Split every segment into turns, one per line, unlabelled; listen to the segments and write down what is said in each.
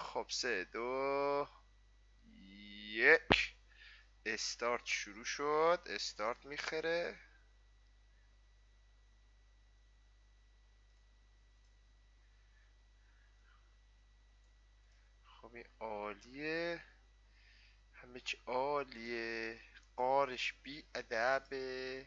خب 3 2 1 استارت شروع شد. استارت میخره. خب این عالیه، همه چی عالیه. قارش بی ادبه.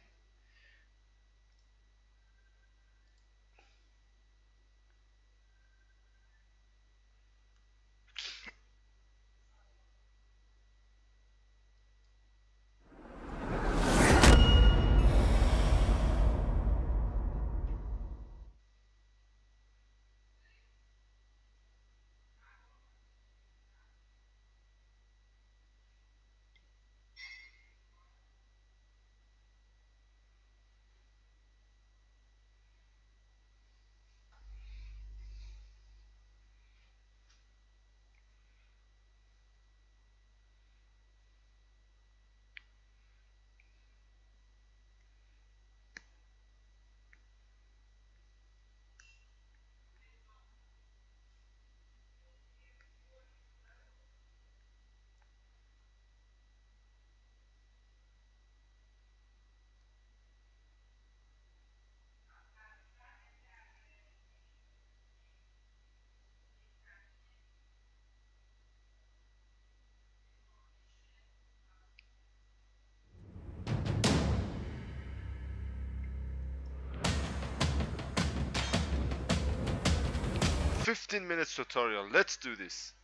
Fifteen minutes tutorial. Let's do this.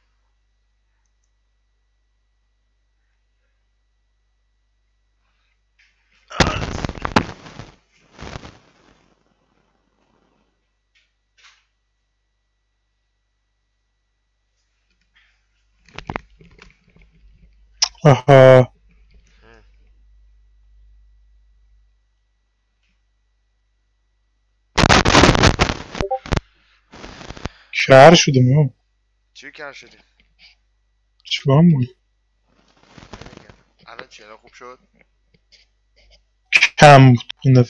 آها شهر شدیم ها.
چی کار شدی؟
چیکار بود؟
الان چرا خوب شد؟
کم بود این دفعه.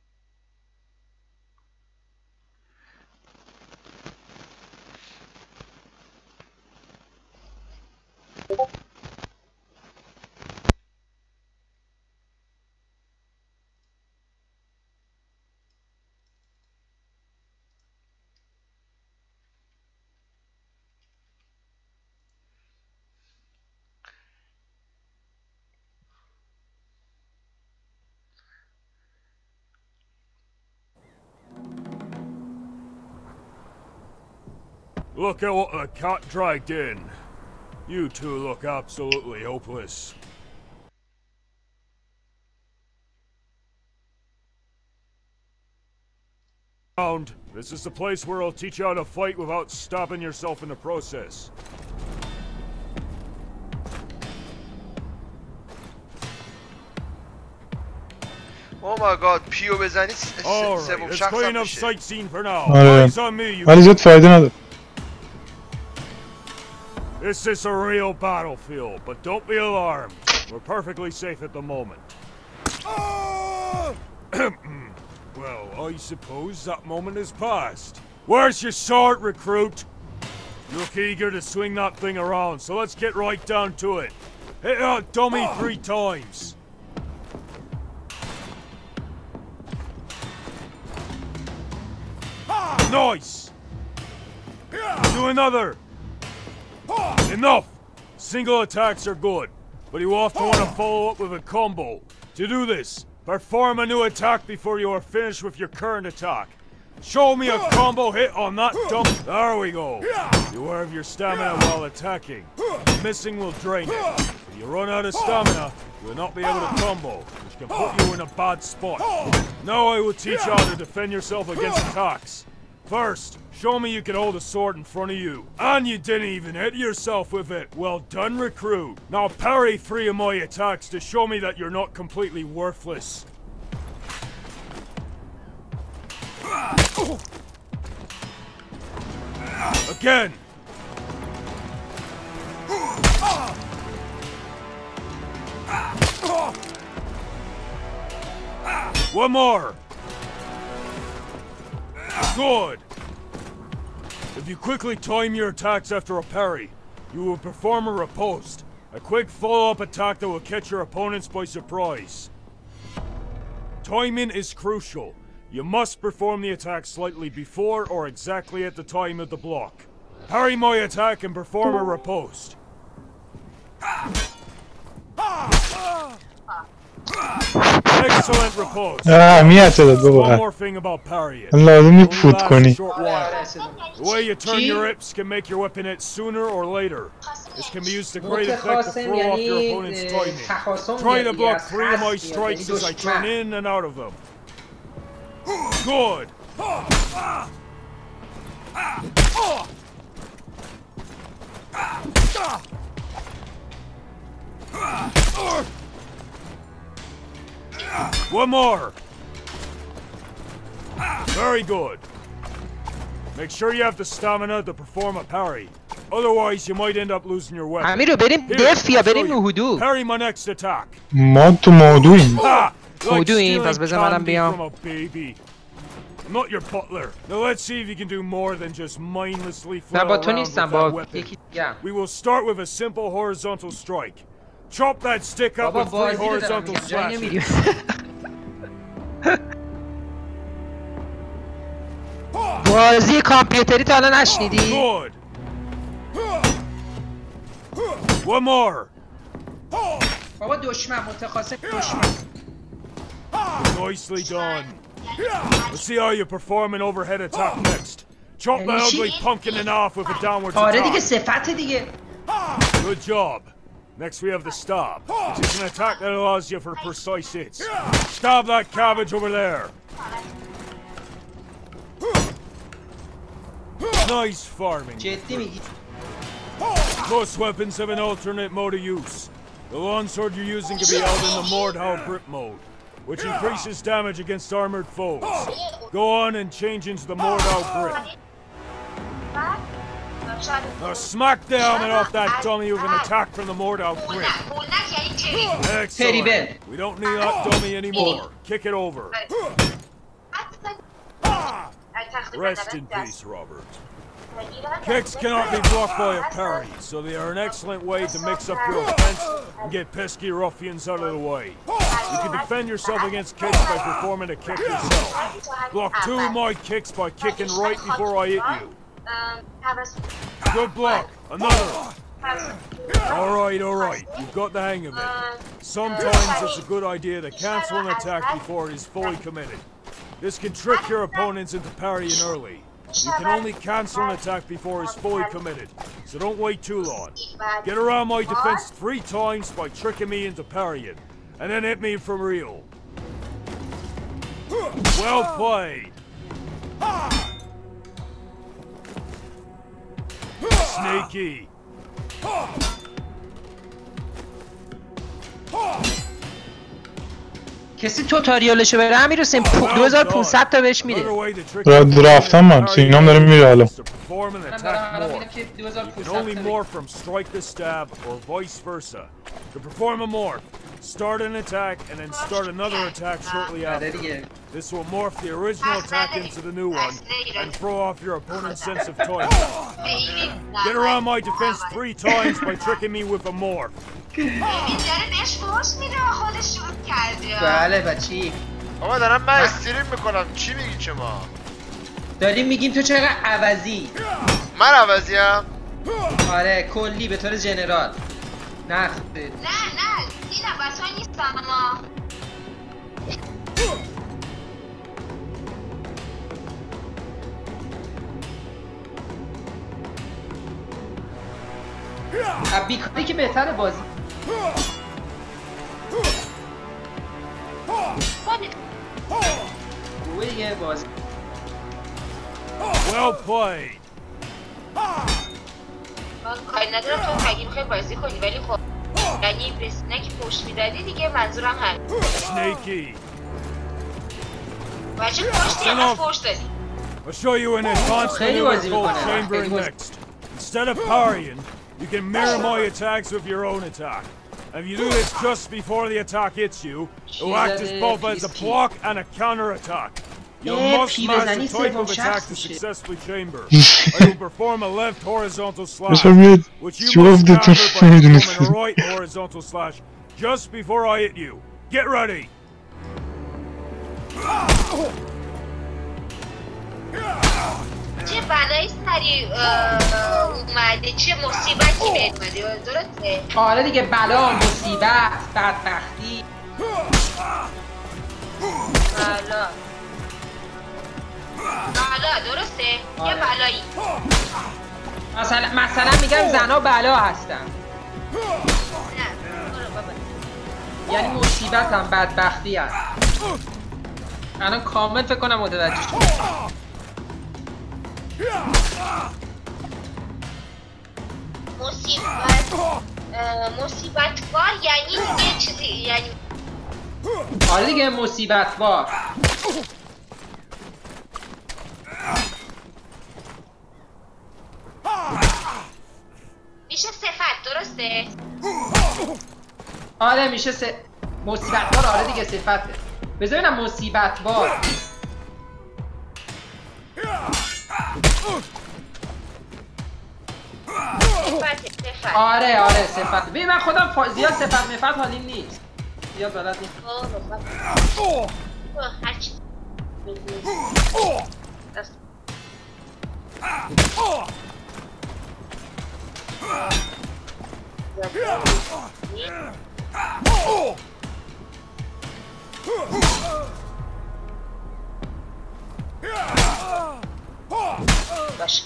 Look at what the cat dragged in. You two look absolutely hopeless. This is the place where I'll teach you how to fight without stopping yourself in the process.
Oh my god, پیو بزنی
Alright,
سوم
it's
شخص
clean
هم
enough
میشه.
sightseeing for now.
آره
Eyes on me, you.
ولی زیاد فایده نداره.
This is a real battlefield, but don't be alarmed. We're perfectly safe at the moment. Well, I suppose that moment is past. Where's your sword, recruit? You look eager to swing that thing around, so let's get right down to it. Hit that dummy 3 times. Nice! Do another! Enough! Single attacks are good, but you often want to follow up with a combo. To do this, perform a new attack before you are finished with your current attack. Show me a combo hit on that dump. There we go. Beware of your stamina while attacking. Missing will drain it. If you run out of stamina, you will not be able to combo, which can put you in a bad spot. Now I will teach you how to defend yourself against attacks. First, show me you can hold a sword in front of you. And you didn't even hit yourself with it. Well done, recruit. Now parry 3 of my attacks to show me that you're not completely worthless. Again. One more. Good. If you quickly time your attacks after a parry, you will perform a riposte, a quick follow-up attack that will catch your opponents by surprise. Timing is crucial. You must perform the attack slightly before or exactly at the time of the block. Parry my attack and perform a riposte. Excellent riposte.
میاد
One
بابا
more thing about parrying.
لازم
Only
فوت
lasts a
کنی
short while. The way you turn
Chi?
your hips can make your weapon hit sooner or later. This can be used to great effect to
متخاصم
throw off your
یعنی
opponent's timing.
تخاصم
Try to
یعنی
block
از
3 of my
خصم
strikes
یعنی
as I turn
دشمن.
in and out of them. Good. One more. Very good. Make sure you have the stamina to perform a parry. Otherwise, you might end up losing your weapon.
امیر رو بریم
Here,
دف یا
I'll show
بریم
you.
نهودو؟
Parry my next attack.
ما تو موضوعیم
Ha! Like
موضوعیم، پس
stealing
بذار منم
candy
بیام.
from a baby. I'm not your butler. Now let's see if you can do more than just mindlessly
نه
flail
با
around
تو
with
نیستم،
that
با
weapon.
یکی دیگه.
We will start with a simple horizontal strike. Chop that stick up
بابا
with 3
بازی رو دارم
horizontal
میگم جایی
slashes.
نمیری.
بازی کامپیوتری تا حالا نشنیدی؟
Good. One more.
بابا دشمن متخاصم دشمن.
Nicely done. Let's see how you perform an overhead attack next. Chop that ugly pumpkin in half with a downward
آره دیگه
attack.
صفت دیگه.
Good job. Next we have the stab, which is an attack that allows you for precise hits. Stab that cabbage over there. Nice farming.
جدی میگی؟
Most weapons have an alternate mode of use. The longsword you're using can be held in the Mordhau grip mode, which increases damage against armored foes. Go on and change into the Mordhau grip. Now smack the helmet off that dummy with an attack from the Mordhau grip. Excellent. We don't need that dummy anymore. Kick it over. Rest in peace, Robert. Kicks cannot be blocked by a parry, so they are an excellent way to mix up your offense and get pesky ruffians out of the way. You can defend yourself against kicks by performing a kick yourself. Block 2 of my kicks by kicking right before I hit you. Good block. Another. Alright. You've got the hang of it. Sometimes it's a good idea to cancel an attack before it is fully committed. This can trick your opponents into parrying early. You can only cancel an attack before it's fully committed, so don't wait too long. Get around my defense 3 times by tricking me into parrying, and then hit me for real. Well played. Sneaky.
کسی توتاریالشو بره امیر حسین 2500 تا بهش میده.
رفتم من سینام داره میره حالا
من دارم الان میرم که 2500
only more from strike to stab or vice versa. To perform a morph, start an attack and then start another attack shortly
آره
after.
دیگه.
This will morph the original attack into the new one and throw off your opponent's sense of timing. Get around my defense 3 times by tricking me with a morph.
بله بچی.
آقا دارم من استریم میکنم. چی میگی شما؟
داریم میگیم تو چقدر عوضی.
من عوضیم؟
آره کلی به طور جنرال. نه
نه دیدم بچه ها نیستن اما
بیکاری که بهتره بازی. خوبه دیگه بازی.
Well played.
کاری ندارم تو تگیم خیلی بازی کنی ولی خب یعنی به سنک پشت میدادی دیگه منظورم هم
Sneaky.
بچه پشت یا پشت دادی
I'll show you an advanced
خیلی بازی
maneuver called
میکنه.
chambering next. Instead of parrying, you can mirror my attacks with your own attack. And if you do this just before the attack hits you, it will act as both as a block and a counter attack. You
Eh,
must
پی
match
بزنی
the type
سوم
of attack
شخص
to
میشه.
successfully chamber. I will perform a left horizontal slash,
باشم یه
which you
جواب
must
دادم
counter by performing a
نمیدونستم
right horizontal slash just before I hit you. Get ready.
چه بلایی سری اومده، چه مصیبتی بهت اومده، درسته؟
آره دیگه، بلا، مصیبت، بدبختی.
بلا درسته؟ یه
آره.
بلایی.
مثلا میگم زنا بلا هستن،
نه برو بابا.
یعنی مصیبت هم بدبختی هست. الان کامل فکر کنم متوجه شد.
مصیبت بار یعنی یه چیزی، یعنی
آره دیگه، مصیبت بار.
میشه صفت، درسته؟
آره میشه مصیبت بار. آره دیگه صفته. بذار ببینم مصیبت بار.
صفت.
آره صفت. ببین من خودم زیاد صفت مفت حالیم نیست، زیاد بلد نیست.
هرچی باشه.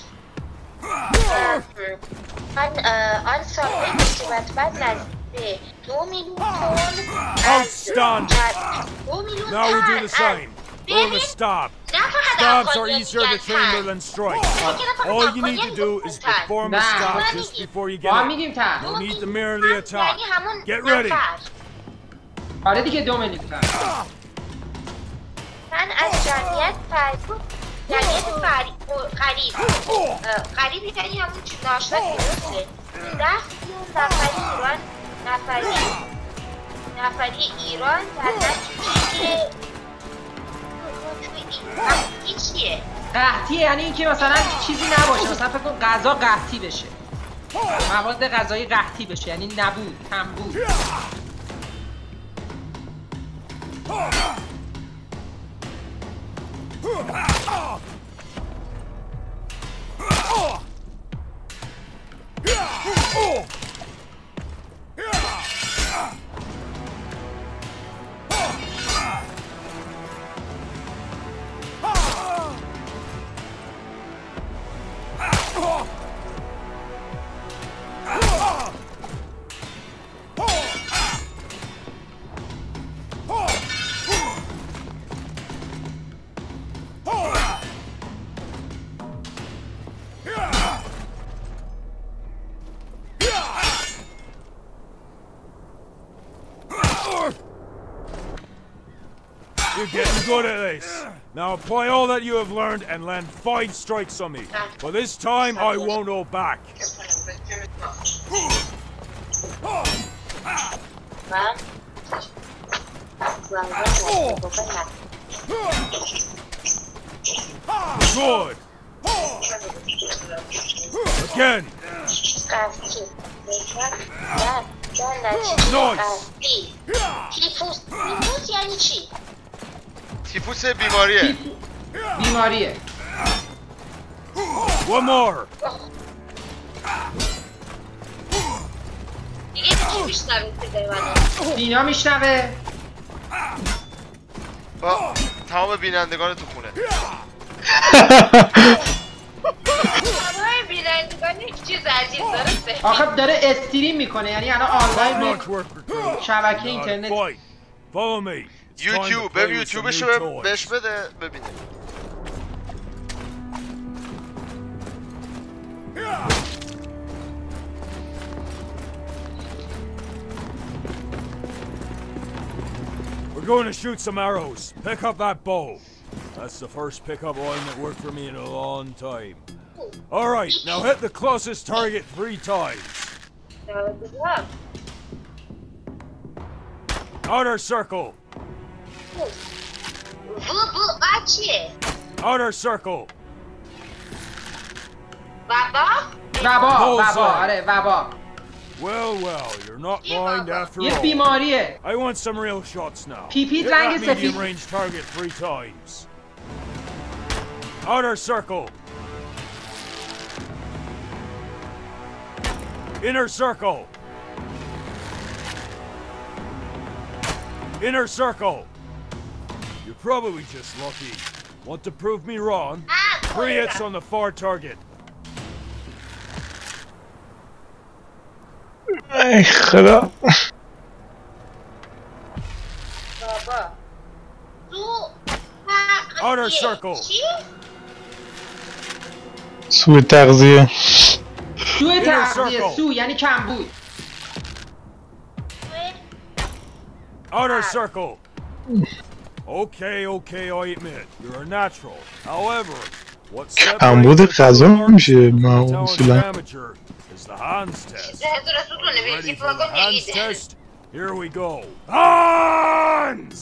من آن ساقه مصیبت بد نزده 2 میلیون تن
Outstanding.
2 میلیون
Now we do the
تن
same. Go to stop.
نه فقط
Stabs are
افغانی
easier to
میگن
chamber
تن.
than strikes. All you need to do is perform a
Nah.
stab just before you
ما
get
هم
in.
میگیم تن.
No need to merely attack.
یعنی همون
Get ready.
نفر.
آره دیگه 2 میلیون تن.
من از جمعیت فرد جمعیت قریب یعنی همون ناشناس، درسته؟ 10 نفری ایران، نفری ایران در نتیجه قحطی چیه؟
قحطی یعنی اینکه مثلا چیزی نباشه، مثلا فکر کن غذا قحطی بشه، مواد غذایی قحطی بشه، یعنی نبود، کمبود.
You're getting good at this. Now apply all that you have learned and land 5 strikes on me. But this time I won't hold back. Good. Again. Nice.
تیفوس یعنی چی؟
تیفوس بیماریه.
بیماریه.
One more.
دیگه کی میشنوه صدای منو؟
اینا میشنوه.
با تمام بینندگان تو خونه.
همه بینندگان یک چیز عزیز، درسته؟
آخه داره استریم میکنه، یعنی الان آنلاین
Launch work recruit.
شبکه
Now
اینترنت.
fight. Follow me. It's time to
یوتیوب
play
بریم
with some
یوتیوبشو
new toys.
بهش بده ببینه.
We're going to shoot some arrows. Pick up that bow. That's the first pickup line that worked for me in a long time. Alright, now hit the closest target 3 times. Outer circle.
بعد چیه؟
Outer circle.
وبا آره وبا.
Well, you're not blind after
یه
all.
بیماریه.
I want some real shots now.
پیپی
Hit
رنگ
that medium
سفید.
range target 3 times. Outer circle. Inner circle. Inner circle. You're probably just lucky. Want to prove me wrong? 3 hits on the far target.
ای خدا.
بابا
Outer circle.
چی؟
سوء تغذیه.
سوء تغذیه. سو یعنی کمبود.
Outer circle. Okay, I admit, you're a natural. However, what
کمبود
separates
غذا
the
میشه
from a talented
اصولا.
amateur is the Hans test.
Ready
Ready for the Hans test? Here we go. Hans!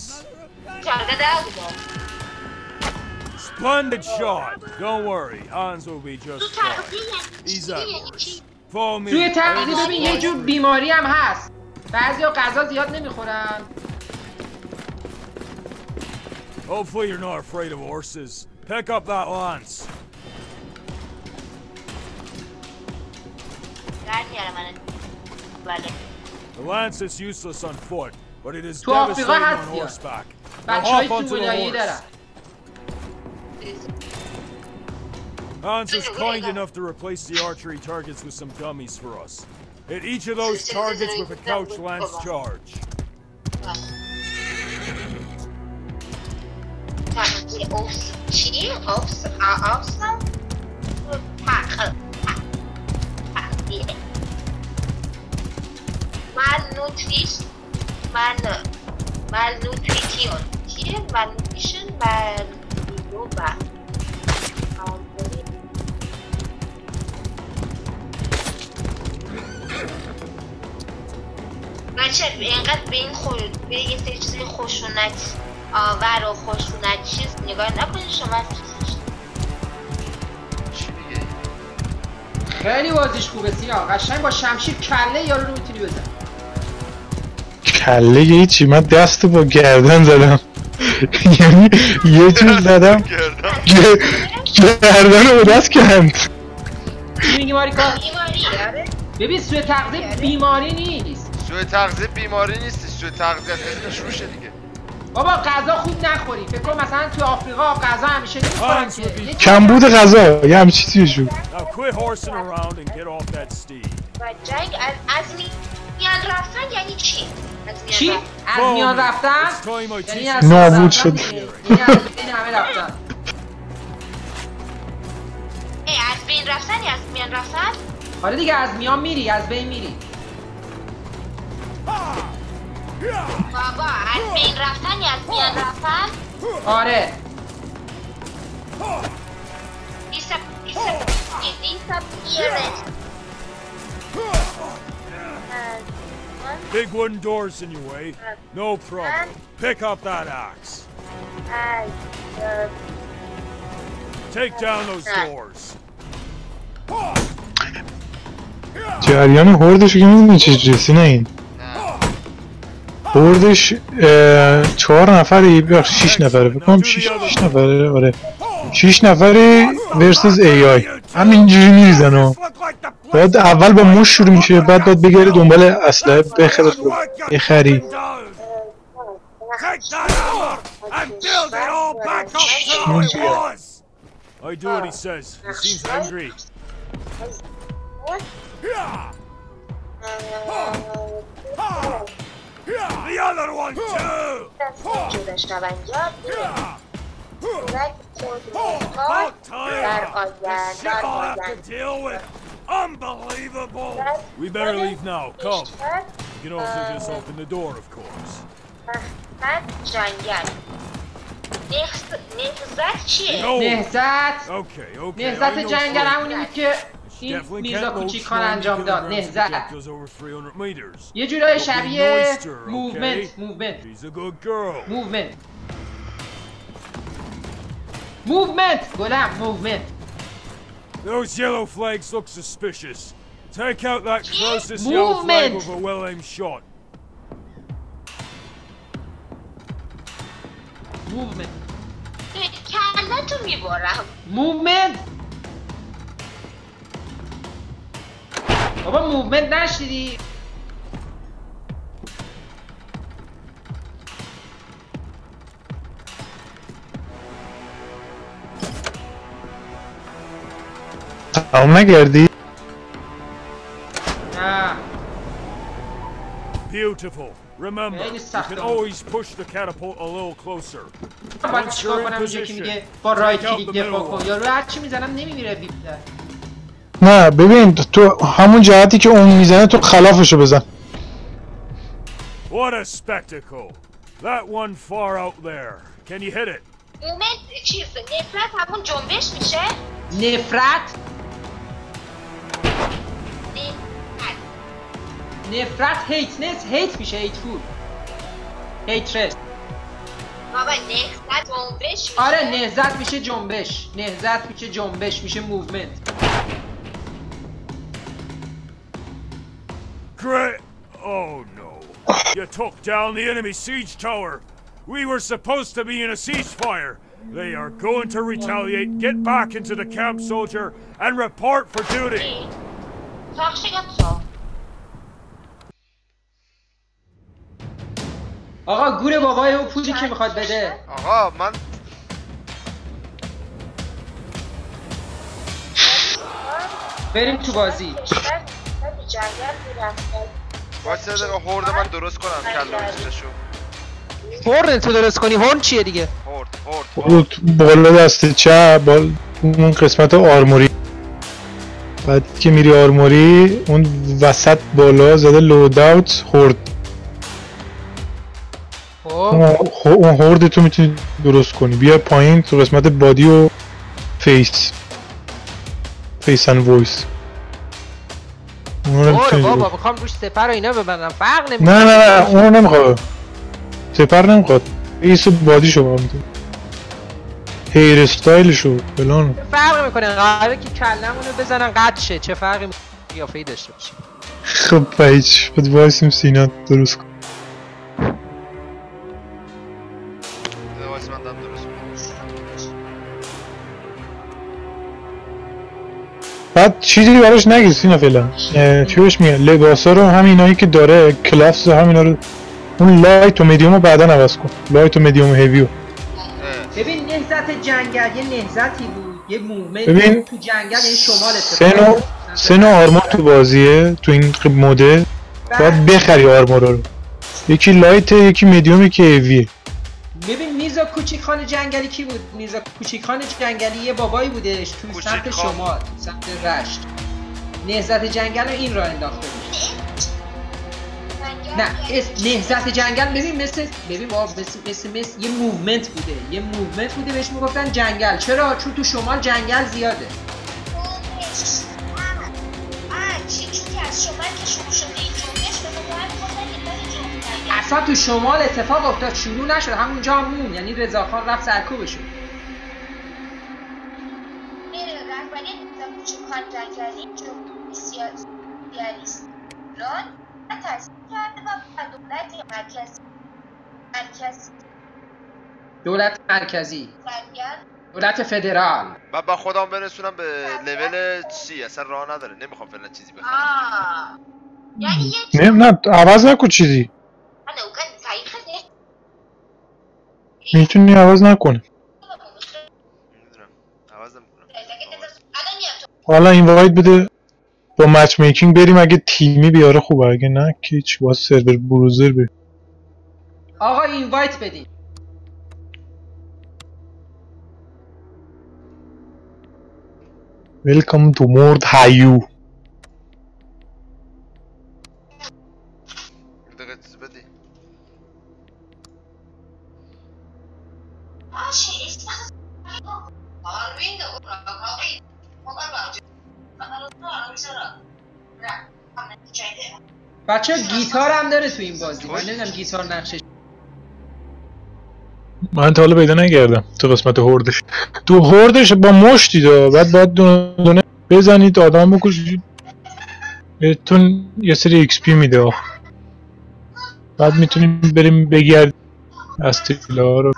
Splendid shot. Don't worry, Hans will be just fine. He's ours. Follow me.
سوء تغذیه ببین یه جور بیماری هم هست. بعضیا غذا زیاد نمیخورن.
Hopefully you're not afraid of horses. Pick up that lance. The lance is useless on foot, but it is
تو آفریقا
devastating on
هست یا؟
horseback.
بچه‌های
Hop onto the
سوبیایی
horse.
دارن.
Hans was kind enough to replace the archery targets with some dummies for us. Hit each of those targets with a couch lance charge.
چی؟ malnutrition چیه؟ malnutrition بچه اینقدر به این به یه سری چیزی خشونت آور و خشونت چیز نگاه نکنید شما از
چی میگه؟
خیلی بازیش خوبه سینا. قشنگ با شمشیر کله یارو رو میتونی بزن.
کله هیچی، من دست با گردن زدم. یعنی یه جور زدم گردن رو دست کند.
چی میگی ماریکا؟
بیماریه؟
ببین سوء تغذیه بیماری نیست.
سوء تغذیه بیماری نیستی، سوء تغذیه اسمش روشه دیگه.
بابا غذا خوب نخوری. فکر کن مثلا تو آفریقا غذا همیشه نمیخورن که.
کمبود غذا یه همین چیزی بشون.
Now quit horsing around and get off that steed.
و جنگ از میان رفتن یعنی چی؟
چی؟ از میان رفتن؟
It's time I teach
یعنی
you.
از
نابود
رفتن
شد.
دیگه. یعنی از بین همه رفتن.
از بین رفتن یا از میان رفتن؟
آره دیگه از میان میری، از بین میری.
بابا از بین رفتن یا از میان رفتن؟
آره.
Big wooden doors in your way. No problem. Pick up that axe. Take down those doors.
جریان هوردش که میدونی چه جسی نه این هوردش 4 نفری یا 6 نفره بکنم 6 نفره آره 6 نفری ورسز ای آی همینجوری میریزن و باید اول با مش شروع میشه بعد باید بگیری دنبال اسلحه بخری
Take that hammer and build it all back up to what it was. I do what he says. He seems angry. The other one too. About time. Shit I'll have to deal with. Unbelievable. We better leave now. Come. You can also just open the door, of course.
جنگل نهزت چیه؟
No.
نهزت
Okay. I
نهزت
know
جنگل
French.
همونی بود که این
Definitely
میرزا
can't
کوچیک
load
خان
small
انجام
nuclear
داد.
guns if the
نهزت
jet goes over 300 meters.
یه جورای
Don't be
شبیه
noister, okay?
موومنت
She's a good girl.
موومنت موومنت گلم موومنت.
Those yellow flags look suspicious. Take out that closest yellow flag with a well-aimed shot.
موومنت.
کلتو میبارم.
موومنت. بابا موومنت نشدیدی؟
تمام نکردی؟
نه.
Beautiful. Remember,
Really
you can
suck.
always push the catapult a little closer.
باید
Once
چیکار
you're in
کنم اینجا که
position,
میگه با رایت
take out
کلیک
the
دفاع
middle
کن یا رو هر چی میزنم نمیمیره بیشتر.
نه ببین تو همون جهتی که اون میزنه تو خلافشو بزن.
What a spectacle! That one far out there. Can you hit it?
مومنت چیز نفرت همون جنبش میشه؟
نفرت؟ نفرت هیتنس هیت میشه هیتفول. هیترس.
بابا نهزت جنبش میشه؟
آره نهزت میشه جنبش. نهزت میشه جنبش میشه موومنت.
Great! Oh no. You took down the enemy siege tower. We were supposed to be in a ceasefire. They are going to retaliate. Get back into the camp, soldier, and report for duty.
آقا گور بابای او پولی که میخواد بده.
آقا من
بریم تو بازی.
واسه دقیقه هورد من درست کنم کلا چیزشو.
هورن تو درست کنی. هورن چیه دیگه؟
هورد
بالا دست چپ اون قسمت آرموری، بعد که میری آرموری اون وسط بالا زده لود اوت هورد. اون هورد تو میتونی درست کنی. بیا پایین تو قسمت بادی و فیس اند وایس.
بابا میخوام روش سپر و اینا ببندم فرق نمیکنه.
نه اونو نمیخواد. سپر نمیخواد. فیس و بادیشو میخواد. هیر استایلشو فلان.
فرق نمیکنه. قراره که کلمونو بزنن قد شه. چه فرقی قیافه‌ای داشته باشه.
خب پیچ بعد وایسیم سینا درست کن.
واسه من دارم درست کنم.
بعد چیزی براش نگیر سینا فعلا. چی بهش میگن لباسا رو همینایی که داره کلافز همینا رو اون لایت و میدیوم رو بعدا عوض کن. لایت و میدیوم و هیویو.
ببین نهزت جنگل یه نهزتی بود یه موومنت
ببین
تو جنگل این شمال
سه نوع آرمور تو بازیه تو این موده. باید بخری آرمور رو. یکی لایت یکی میدیوم یکی هیویه.
ببین میرزا کوچیکخان جنگلی کی بود؟ میرزا کوچیکخان جنگلی یه بابایی بودش توی سمت شمال سمت رشت. نهزت جنگل رو این راه انداخته بود. نه نهزت جنگل ببین ببین بابا مثل یه موومنت بوده بهش میگفتن جنگل. چرا؟ چون تو شمال جنگل زیاده. اصلا تو شمال اتفاق افتاد شروع نشد همونجا هم مون. یعنی رضاخان رفت سرکوبشون. دولت مرکزی دولت فدرال.
من با خودم برسونم به لول سی اصلا راه نداره. نمیخوام فعلا چیزی بخرم.
یعنی
نه عوض نکن چیزی. میتونی عوض نکنه.
میدونم عوض نمیکنم.
حالا این واید بده با مچ میکینگ بریم. اگه تیمی بیاره خوبه اگه نه که هیچ. با سرور بروزر بریم.
آقا اینوایت بدین.
Welcome to Mord Hayu.
دقیقه چیز بدی.
بچه گیتار هم داره تو این بازی. من نمیدونم گیتار نقشش.
من تا حالا پیدا نکردم تو قسمت هوردش. تو هوردش با مشتی دا بعد باید دونه دونه بزنید آدم بکشید بهتون یه سری ایکس پی میده بعد میتونیم بریم بگردیم استیلا رو.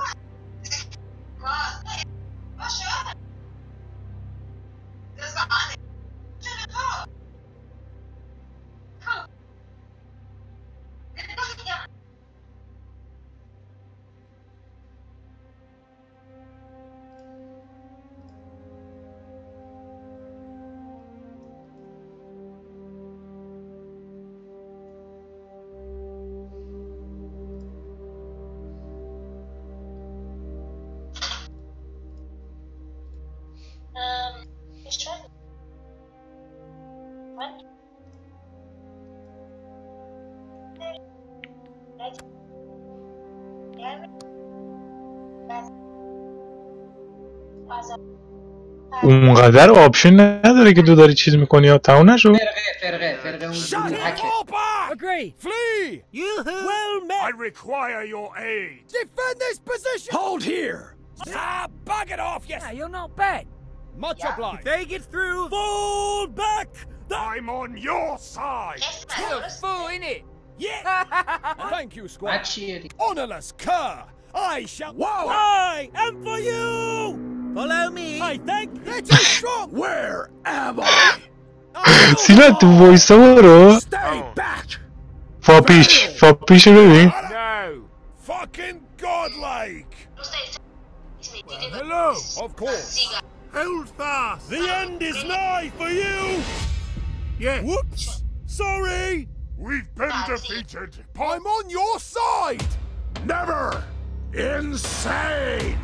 اونقدر آپشن نداره که تو داری چیز میکنی یا تموم نشو.
فرقه اون گروه هکه.
Agree. Flee. Well met. I require your aid. Defend this position. Hold here. Bug it off, yes. Yeah, you're not bad. Much obliged. If they get through, fall back. I'm on your side. You're a fool, innit? Yeah. Thank you, squire. Honorless cur. I shall. Whoa! I am for you. Follow me. I thank. They're too strong. Where am I?
سینا تو وایسا برو فاپیش رو ببین.
No. Fucking godlike. Well, hello. Of course. Hold fast. The end is nigh for you. Yeah. Whoops. Sorry. We've been defeated. I'm on your side. Never. Insane.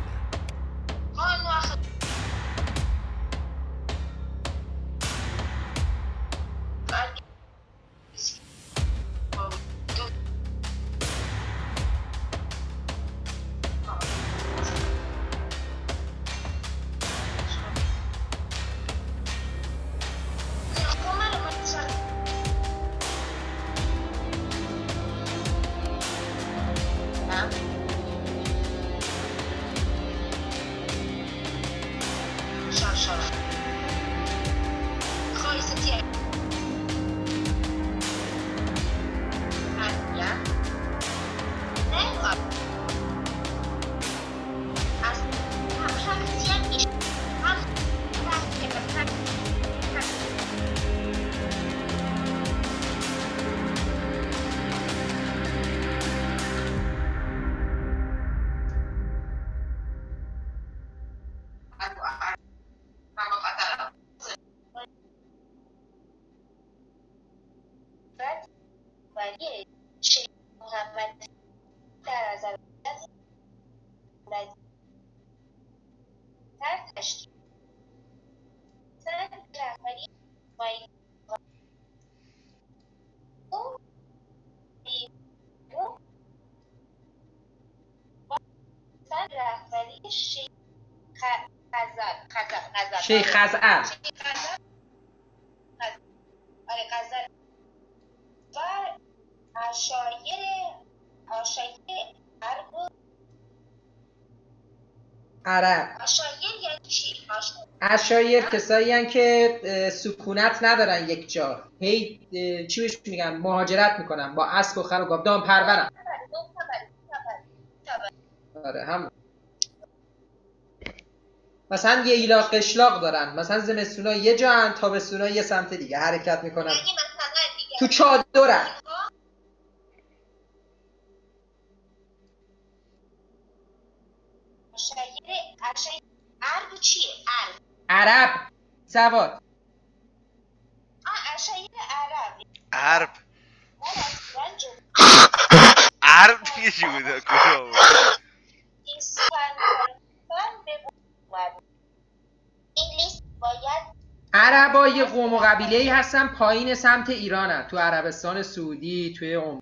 شیخ خزعل
آره غزل و عشایر
عرب.
عشایر یعنی چی؟
عشایر کسایی هن که سکونت ندارن یک جا، هی چی بهش میگن، مهاجرت میکنن با اسب و خر و گاو، دام پرورن. آره هم مثلا یه ایلا قشلاق دارن، مثلا زمستونا یه جا هن، تابستونا یه سمت دیگه حرکت میکنن، تو چادرن.
عشایر عرب چیه؟
عرب سواد.
عشایر عرب.
عرب دیگه چی بوده؟ کجا بود؟
این لیست باید
عربا یه قوم و قبیله‌ای هستن پایین سمت ایرانن، تو عربستان سعودی، توی عمان،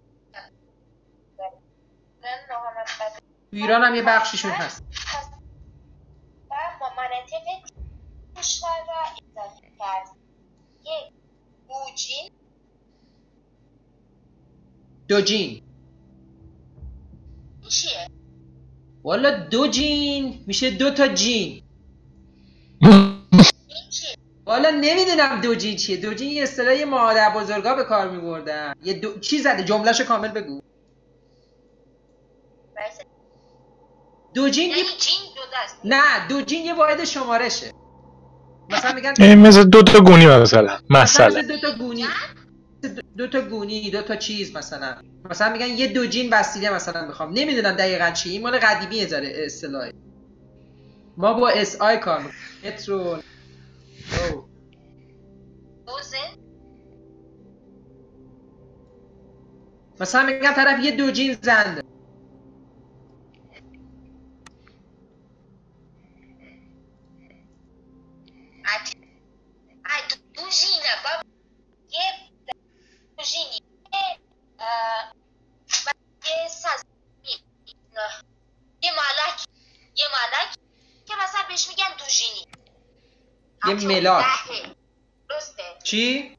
تو ایران هم یه بخشیشون هست.
و با مناطق کشور را اضافه کرد. یک بوجین
دوجین
چیه؟
والا 2 جین میشه 2 تا جین. والا نمیدونم 2 جین چیه. 2 جین یه اصطلاح مادر بزرگا به کار میبردن. یه چی زده؟ جملهشو کامل بگو. 2 جین
یعنی جین 2 دست.
نه 2 جین یه واحد شمارشه. مثلا میگن
مثل 2 تا گونی مثلا
مثل 2 تا گونی. 2 تا گونی 2 تا چیز مثلا میگن یه 2 جین وسیله مثلا میخوام. نمیدونم دقیقاً چی. این مال قدیمی یه ذره اصطلاحی. ما با اس آی کار میکنیم. مترو مثلا میگن طرف یه 2 جین زنده.
دو جینه بابا. یه دو جینی یه سازمی یه مالک که مثلا بهش میگن دو جینی.
یه ملاک.
درسته.
چی؟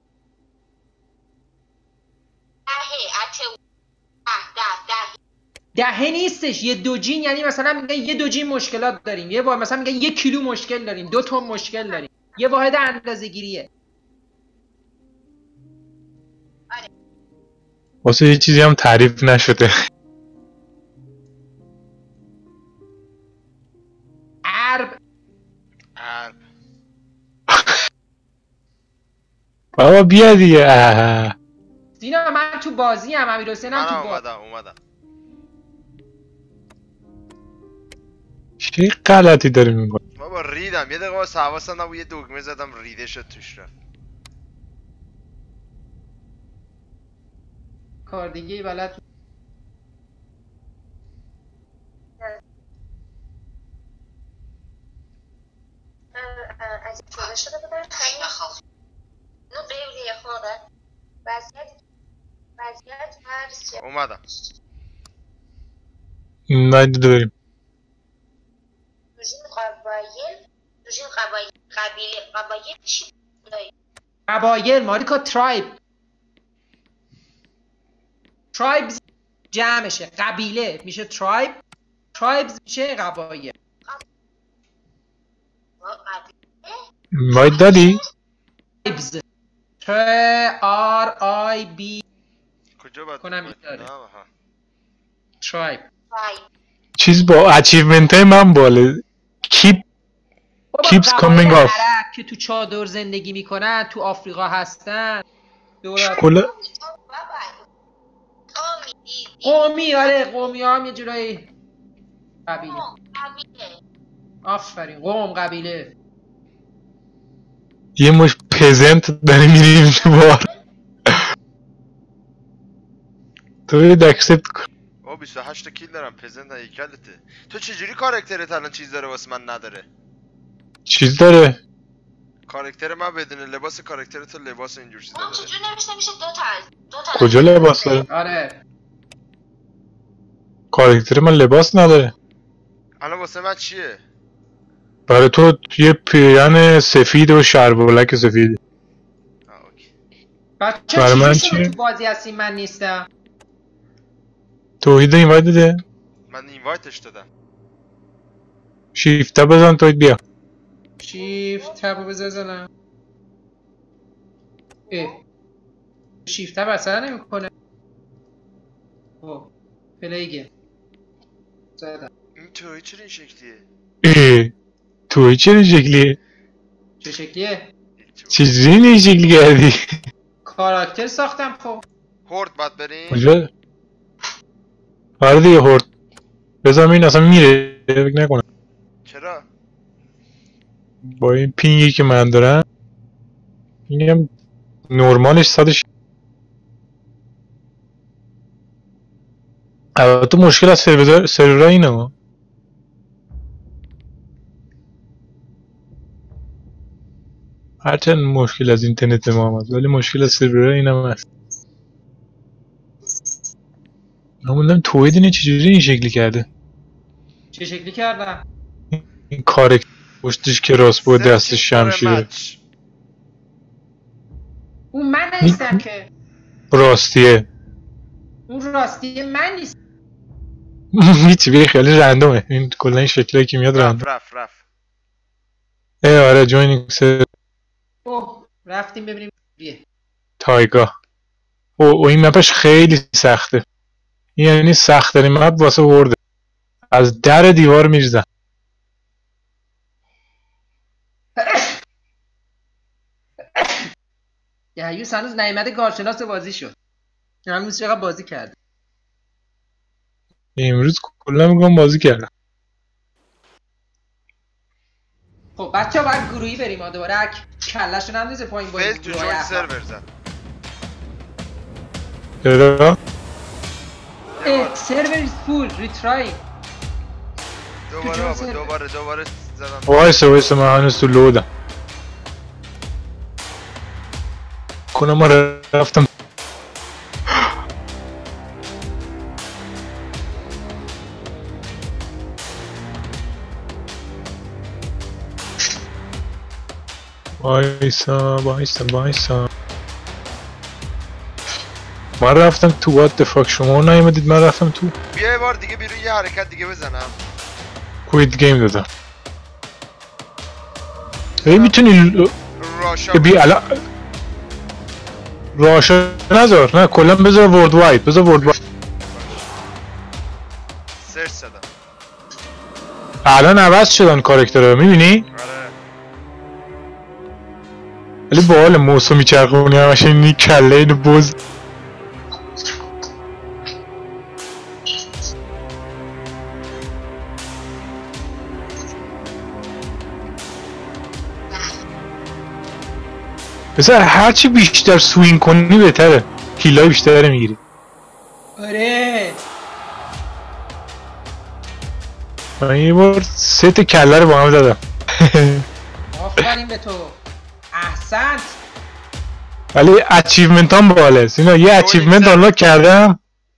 دهه نیستش. یه 2 جین یعنی مثلا میگن یه 2 جین مشکلات داریم. یه واحد مثلا میگن 1 کیلو مشکل داریم. 2 تن مشکل داریم. یه واحد اندازه‌گیریه.
واسه یه چیزی هم تعریف نشده.
ارب.
بابا بیا دیگه.
دینا من تو بازی هم امیرحسینم تو بازی.
اومدم.
چه غلطی داری میکنی؟
بابا ریدم یه دقیقه واسه حواسم نبود یه دگمه زدم ریده شد توش رفت.
کار دیگه بلد.
از این شده بودن خیلی خواه نو بیولی خواه وضعیت فرس
اومدم.
باید داریم
دوژین قبایل چی داری؟
قبایل ماریکا ترایبز جمعشه. قبیله میشه ترایبز میشه قبایل.
باید دادی؟
ترایبز TRIB
کجا باید
کنم داره. ترایب
چیز با اچیومنت های من باله. keeps coming off.
عرب که تو چادر زندگی میکنن تو آفریقا هستن. قومی ها هم یه جورایی قبیله. آفرین قوم قبیله.
یه مش پزنت داری میریم تو بار. تو یه اکسپت کن.
28 کیل دارم. پزنت هیکلته. تو چجوری کاراکترت الان چیز داره واسه من نداره؟
چیز داره؟
کاراکتر من بدون لباس کاراکتر تو لباس اینجور چیزا داره.
چجوری نمیشه میشه دو تا
کجا لباس داره؟
آره
کاراکتر من لباس نداره.
الان واسه من چیه؟
برای تو یه پیرن سفید و شلوارک سفید.
بچه
برای من
چی
چیه؟
تو بازی هستی من نیستم.
توحید اینوایت داده؟
من اینوایتش دادم.
شیفت بزن توحید بیا.
شیفت تبو بزنم. شیفت تب اصلا نمیکنه. پلیگه زدم.
این توحید چرا این شکلیه؟
توحید چرا این شکلیه؟
چه شکلیه؟
چجوری این شکلی کردی؟
کاراکتر ساختم. خب
هورد باید بریم؟
کجا؟ آره دیگه هورد. بذارم این اصلا میره فکر نکنم.
چرا؟
با این پینگی که من دارم اینم نورمالش 100. البته مشکل از سرورها اینه. هرچند مشکل از اینترنت ما هم هست ولی مشکل از سرورها اینم هست. نموندم توحید اینه چجوری این شکلی کرده.
چه شکلی کردم؟
این کار پشتش که راست بود دستش شمشیره.
اون من نیستم که.
راستیه.
اون راستیه من نیست.
هیچی بری خیلی رندومه این کلا این شکلی که میاد رندوم.
رفت
آره جوینینگ سرور.
اوه رفتیم ببینیم
تایگا. او این مپش خیلی سخته. یعنی سخت ترین مپ واسه ورده. از در دیوار میریزن.
یوس هنوز نیومده کارشناس بازی شد. هنوز چقدر بازی کرده.
امروز کلا میگم بازی کردم.
خب بچه‌ها باید گروهی بریم دوباره کله‌شو نندازه پایین با این
تو جوین سرور زد.
چرا؟
سرور فول ریترای.
دوباره زدم.
وایسا من هنوز تو لودم. کنم ما رفتم. وایسا من رفتم تو وات دفاک شما نیومدید من رفتم تو.
بیا یه بار دیگه بیرون یه حرکت دیگه بزنم.
کویت گیم دادم. میتونی
راشا
بیا الان راشا نذار نه کلا بذار ورد واید
سرچ زدم.
الان عوض شدن کاراکترها میبینی؟
آره
ولی باحال موسو میچرخونی همش این کله اینو بز. مثلا هرچی بیشتر سوین کنی بهتره. هیلای بیشتر میگیری.
آره
من یه بار 3 تا کله رو با هم زدم.
آفرین به تو احسنت.
ولی اچیومنت هم باله سینا یه اچیومنت آنلاک کردم.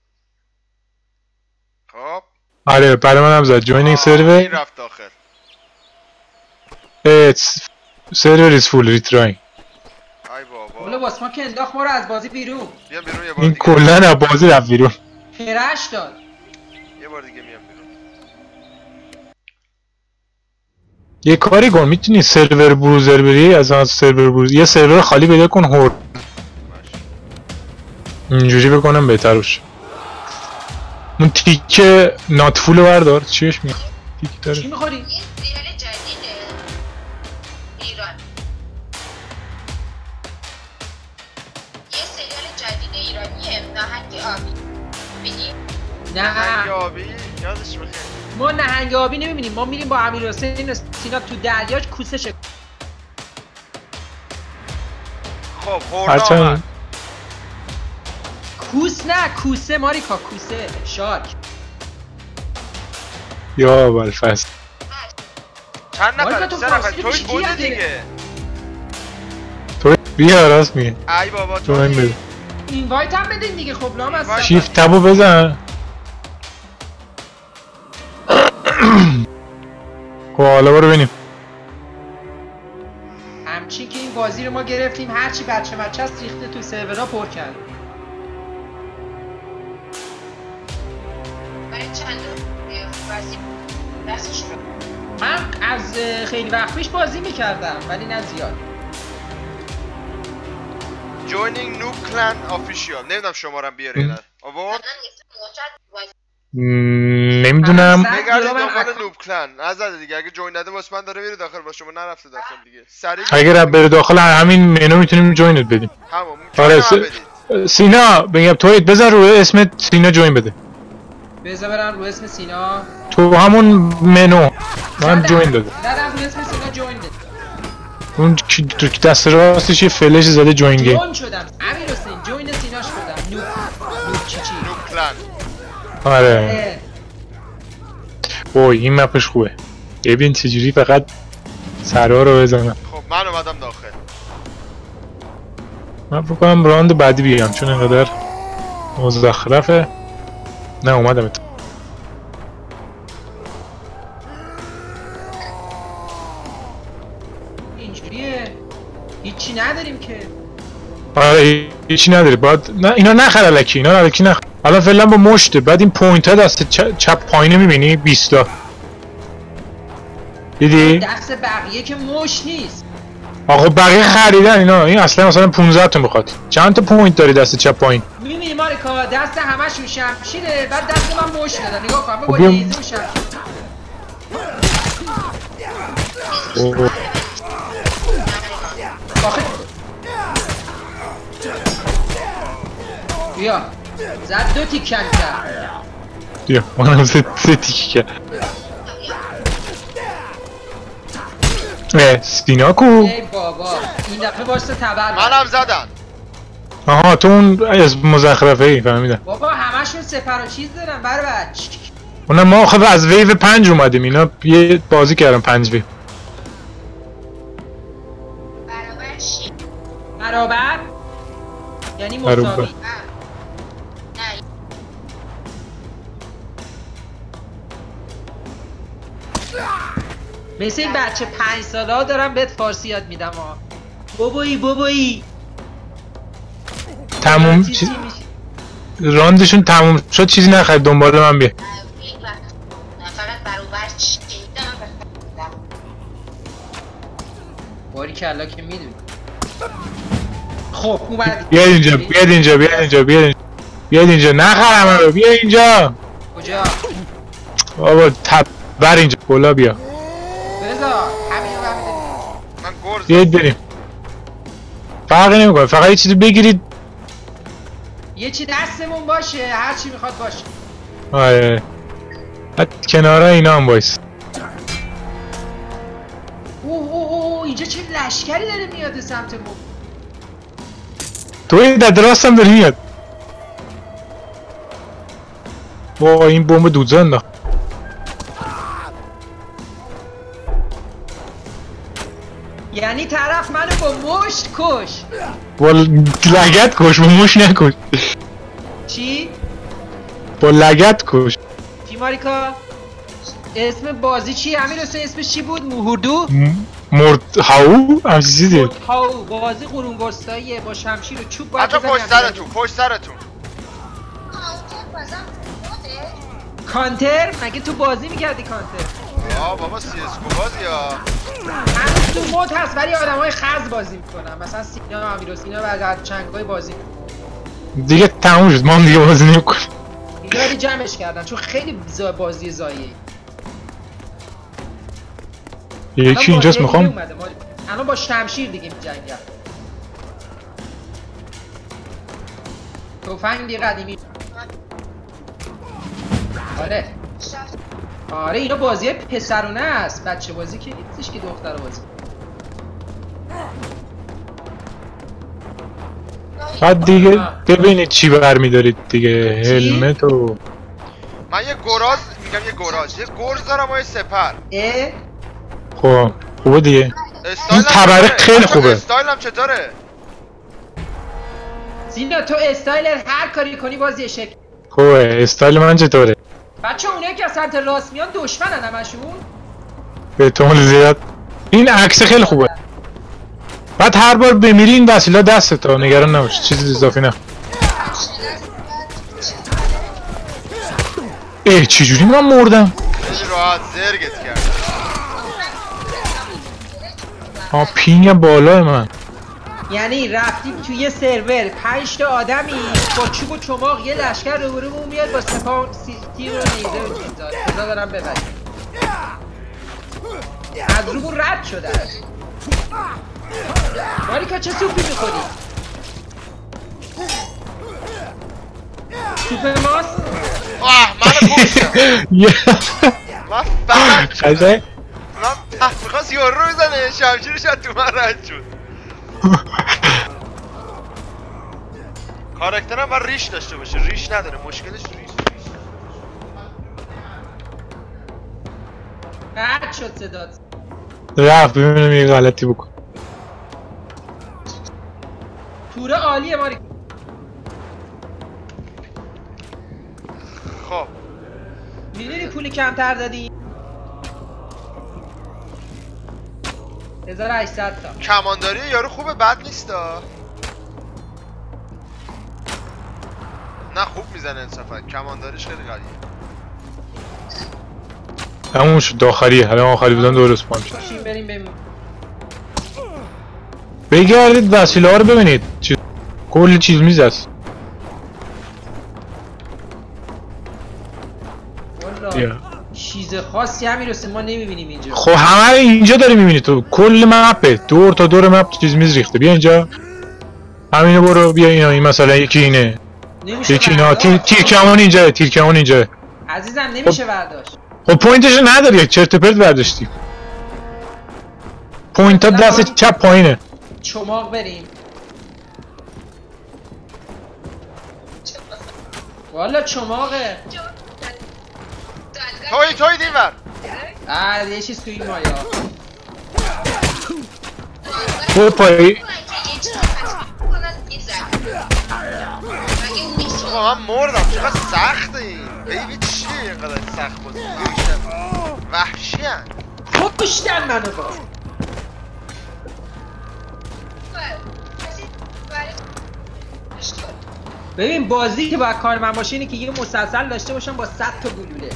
خب
آره برای من هم زد جوینینگ سرور.
این رفت داخل.
سرور ایز فول ریتراینگ.
ای بابا
اولا واسه ما که انداخت ما رو از بازی بیرون.
بیام بیرون یه بار
این
دیگه.
کلا از بازی رفت بیرون.
کرش داد.
یه بار دیگه میام بیرون.
یه کاری کن میتونی سرور بروزر بری از سرور بروزر یه سرور خالی پیدا کن هورد. اینجوری بکنم بهتر باشه. اون تیک نات فول بردار چیش میاد تیک داره.
چی میخوری؟
این سریال جدیده ایران. یه سریال جدید ایرانیه ناهنگ آبی. ببینی؟
نهنگ
نه
آبی یادش بخیر.
ما نهنگ آبی نمیبینیم. ما میریم با امیر حسین سینا تو دریاش کوسه شد.
خب هورد آمد.
کوس نه کوسه ماریکا کوسه شارک.
یا بالفست
چند
ماریکا
نفر؟
تو
3 نفر.
فاصله
توی
پیشی
بودی
نداره.
دیگه.
بیا راست میگه.
ای بابا
تو این بده.
اینوایت هم بدین دیگه. خب لام هستم.
شیفت تبو بزن. خب حالا برو ببینیم.
همچین که این بازی رو ما گرفتیم هرچی بچه هست ریخته تو سرورها پر کرد.
برای چند بازی دستش رو
من از خیلی وقت پیش بازی میکردم ولی نه زیاد.
جوینینگ نوب کلان آفیشیال. نمیدونم شمارم بیاره یا نه. آورد؟
نمیدونم.
بگردید دنبال نوب کلان. نزده دیگه اگه جوین نده واسه من داره میره داخل با شما نرفته داخل دیگه. سریع
اگر بره داخل همین منو میتونیم جوینت بدیم.
همون
آره سینا بگم تویت بزن روی اسم سینا جوین بده.
بذار برم رو اسم سینا.
تو همون منو من جوین داده.
دادم رو اسم سینا جوین داد.
اون تو دست راستش یه فلش زده جوین گیم.
جوین شدم. امیر حسین جوین سینا شدم. نوب چی
نوب کلان.
آره. اوه این مپش خوبه. ببین چجوری فقط سرها رو بزنم.
خب من اومدم داخل.
من فکر کنم راند بعدی بیام چون اینقدر مزخرفه. نه اومدم
اینجوریه. هیچی نداریم که.
آره هیچی نداری باید نه اینا نخر الکی اینا الکی نخر. حالا فعلا با مشته، بعد این پوینت ها دست چپ پایینه میبینی 20 تا دیدی؟
دست بقیه که مش نیست.
آقا بقیه خریدن اینا، این اصلا مثلا 15 تا میخواد. چند تا پوینت داری دست چپ پایین؟
میبینی ماریکا دست همشون شمشیره، بعد دست من مش دادن. نگاه کن با لیزر شمشیر. بیا زد 2 تیکن کرد.
بیا منم 3 تیک کرد. سینا کو؟
ای بابا این دفعه واسه تبر
منم زدن.
آها تو اون از مزخرفه ای فهمیدم.
بابا همشون سپر و چیز دارن بر بچ.
اونم ما خب از ویو 5 اومدیم، اینا یه بازی کردم 5 ویو.
برابر چی؟
برابر؟ یعنی مساوی. مثل این بچه 5 ساله ها دارم بهت فارسی یاد میدم ها. بابایی
تموم چیز راندشون تموم شد، چیزی نخرید دنبال من بیا.
فقط برابر چی؟
باری کلا که میدونی. خب اومد.
بیاد اینجا نخرم رو، بیا اینجا.
کجا؟
بابا بر اینجا بولا بیا.
بذار همینو
من گرز
بیاید بریم. فرقی نمیکنه، فقط یه چیزی بگیرید.
یه چی دستمون باشه، هر چی میخواد باشه.
آره حتی کناره اینا هم بایست.
اوه اینجا چه لشکری داره میاد سمت ما.
تو این در راست هم داری میاد. با این بمب دودزا انداخت.
یعنی طرف منو با مشت کش.
با لگت کش، با مشت نکش.
چی؟
با لگت کش.
چی ماریکا؟ اسم بازی چی؟ امیر حسین اسمش چی بود؟ موهردو؟
هاو؟ همچی چیزیه.
هاو بازی قرونگرستاییه با شمشیر و چوب باید
بچه پشت سرتون
کانتر؟ مگه تو بازی میکردی کانتر؟
بابا سی اس بازی یا
هنوز تو مود هست ولی آدم های خز بازی میکنن، مثلا سینا و امیر حسین و چنگای بازی
دیگه تموم شد، ما هم دیگه بازی نمیکنیم.
دیگه ولی جمعش کردن چون خیلی بازی زاییه.
یکی اینجاست میخوام.
الان با شمشیر دیگه میجنگم. تفنگ قدیمی. آره اینا بازی پسرونه است، بچه بازی که نیستش که دختر بازی.
بعد دیگه ببینید چی برمیدارید دیگه. هلمت و
من یه گراز میگم، یه گرز دارم و یه سپر.
خب خوبه دیگه. این تبره خیلی خوبه.
استایلم چطوره؟
سینا تو استایلر هر کاری کنی باز یه شکل.
خوبه. استایل من چطوره؟
بچه اونایی که از سمت راست میان دشمنن همشون؟
به احتمال زیاد. این عکس خیلی خوبه. بعد هر بار بمیری این وسیله دستت ها، نگران نباش، چیزی اضافی نه. چجوری من مردم؟
خیلی راحت زرگت کردم.
پینگ بالا من.
یعنی رفتیم توی یه سرور 5 تا آدمی با چوب و چماق یه لشکر روبرومون میاد با سپاه تیر و نیزه و چیزا. خدا دارم ببریم. از رومون رد شده. ماریکا چه سوپی میخوری؟ سوپ ماست؟
من خوشم. من فقط من میخواست یارو بزنه، شمشیرش از تو من رد شد. کاراکترم باید ریش داشته باشه، ریش نداره، مشکلش ریش.
رد شد صدات.
رفت ببینم یه غلطی بکن.
توره عالیه ماریکا.
خب
میدونی پولی کمتر دادی؟ 1800 تا.
کمانداری یارو خوبه، بد نیستا. نه خوب میزنه انصافا، کمانداریش خیلی قویه.
همون شد داخلیه، حالا آخری بودن درست پام شد.
بریم
بگردید وسیله ها رو ببینید، کلی چیز میز است.
والا چیز خاصی همین رسه ما نمیبینیم اینجا.
خب همه اینجا داری میبینی تو، کل مپه، دور تا دور مپ چیز میز ریخته. بیا اینجا، همینو برو، بیا اینا، این مثلا یکی اینه، یکی اینا، تیرکمون اینجا، تیرکمون اینجا.
عزیزم نمیشه برداشت.
خب پوینتش نداری، چرت و پرت برداشتی. پوینت ها دست چپ پایینه.
چماق بریم. والا چماقه.
توی دیور.
یه چیز توی این مایا.
تو پایی.
من مردم، چقدر سخته این. بیبی چیه اینقدر سخت بازی؟ وحشی هن.
کشتن منو با. ببین بازی که باید کار من باشه اینه که یه مسلسل داشته باشم با 100 تا گلوله.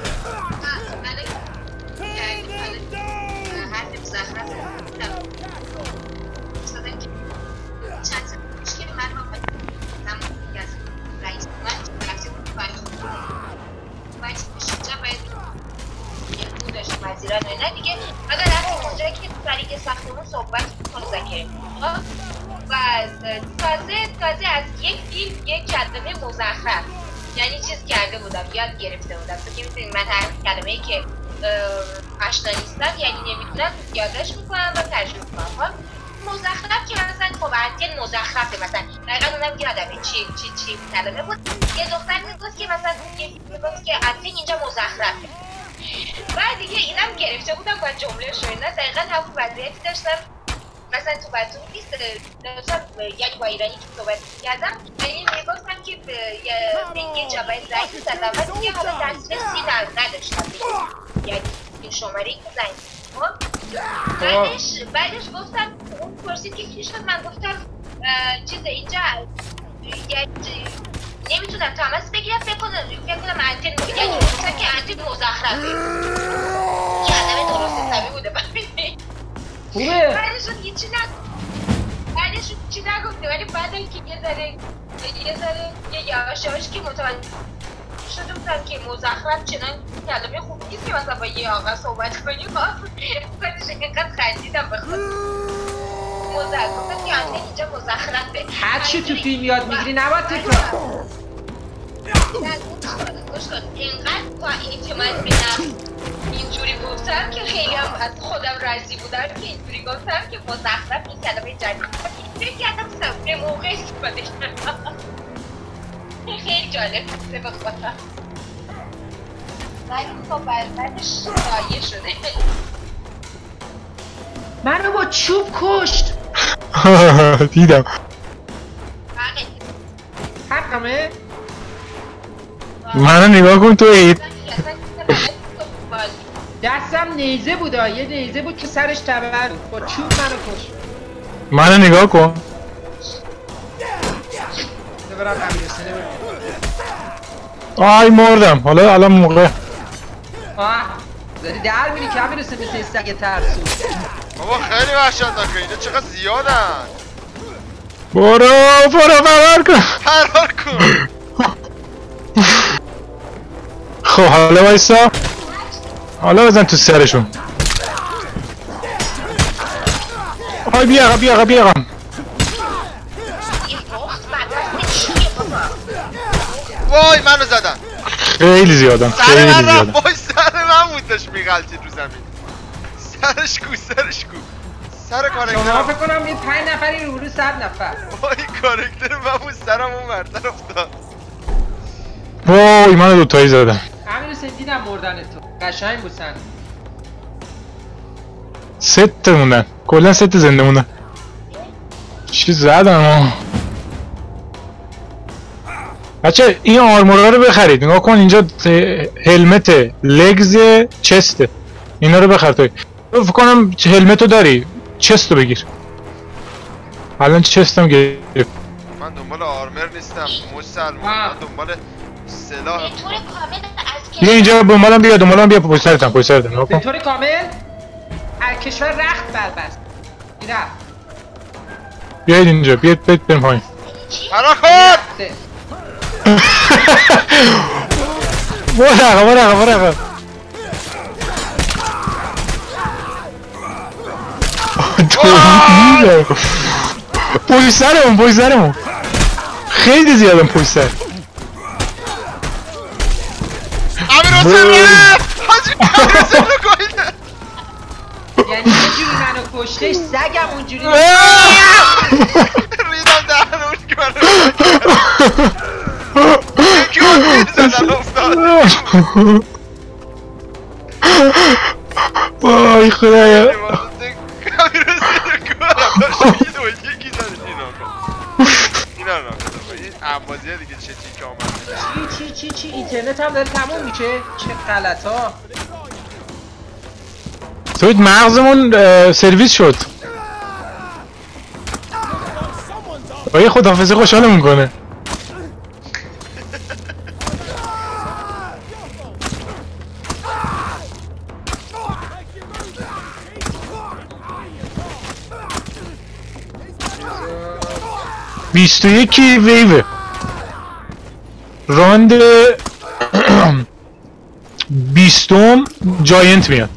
نه دیگه بعد رفتیم اونجایی که طریق ساختمون صحبت مذاکره و تازه از یک فیلم یک کلمه مزخرف یعنی چیز کرده بودم، یاد گرفته بودم. تو که می‌دونی من هر کلمه‌ای که آشنا نیستم یعنی نمی‌دونم یادداشت می‌کنم و ترجمه می‌کنم. مزخرف که مثلا خب انتن مزخرفه، مثلا دقیقاً اونم یادمه چی کلمه بود. یه دختر میگفت که مثلا میگفت که انتن اینجا مزخرفه. بعد دیگه اینم گرفته بودم با جمله شوینا دقیقاً همون وضعیتی داشتم. مثلا تو باتون نیست داشتم یعنی با ایرانی که صحبت کردم یعنی میگفتم که یه جابای زنگ زدم و دیگه حالا دسترسی نداشتم یعنی این شماره که زنگ بعدش گفتم اون پرسید که چی شد، من گفتم چیز اینجا نمیتونم تماس بگیرم، فکر کنم انتن یعنی گفتم که انتن مزخرفه که آدم درست حسابی بوده ببینید
خوبه.
بعدشون چی نگفته ولی بعد که یه ذره یه یواشاش که متوجه شده بودم که مزخرف چنان کلمه خوب نیست که مثلا با یه آقا صحبت کنیم. بعدش اینقدر خندیدم بخواد گفتم که انتن اینجا مزخرفه.
هر چی تو فیلم یاد میگیری نباید تکرار.
گوش کن اینقدر با اعتماد به نفس اینجوری گفتم که خیلی هم از خودم راضی بودم که اینجوری گفتم که مزخرف این کلمه جدید فکر کردم به موقع استفاده کردم. خیلی جالب بوده به خودم ولی خب بعدش ضایع شده.
منو با چوب کشت.
دیدم.
حقمه؟
منو نگاه کن تو اید.
دستم نیزه بود، یه نیزه بود که سرش تبر بود، با چوب منو کشت.
منو نگاه کن.
ببرم نمیرسه
آی مردم. حالا الان موقع
داری در میری که میرسه مثل سگ ترسو.
بابا خیلی وحشتناکه اینا، چقدر زیادن.
برو فرار کن.
فرار کن.
خب حالا وایسا، حالا بزن تو سرشون. آی بیا
وای منو زدن.
خیلی زیادن.
سر من بود داشت میغلطید رو زمین. سرش کو سر کارکتر
شما فکر کنم یه 5 نفری رو 100 نفر.
وای کارکتر من بود سرم اون مرتر افتاد.
وای منو دوتایی زدن.
همین رو دیدم مردن تو قشنگ بودن.
3 تا موندن، کلا 3 تا زنده موندن. چی زدم بچه این آرمورا رو بخرید. نگاه کن اینجا هلمت لگز چسته، اینا رو بخر. توی فکر کنم هلمتو داری، چستو بگیر. الان چستم گرفت.
من من دنبال آرمر نیستم مسلمان، من دنبال سلاح.
به طور کامل از
بیا اینجا دنبالم بیا پشت سرتم
به طور کامل هر کشور رخت بربست. میرم.
بیاید اینجا بیاید بریم پایین.
حرکات!
برو پشت سرمون خیلی زیادم پشت سر.
امیر حسین رفت! حاجی امیر حسین رو گایده!
یعنی یه جوری منو کشتش سگم اونجوری
ریدم دهن اون که منو یکی اون دید زدن افتاد.
وای خدایا
امیر حسین رو گارم داشت یکی زده اینا این عمازیه دیگه چه چی که آمده
چی اینترنت هم داره تموم میشه. چه غلط ها.
سوید مغزمون سرویس شد. با یه خداحافظی خوشحالمون کنه. بیست و یکی ویوه راند بیستم جاینت میاد.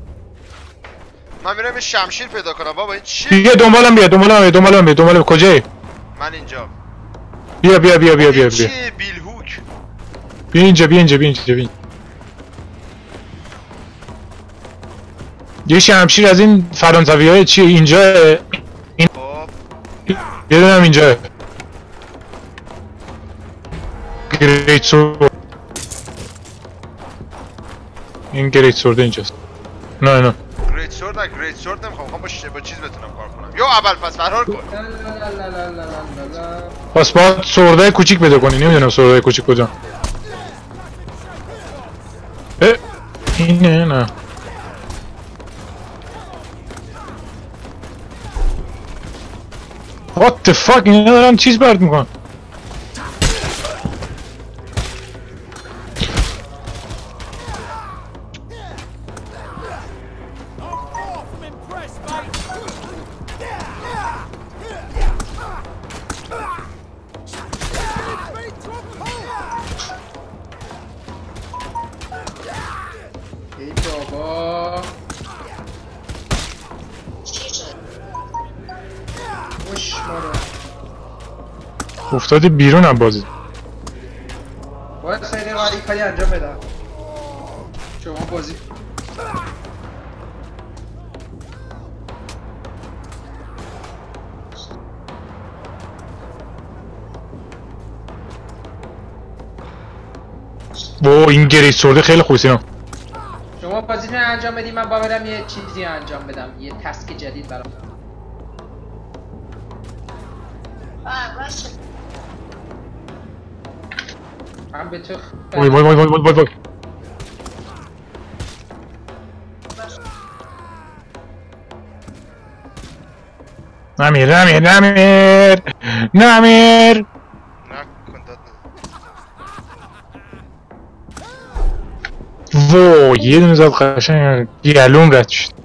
من میرم یه شمشیر پیدا کنم بابا این چی؟
بیا دنبالم بیا کجایی؟
من اینجا.
بیا
چی بیلهوک؟
بیا اینجا یه شمشیر از این فرانسوی های چیه اینجا این یه دونم اینجا گریت سورد. این گریت سورد اینجاست. نه
گریت سورد نمیخوام با چیز بتونم کار کنم. یا اول پس فرار کن.
پس باید سورده کوچیک پیدا کنی. نمیدونم سورده کوچیک کجا. اینه نه What the fuck اینا دارن چیز برد میکن.
ای بابا خوش مارو
افتادی بیرون هم بازی.
باید خیلی ولی کاری انجام بدم. شما بازی
این گریت سورده خیلی خوبه سینا.
شما بازیتون انجام بدید من با برم یه چیزی انجام بدم. یه تسک جدید برام.
باشه
من به تو
وای نمیر وای یه دونه زد قشنگ گلوم رد شد.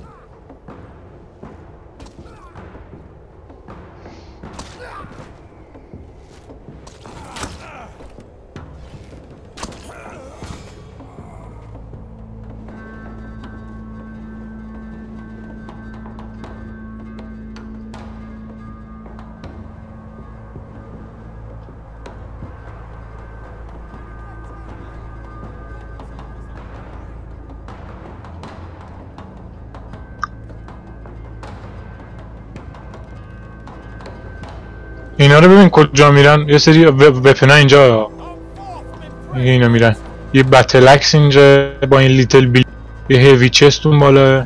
اینا رو ببین کجا میرن. یه سری وپنا اینجا اینا میرن. یه بتلکس اینجا با این لیتل بیل. یه هیوی چست اون بالا.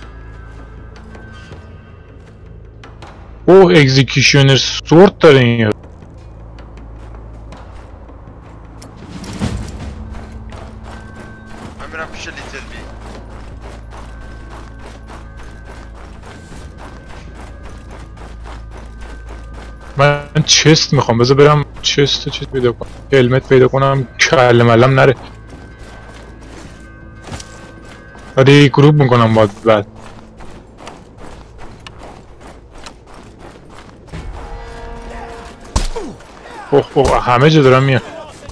او اگزیکیشنر سورد داره این.
من میرم پیش لیتل بی.
من من چست میخوام، بذار برم چست چیز پیدا کنم، هلمت پیدا کنم، کله ملم نره. آره گروپ میکنم باید بعد. اوه همه جا دارم میان.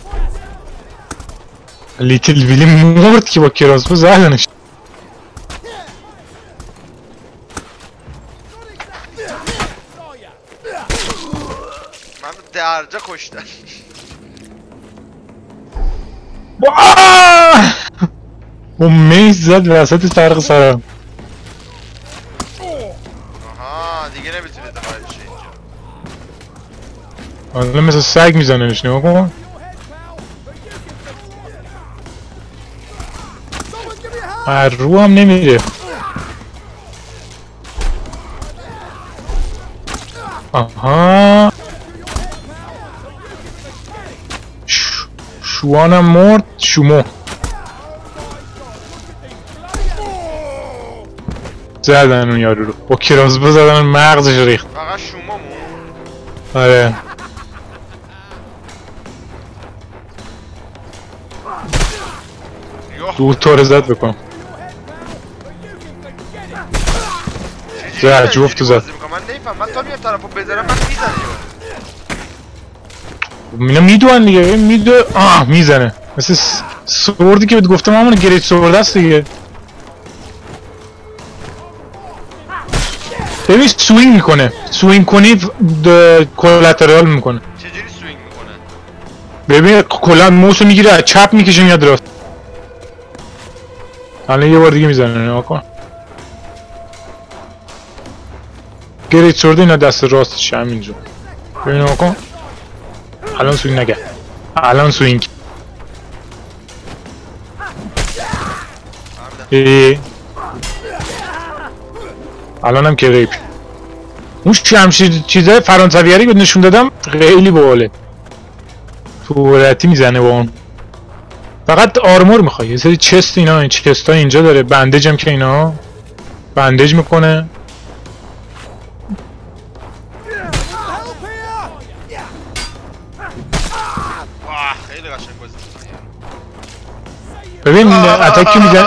لیتل ویلی مرد که با کراسبو زدنش.
من درجا کشتن.
اون میز زد وسط فرق سرم.
آها دیگه نمیتونید خارج شه اینجا.
حالا مثل سگ میزننش، نگاه کن. رو هم نمیره. آها شوانم مرد. شومو زدن اون یارو رو با کراسبو زدن مغزش ریخت.
فقط شما مون.
آره دو تاره زد بکنم. زد جفت زد.
من نمیفهم، من تا میام طرفو بزنم من میزنه.
اینا میدونن دیگه، میدو میزنه مثل سوردی که بهت گفتم همون گریت سورد است دیگه. ببین سوینگ میکنه، سوینگ کنی کلاترال میکنه.
چجوری سوینگ میکنه؟
ببین کلا موسو میگیره چپ میکشه میاد راست. الان یه بار دیگه میزنه. نگاه کن گریت سورد اینا دست راستش همینجا. ببین نگاه کن الان سوینگ نگه، الان سوینگ. الان هم که ریپ. اون شمشیر چیزای فرانسویاری که نشون دادم خیلی باحاله، صورتی میزنه با اون. فقط آرمور میخوای، یه سری چست اینا، این چست ها اینجا داره، بندج هم که اینا بندج میکنه.
خیلی قشنگ بازی می‌کنی.
ببین اتک میزنه.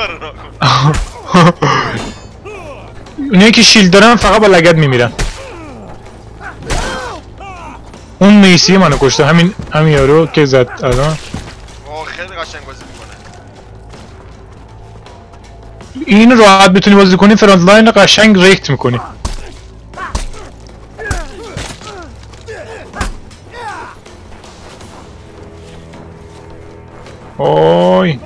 اونایی که شیلد دارن فقط با لگد میمیرن. اون میسی منو کشته، همین یارو که زد الان.
خیلی قشنگ بازی میکنه.
این راحت بتونی بازی کنی، فرانت لاین قشنگ ریکت میکنی. اوی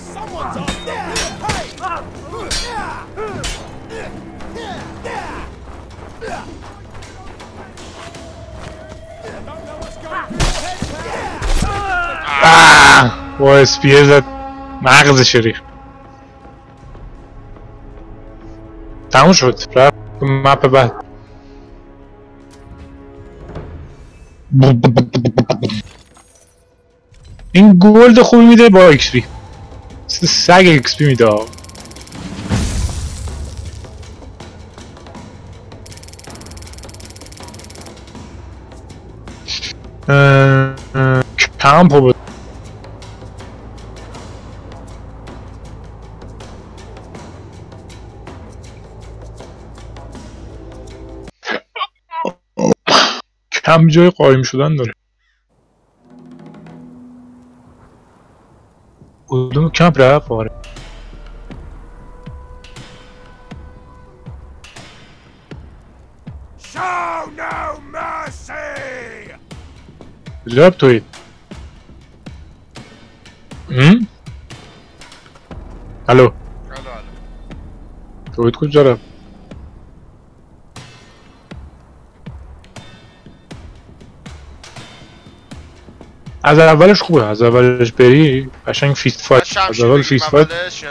با اسپیر زد مغزش ریخت. تموم شد، رفت مپ بعد. این گولد خوبی میده با ایکس پی، سگ ایکس پی میده. کمپ بود. کم جای قایم شدن داره. کدوم کمپ رفت؟ آره کجا رفت توید؟ الو توید کجا رفت؟ از اولش خوبه، از اولش بری قشنگ فیست فایت. از اول فیست فایت.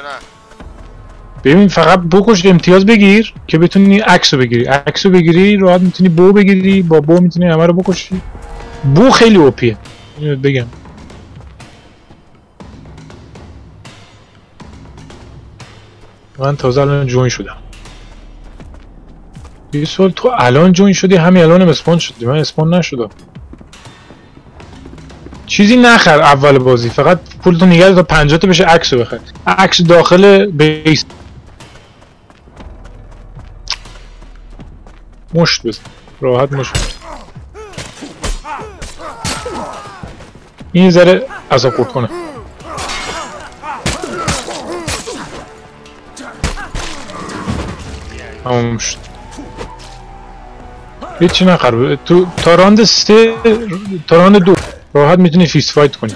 ببین فقط بکش امتیاز بگیر که بتونی عکسو بگیری، راحت میتونی بو بگیری، با بو میتونی همه رو بکشی. بو خیلی اوپیه بگم. من تازه الان جوین شدم. یه سوال تو الان جوین شدی همین الان اسپان شدی من اسپان نشدم چیزی نخر اول بازی فقط پولتو نگه تا 50 تا بشه عکس رو بخر عکس داخل بیس مشت بزن راحت مشت این ذره عذاب خورد کنه تمام شد هیچی نخر تو تا راند 3 تا راند 2 راحت میتونی فیست فایت کنی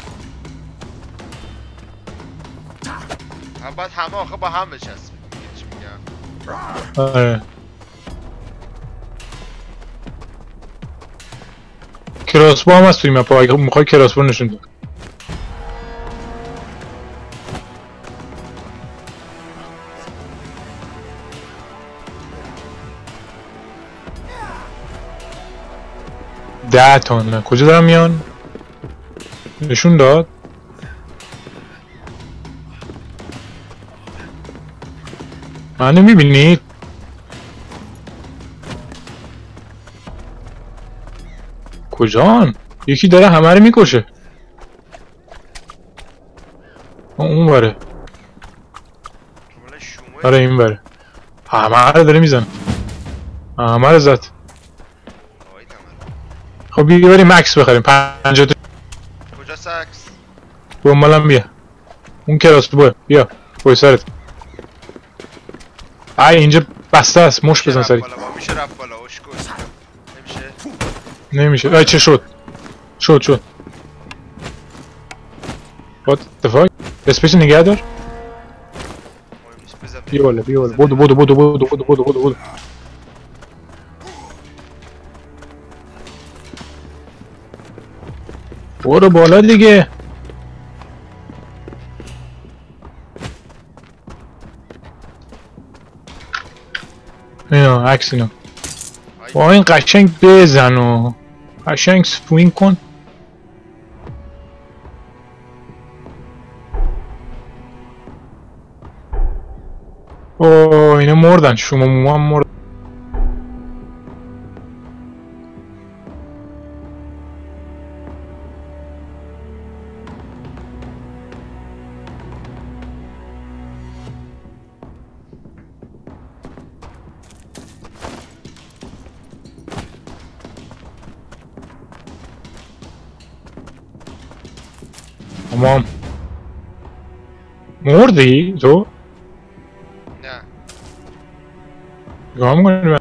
بعد همه آخه با هم بچسبیم چی میگم
آره کراسبو هم هست توی مپا اگه میخوای کراسبو نشون ده ده تان کجا دارم میان؟ نشون داد؟ منو میبینید؟ کجان؟ یکی داره همه رو میکشه اون بره آره این بره همه رو داره میزن همه رو زد خب بیا بریم مکس بخریم 50 تا
کجا سکس؟
دنبالم بیا اون کراسبوه بیا پای سرت اینجا بسته است مش بزن سری
میشه رفت بالا اشکو
نمیشه چه شد What the fuck اسپیس نگه دار بیا بالا بدو برو بالا دیگه اینا عکس اینا با این قشنگ بزن و قشنگ سوینگ کن اوه اینا مردن شما موما هم مردن تمام مردی تو؟
نه
نگاه میکنی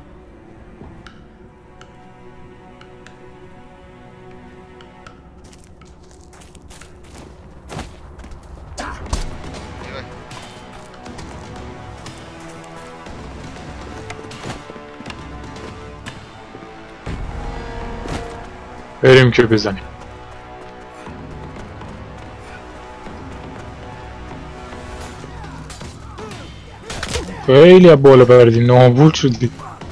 بریم که بزنیم خیلی بالا بردی نابود شدی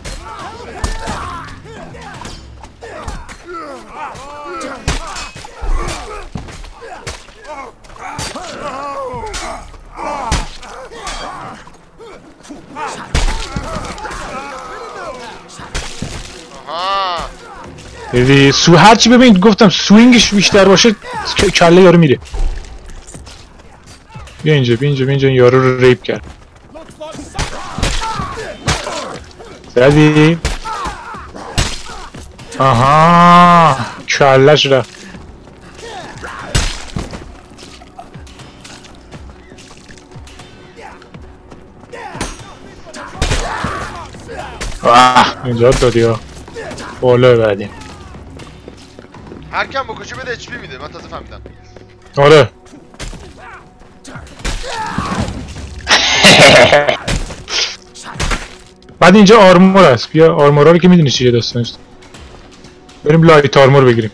دیدی هرچی ببین گفتم سوینگش بیشتر باشه کله یارو میره بیا اینجا یارو رو ریپ کرد زدی؟ آها کلش رفت اینجا دادی ها بالا بعدیم
هر کم بکشه بده HP میده من تازه فهمیدم
آره بعد اینجا آرمور هست بیا آرمورا رو که میدونی چیه داستانش بریم لایت آرمور بگیریم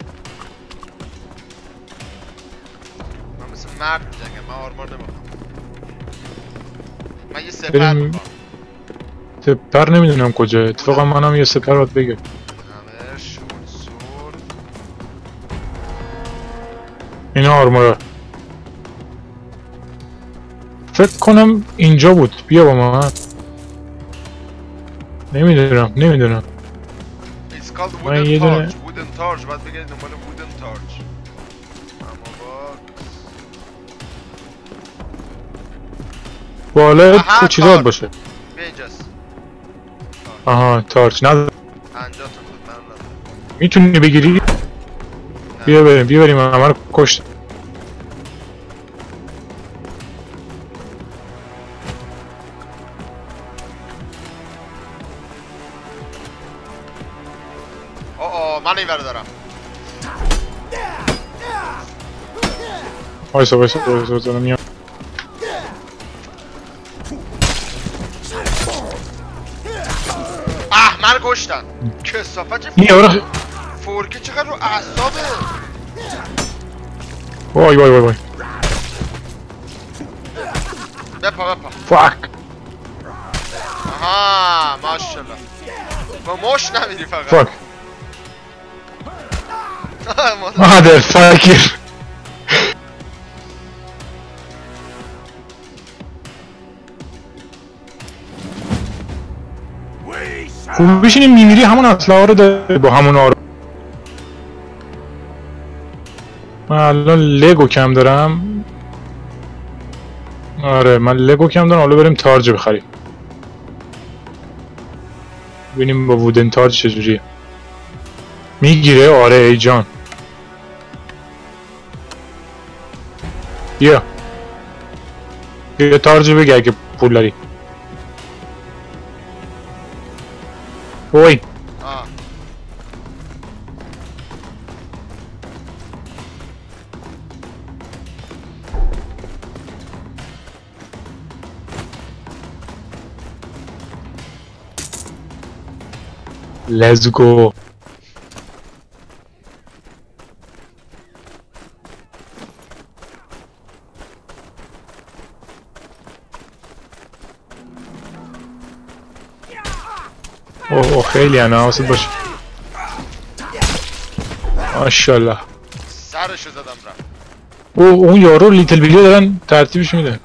من مثل مرد میجنگم من آرمور نمیخوام من یه سپر میخوام
سپر نمیدونم کجا اتفاقا منم یه سپر باید بگیر اینا آرمورا فکر کنم اینجا بود بیا با من نمیدونم
It's called
من
wooden
یه دونه-
torch باید بگید دنبال wooden torch اما
بالا
آها،
چیزات
تارچ.
باشه
بیا اینجاست
آها تارچ نداره
انجاتون بود من ندارم
میتونی بگیری بیا بریم همه رو کشت
من این ور دارم
وایسا دارم میام
من کشتن کسافت چه
این یارو
فورکی چقدر رو اعصابه
وای
بپا
فاک
آها ماشالله با مش نمیری فقط
فاک مادر فاکر خوب بشینیم میمیری همون اسلحه رو داره با همون آرو من الان لگو کم دارم آره من لگو کم دارم حالا بریم تارج بخریم ببینیم با وودن تارج چجوریه میگیره آره ای جان بیا تارج بگه اگه پول داری اوی Let's go. اوه خیلی حواست باشه ماشاءالله
سرشو زدم رفت
اون یارو لیتل بیلیو دارن ترتیبش میده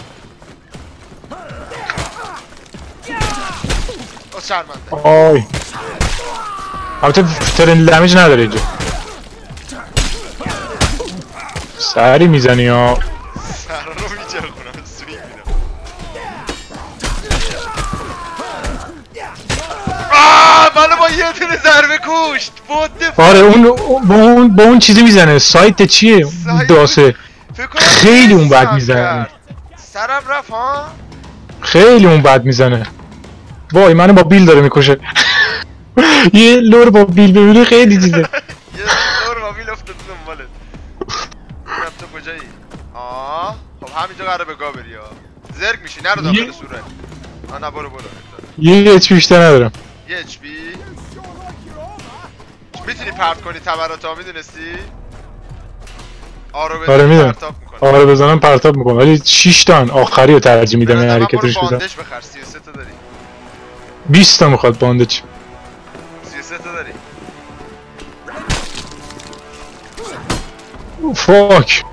شرمنده
آی البته ترن دمیج نداره اینجا سری میزنی ها
سر رو میچرخونم سوی میدم منو با یه دونه ضربه کشت
آره اون با اون چیزی میزنه سایت چیه داسه خیلی اون بد میزنه
سرم رفت ها
خیلی اون بد میزنه وای منو با بیل داره میکشه یه لور با بیل ببینه خیلی چیزه
یه لور با بیل افتاد دنبالت تو کجایی؟ خب همینجا قراره به گا بری ها زرگ میشی نرو داخل سوره نه برو
یه اچ بیشتر ندارم
یه اچ پی میتونی پرت کنی تبرات ها میدونستی؟
آره میدونم
پرتاب میکنه
آره بزنم پرتاب میکنم ولی 6 تا آخری رو ترجیح میدم این حرکتش بزنم
باندش بخر 33 تا داری
20 تا میخواد باندج
33 تا داری
فاک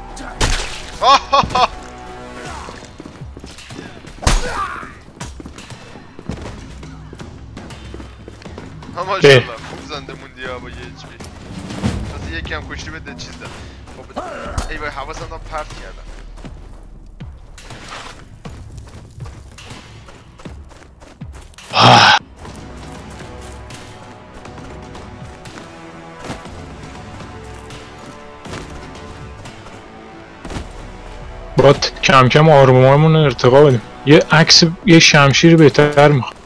ماشاءالله خوب زنده موندی ها با یه اچ پی تازه یکی هم کشتی بده چیز داد خب ای وای حواسم دارم پرت کردم
باید کم کم آروممون ارتقا بدیم یه عکس یه شمشیر بهتر میخوام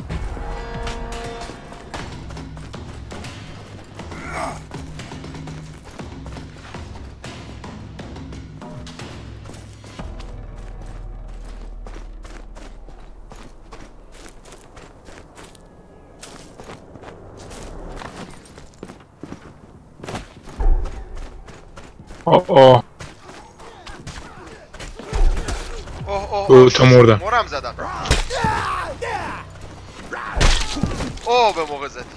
تا مردم
مورم زدم اوه به موقع زدی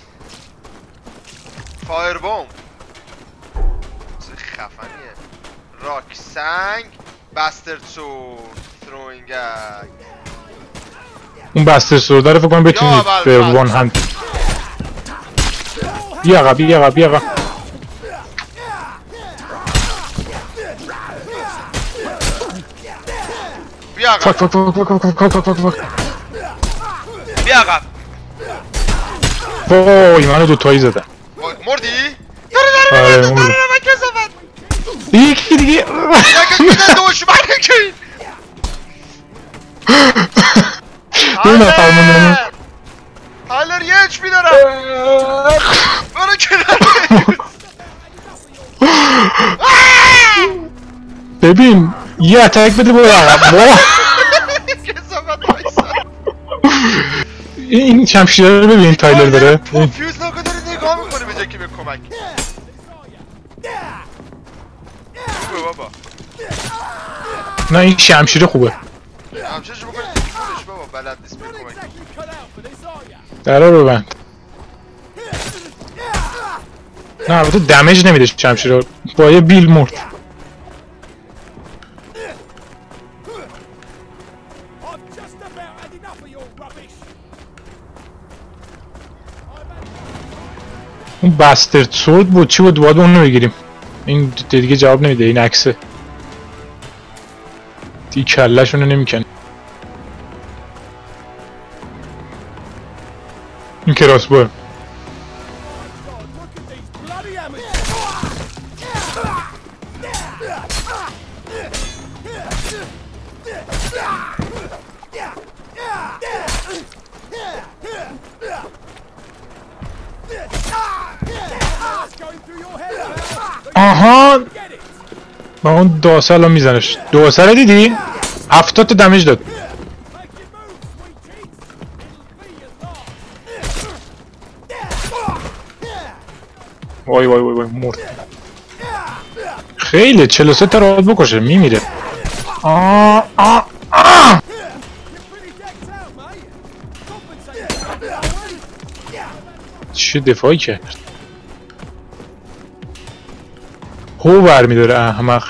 فایر بوم چه خفنیه راک سنگ باسترد سورد تروینگ
اون بستر سورده رو فکر کنم بتونید به وان هند. بیا آقا بیا آقا بیا آقا.
بیا آقا بیا آقا.
وای منو دوتایی زدن.
مردی؟
آره مردم.
من کسافت.
یکی دیگه
یکی دشمنه که
دو نفر موندن.
تایلر یه اچ پی دارم. برو کنار.
ببین یه اتک بده برو عقب.
کسافت وایسا.
این شمشیره رو ببین تایلر بره.
پوفیوز ناکو داره نگاه میکنه به جای که به کمک. خوبه بابا.
نه این شمشیره خوبه.
همچنش بکنی تکونش بابا بلد نیست به کمک.
درها رو بند. نه البته دمیج نمیده شمشیره با یه بیل مرد. اون باسترد سورد بود چی بود باید اون رو بگیریم. این دیگه جواب نمیده این عکسه دی کله‌شونو نمیکنه. این کراسبو آها با اون دوسل رو میزنش. دوسل رو دیدی؟ 70 تا دمیج داد. وای وای وای وای مرد. خیلی 43 تا راد بکشه میمیره. چه دفاعی کرد. هو برمیداره احمق.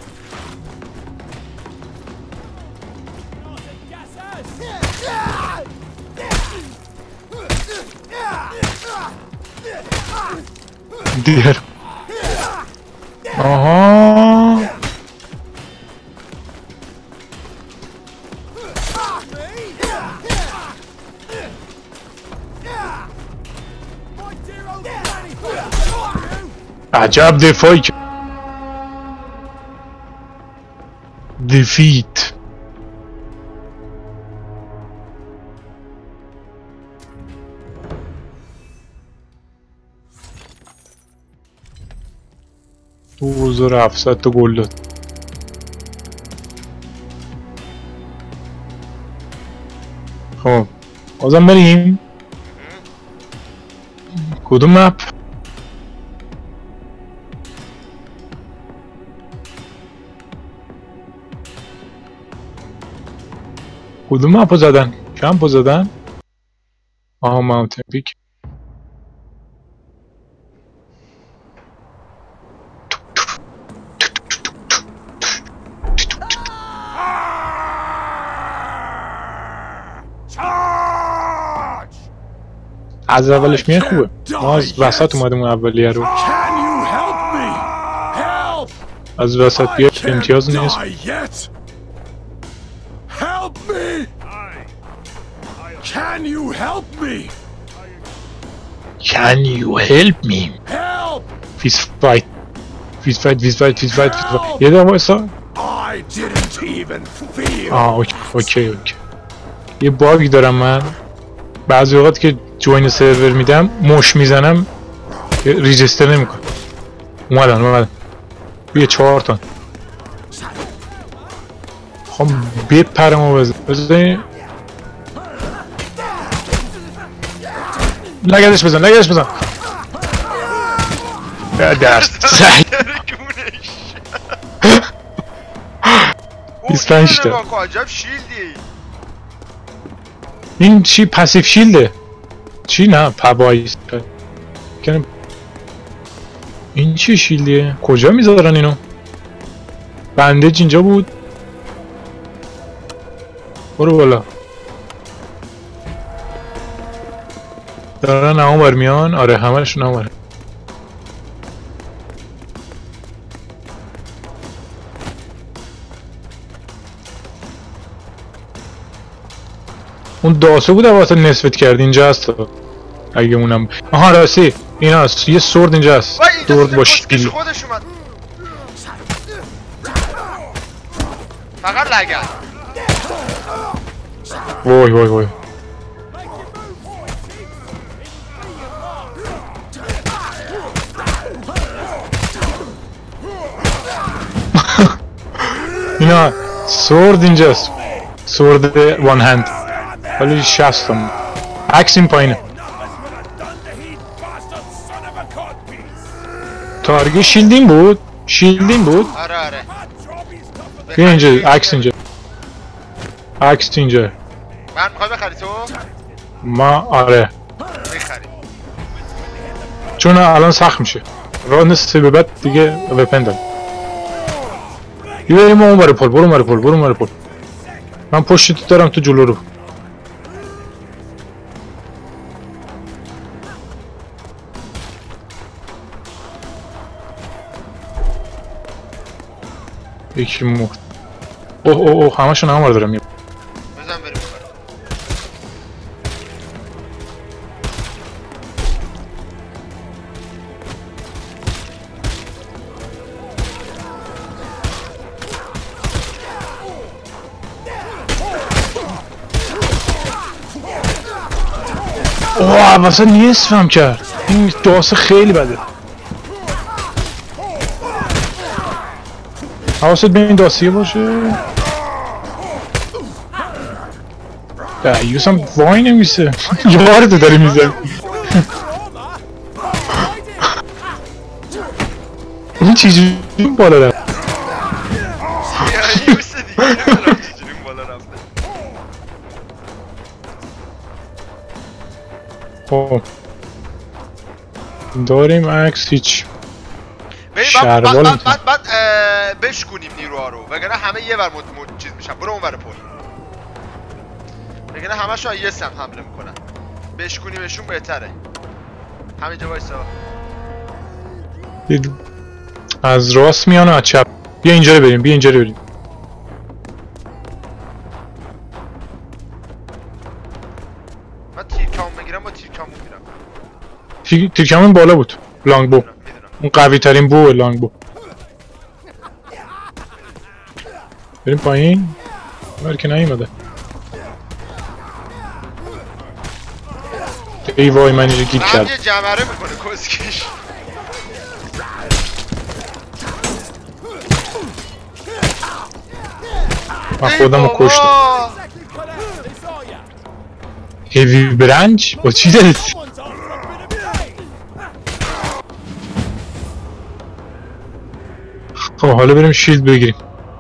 دیر آها عجب دفاعی که defeat. حضور 700 تا گل داد. خب بازم بریم. کدوم مپ؟ کدوم مپو زدن؟ کمپو زدن؟ آها ماونتن پیک. از اولش میه خوبه. ما از وسط اومدیم اون اولیه رو. از وسط بیاد امتیاز نیست.
Can you help me?
Can you help me?
Help!
Fist fight. Fist fight, fist fight, fist fight, fist fight. یه دقیقه بایستا.
I didn't even feel.
اوکی. یه باگ دارم من. بعضی اوقات که جوین سرور میدم مش میزنم ریجستر نمیکنه. اومدن. بیا 4 تا. خب بپرم و بزنی. لگدش بزن درست سعی 25 تا.
عجب شیلدی.
این چی پاسیو شیلده؟ چی نه پبایی. این چی شیلدیه؟ کجا میذارن اینو؟ بندج اینجا بود. برو بالا. دارن اون بر میان. آره همشون اون بر. اون داسو بود واسه نصفت کرد. اینجا هست اگه اونم آها راستی این هست یه سورد اینجا هست. سورد با شیل
خودش اومد فقط لگن.
وای وای وای اینا سورد اینجاست. سورد وان هند ولی شستم. عکس این پایینه. تارگت شیلدین بود. شیلدین بود.
آره آره
بیا اینجا عکس اینجا. عکس اینجا.
من میخوای بخری تو؟
ما آره
بخری
چون الان سخت میشه. راه نصف به بعد دیگه وپن دارم. یه بریم اون بره پل. برو اون بره پل. برو اون بره پل. من پشتت دارم تو جلو رو. یکی مرد. اوه اوه اوه همشون هم دارم.
بزن بریم
اوه واسه نصفم کرد. این داسه خیلی بده. حواست به این داسیه باشه. دعیوس هم وای نمیسه. یارتو داری میزن. این چیزی بالا رفت.
دعیوس دیگه نمیدونم چجوری بالا رفته.
خب داریم عکس هیچ
شروال بعد بشکنیم نیروها رو وگرنه همه یه ور چیز میشن. برو اون ور پل وگرنه همه شو یه سمت حمله میکنن. بشکنیمشون بهتره. همینجا وایسا.
از راست میان و از چپ. بیا اینجا رو بریم. بیا اینجا رو بریم.
من تیرکامون بگیرم با تیرکامون میرم.
تیرکامون بالا بود. لانگ بو اون قوی ترین بو لانگ بو. بریم پایین. که نیومده. ای وای من اینجا گیت کرد.
یه جمره میکنه کسکش.
من خودم رو کشتم. هیوی برنج با چی دست؟ خب حالا بریم شیلد بگیریم.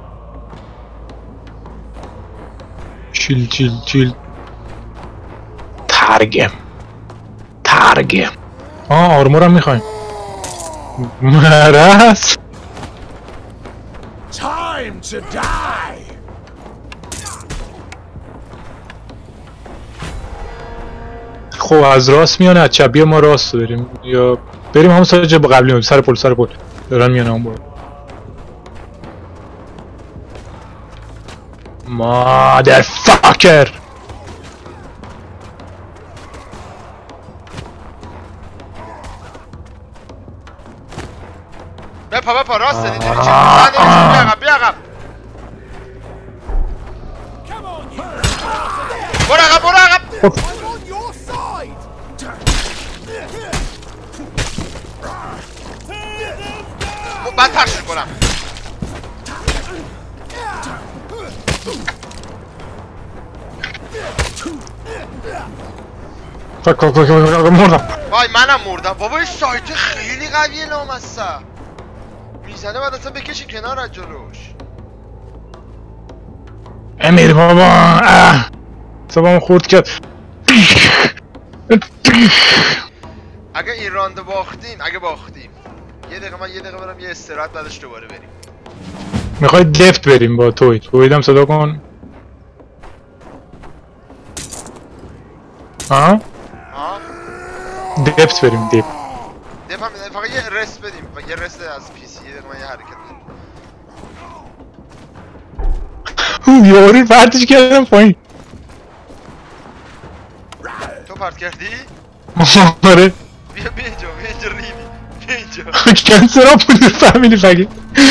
شیلد ترگم. آرمور هم میخوایم. مرس خب از راست میانه از چپ. بیا ما راست بریم یا بریم همون سر جب قبلی. سر پل دارن میانه اون باید. مادر فاکر.
بپا راست دیدی چی؟ بیا عقب. برو عقب. بعد ترشون کنم.
مردم.
وای منم مردم. بابا این سایت خیلی قویه لامصب. میزنه بعد اصلا بکشی کنار از جلوش.
امیر بابا سبام خورد کرد.
اگه این راند باختیم یه دقیقه برم یه استراحت بعدش دوباره بریم.
میخوای دفت بریم با تویدم صدا کن. دپت بریم دپ.
دپ هم فقط یه رست بدیم و یه رست از پی سی من یه حرکت بدیم.
یاری پرتش کردم پایین.
تو پرت کردی؟
آره.
بیا اینجا ریدی. بیا اینجا.
کنسر ها بودی فهمیدی فقط.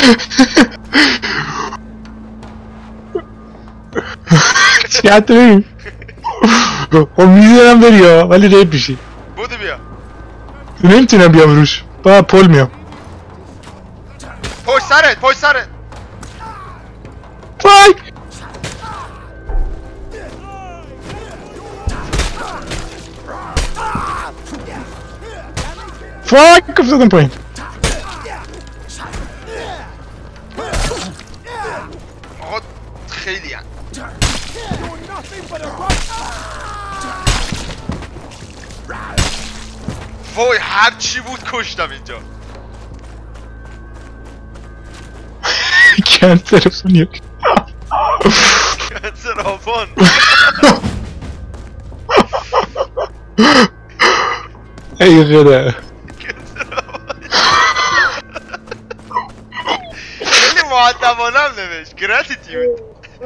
چی حتی بریم؟ خب میدونم بری ها ولی ریب میشی.
بودو بیا.
نمیتونم بیام روش با پل میام.
پشت سرت.
فاک. فاک افتادم پایین.
آقا خیلی هم وای هر چی بود کشتم اینجا.
کنسر فونیک.
کنسر آفان.
ای خدا.
خیلی مؤدبانه هم نوشت گراتیتیود.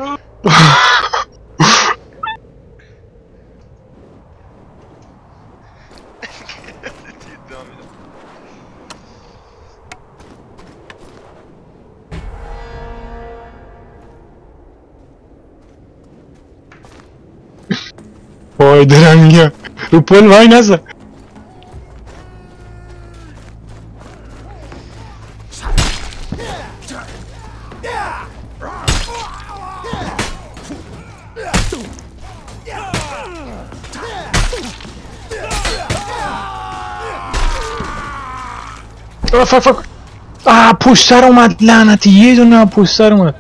وای دارم میگم رو پل وای نزد. فاک پشت سر اومد لعنتی. یه دونه پشت سر اومد.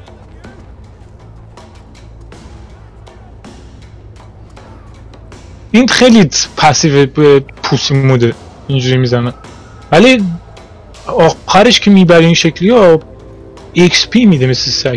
این خیلی پسیو پوسی موده اینجوری میزنه ولی آخرش که میبری این شکلی ها XP میده مثل سگ.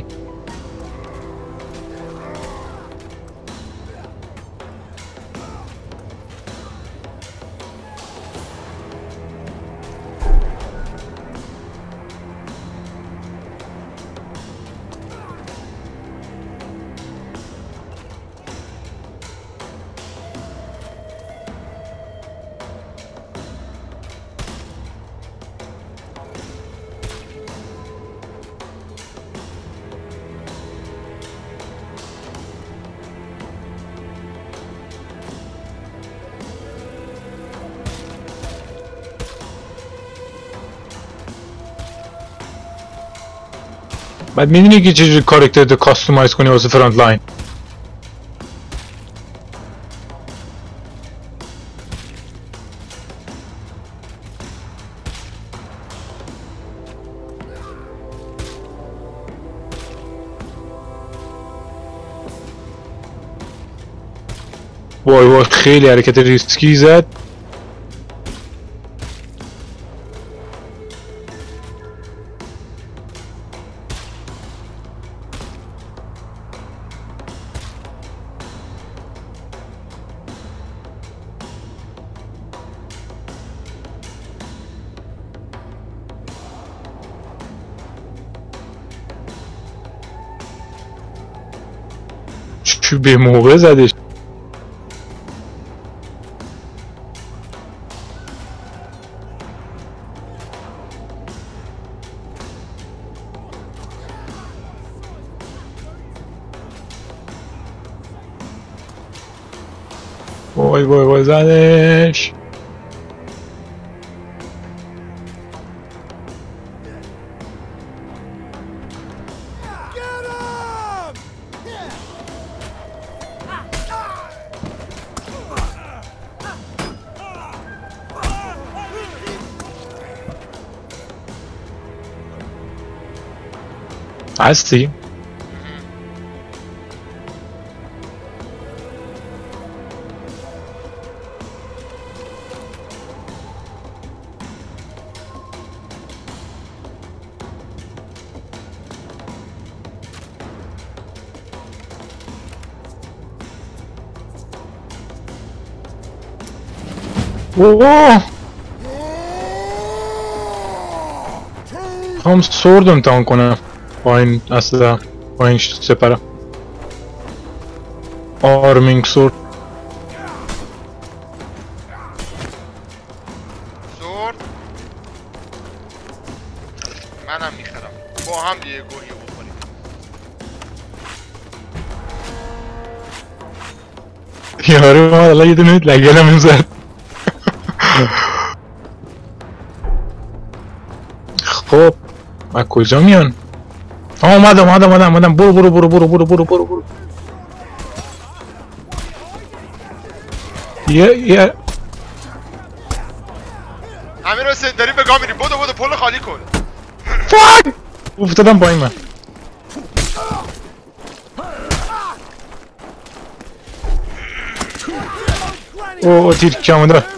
بعد میدونی که چجوری کاراکترتو کاستومایز کنی واسه فرانت لاین. وای خیلی حرکت ریسکی زد. چی به موقع زدش. وای زدش. هستی؟ اوه هم سورد امتحان کنم با این اصلا با این سپرم آرمینگ سورد
منم میخرم با هم دیگه گوهی بخوریم.
یاره ما الان یه دونه لگلم این زد. خب از کجا میان؟ اومدم برو یه
امیر حسین داریم به گاه میریم. بدو پل خالی کن.
فاک افتادم پایین من. اوه تیر کمون دار.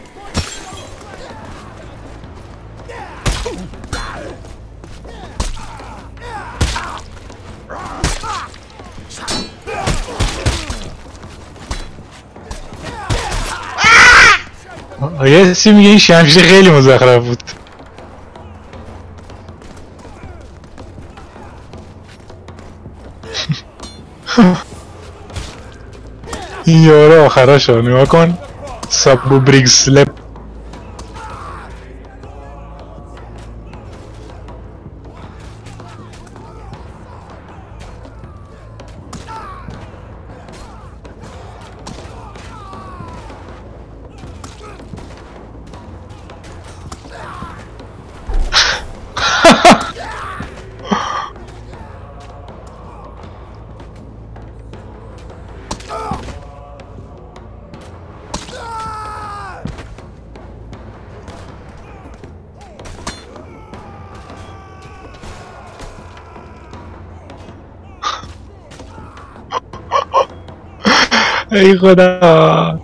یه سی میگه این شمشیر خیلی مزخرف بود. این یاره آخراش ها نگاه کن. سابو بریگ سلپ. ای خدا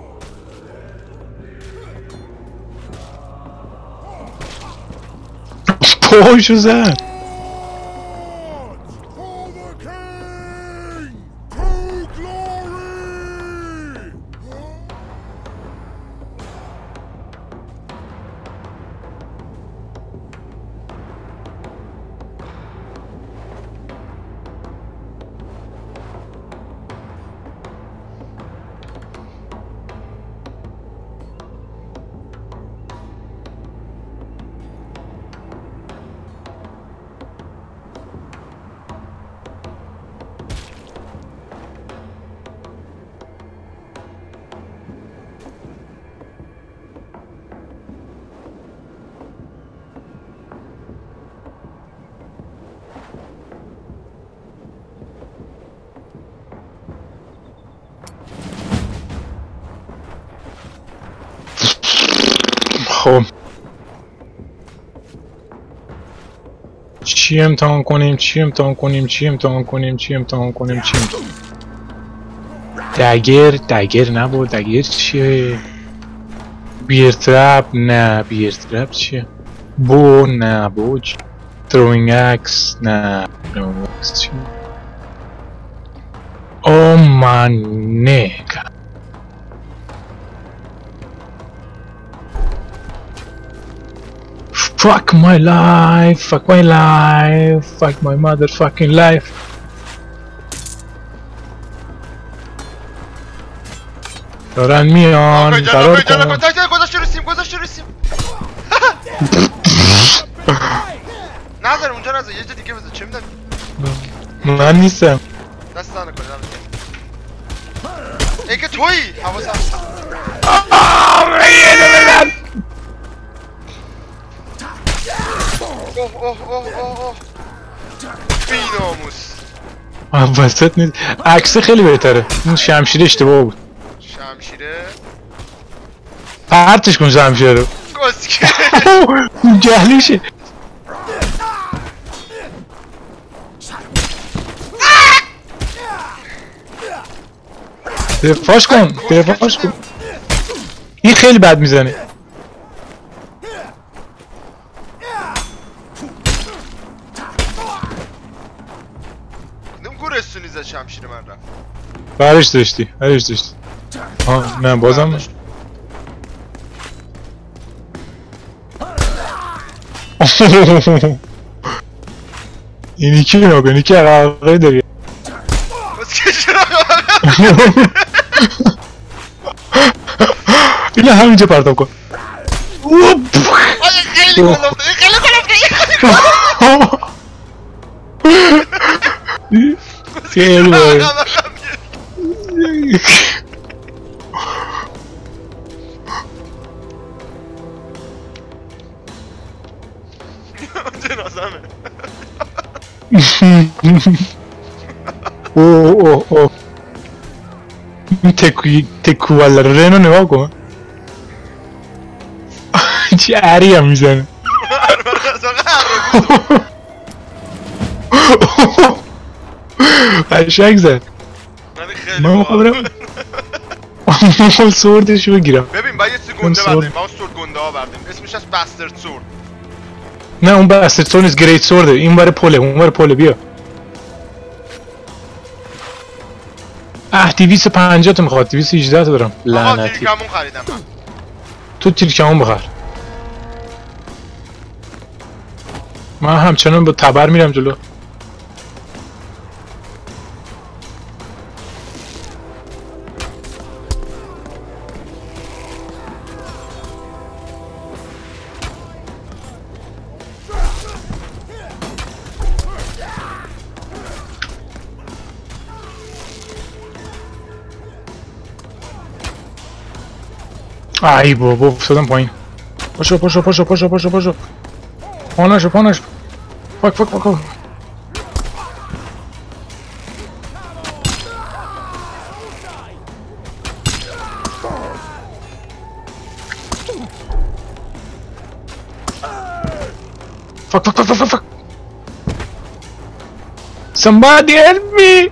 پاشو زد. خب چی امتحان کنیم دگر نبود. دگر چیه؟ بیرترپ نه. بیرترپ چیه؟ بو نه. بو چیه؟ تروینگ اکس نه. تروینگ اکس چیه؟ او من نیکا Fuck my life, fuck my motherfucking life. دارن میان فرار کن.
گذاشت رو سیم. نظر اونجا نظر یه جا دیگه بذار. چه میدونی؟
من نیستم.
دست نکنه. ای که تویی حواسم. اوه بیناموس.
وسط نیست. عکس خیلی بهتره. اون شمشیر اشتباه بود.
شمشیره
پرتش کن شمشیر رو.
گسکه
جهلیشه. دفاعش کن. این خیلی بد میزنه.
گورستونی زد شمشیر من رفت.
برش داشتی. آه نه بازم اینی کی نگاه اینی که عقاقه داری
بس که چرا
اینو همینجا پرتاب کن
خیلی گلفته خیلی گلفته جنازمه
اوه این تکوال رنو نگاه کن چی عری هم میزنه قشنگ زد من مخابرم سوردشو بگیرم
ببین باید یه چیزی گنده بردیم با اون سورد گنده ها بردیم اسمش از باسترد سورد
نه اون باسترد سورد نیست گریت سورده این بره پله اون بره پله بیا 250 تا میخواد 218 تا دارم
آقا تیرکمون خریدم من
تو تیرکمون بخر من همچنان با تبر میرم جلو ای بابا افتادم پایین پاشو پانشو فاک somebody help me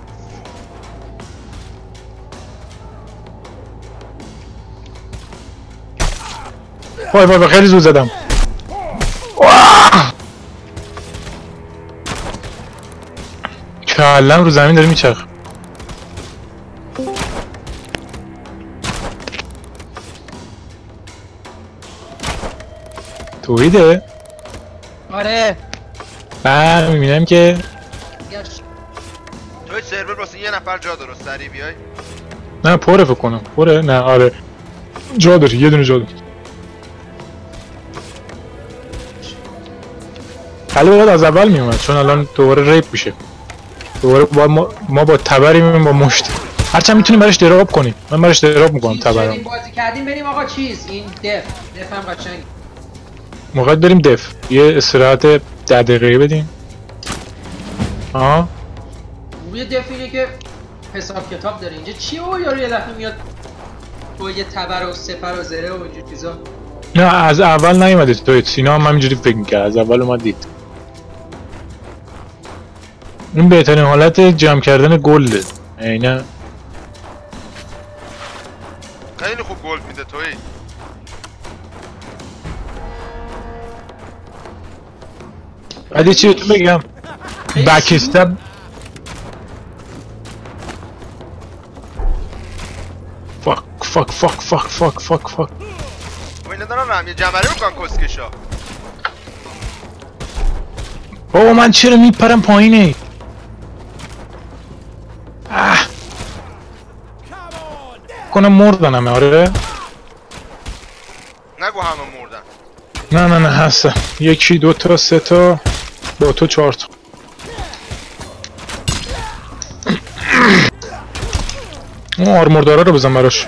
وای خیلی زود زدم کلم رو زمین داره میچرخ تویده؟
آره
میبینم که
توی سرور واسه یه نفر جا درست سریع بیای
نه پره فکر کنم پره نه آره جا داری یه دونه جا داری حالا باید از اول میومد چون الان دوباره ریپ میشه دوباره باید ما با تبری میمونیم با مشت هرچند میتونیم براش دراپ کنیم من براش دراپ میکنم تبرم
بازی کردیم بریم آقا چیز این دف هم قشنگ
موقع بریم دف یه استراحت 10 دقیقه بدیم
یه دف اینه که حساب کتاب داره اینجا چیه و یارو یه دفعه میاد با یه تبر و سپر و زره و اینجور چیزا
نه از اول نیومده تو سینا هم همینجوری فکر میکرد از اول اومد دید این بهترین حالت جمع کردن گله اینه
خیلی خوب گل میده توی
بعدی چی تو بگم بک استپ فاک
اینا دارن هم یه جمعه میکنن کسکشا
بابا من چرا میپرم پایینه کنم مردن همه آره
نگو همه مردن
نه هستم یکی دو تا سه تا با تو 4 تا اون آرموردارا رو بزن براش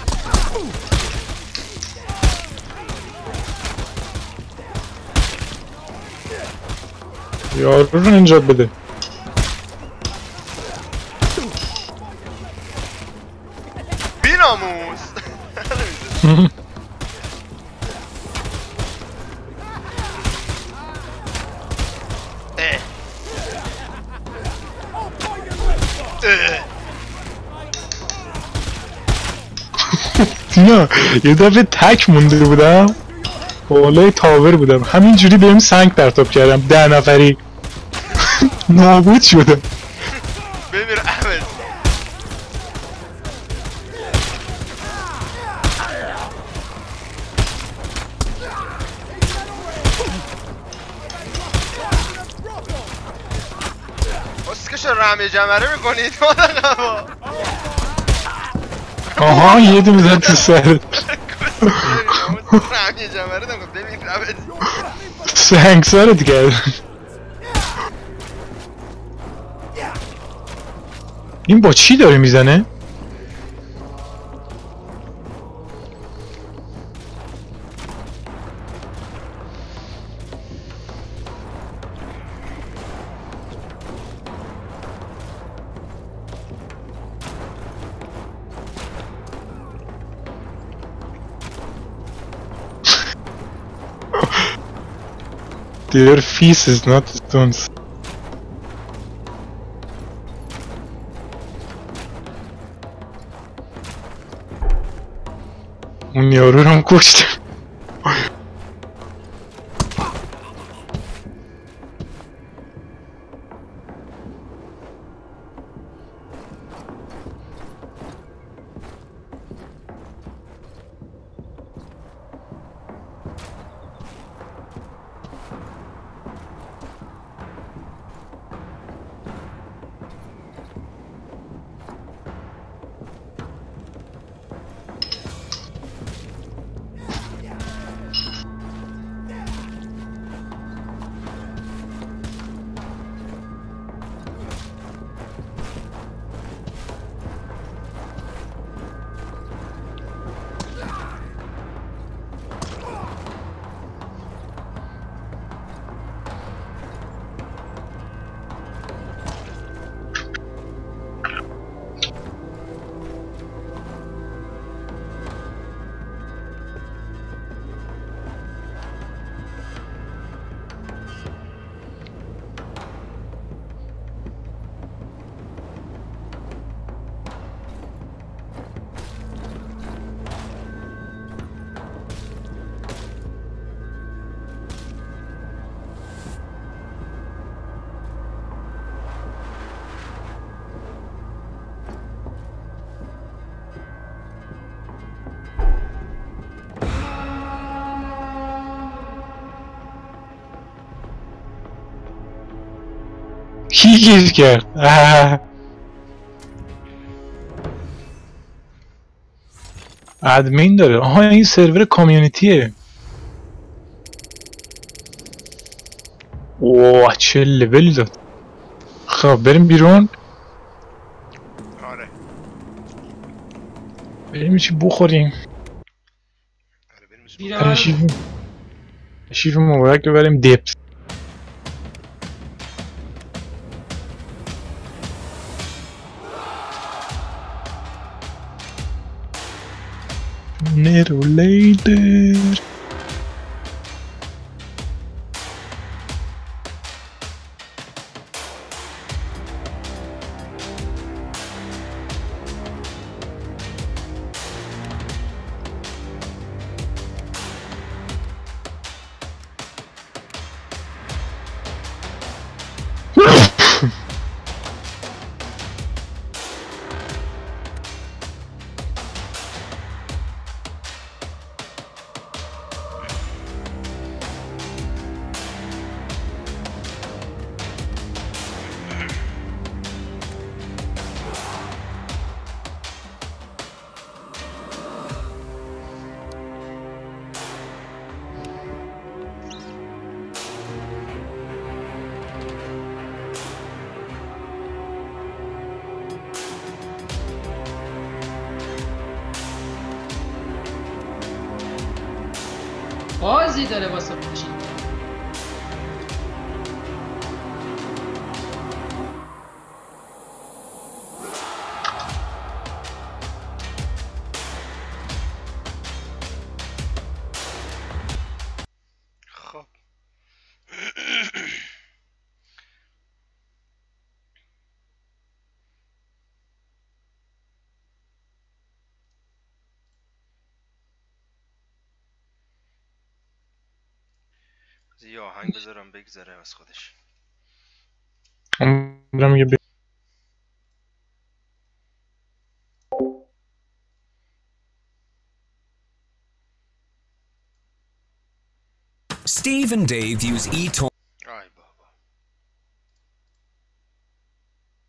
یارو رو نجات بده
بیناموس
تینا یه دفعه تک مونده بودم بالای تاور بودم همینجوری بهم سنگ پرتاب کردم 10 نفری نابود شدم
بمیر احمد چرا رمی جمره میکنید مادر
آها یه دونه زد تو سرت
رمی جمره نکن ببین رمت
سنگسارت کرد این با چی داره میزنه؟ Their feces, not stones. اون یارو رو هم کشتم کی گیر کرد؟ ادمین داره. آها این سرور کامیونیتیه. اوه چه لول داد. خب بریم بیرون.
آره
بریم چی بخوریم.
آره بریم
شیف مبارک رو بریم دپس. Never later.
بازی داره واسه خودش.
خب یه آهنگ بذارم بگذره از خودش.
برم یه
Steve and Dave use eToy.
ای بابا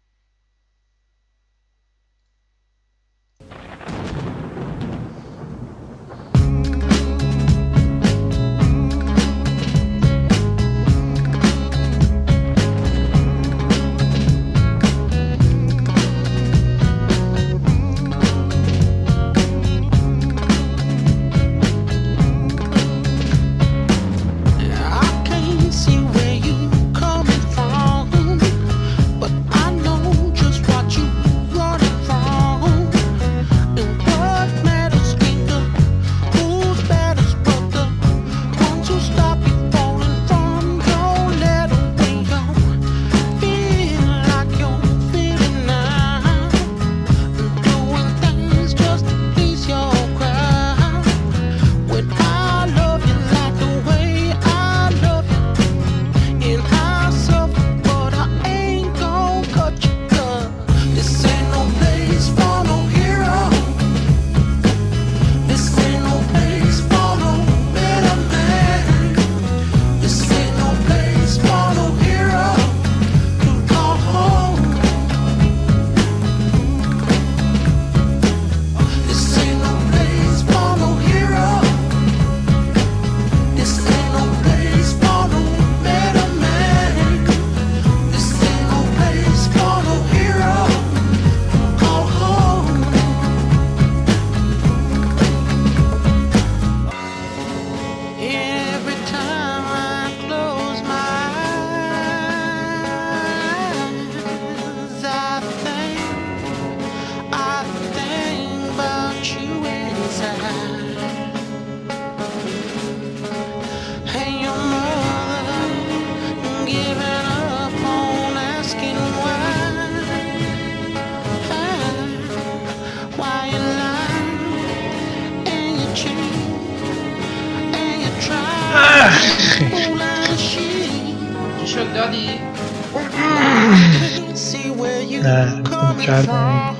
نه کردم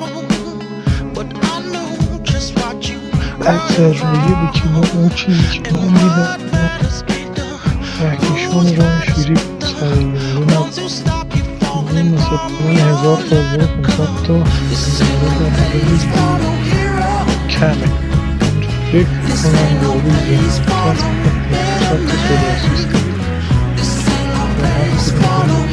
عکس روی بیکیمو اون چیزی که من دیدم کهکشان راه شیری سر یارو این مسافران 1000 تا 1500 تا هزاره در مورد کمه فکر کنم یارو زنده کسب 500 تا سولار سیستم و هر کدوم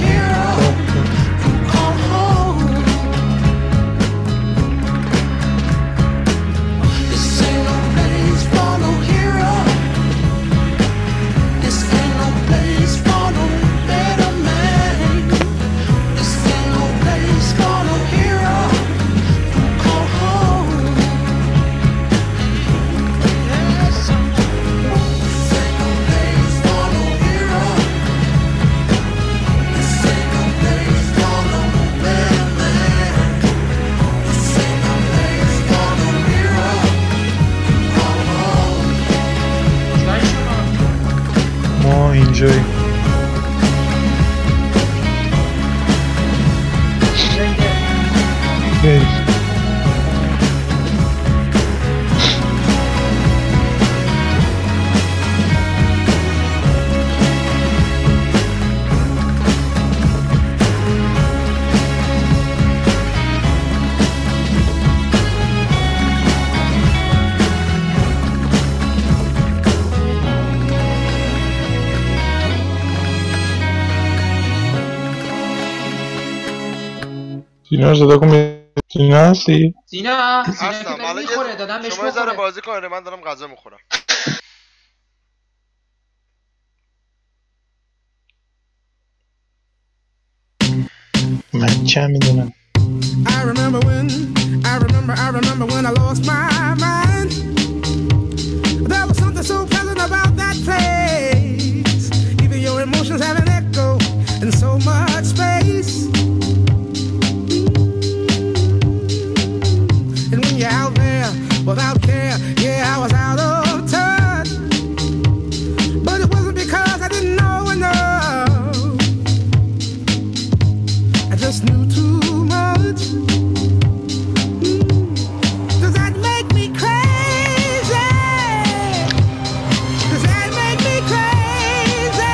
اینجایی سینا صدا کن. سینا هستی؟
سینا
هستم.
که میخوره دادم بهش
شما یه ذره
بخوره.
بازی کنه، من دارم غذا میخورم.
من چه میدونم.
I remember when I lost my mind. There was something so pleasant about that place. Even your emotions have an echo in so much space. And when you're out there without care, yeah, I was out of touch. But it wasn't because I didn't know enough. I just knew too much. Does that make me crazy? Does that make me crazy?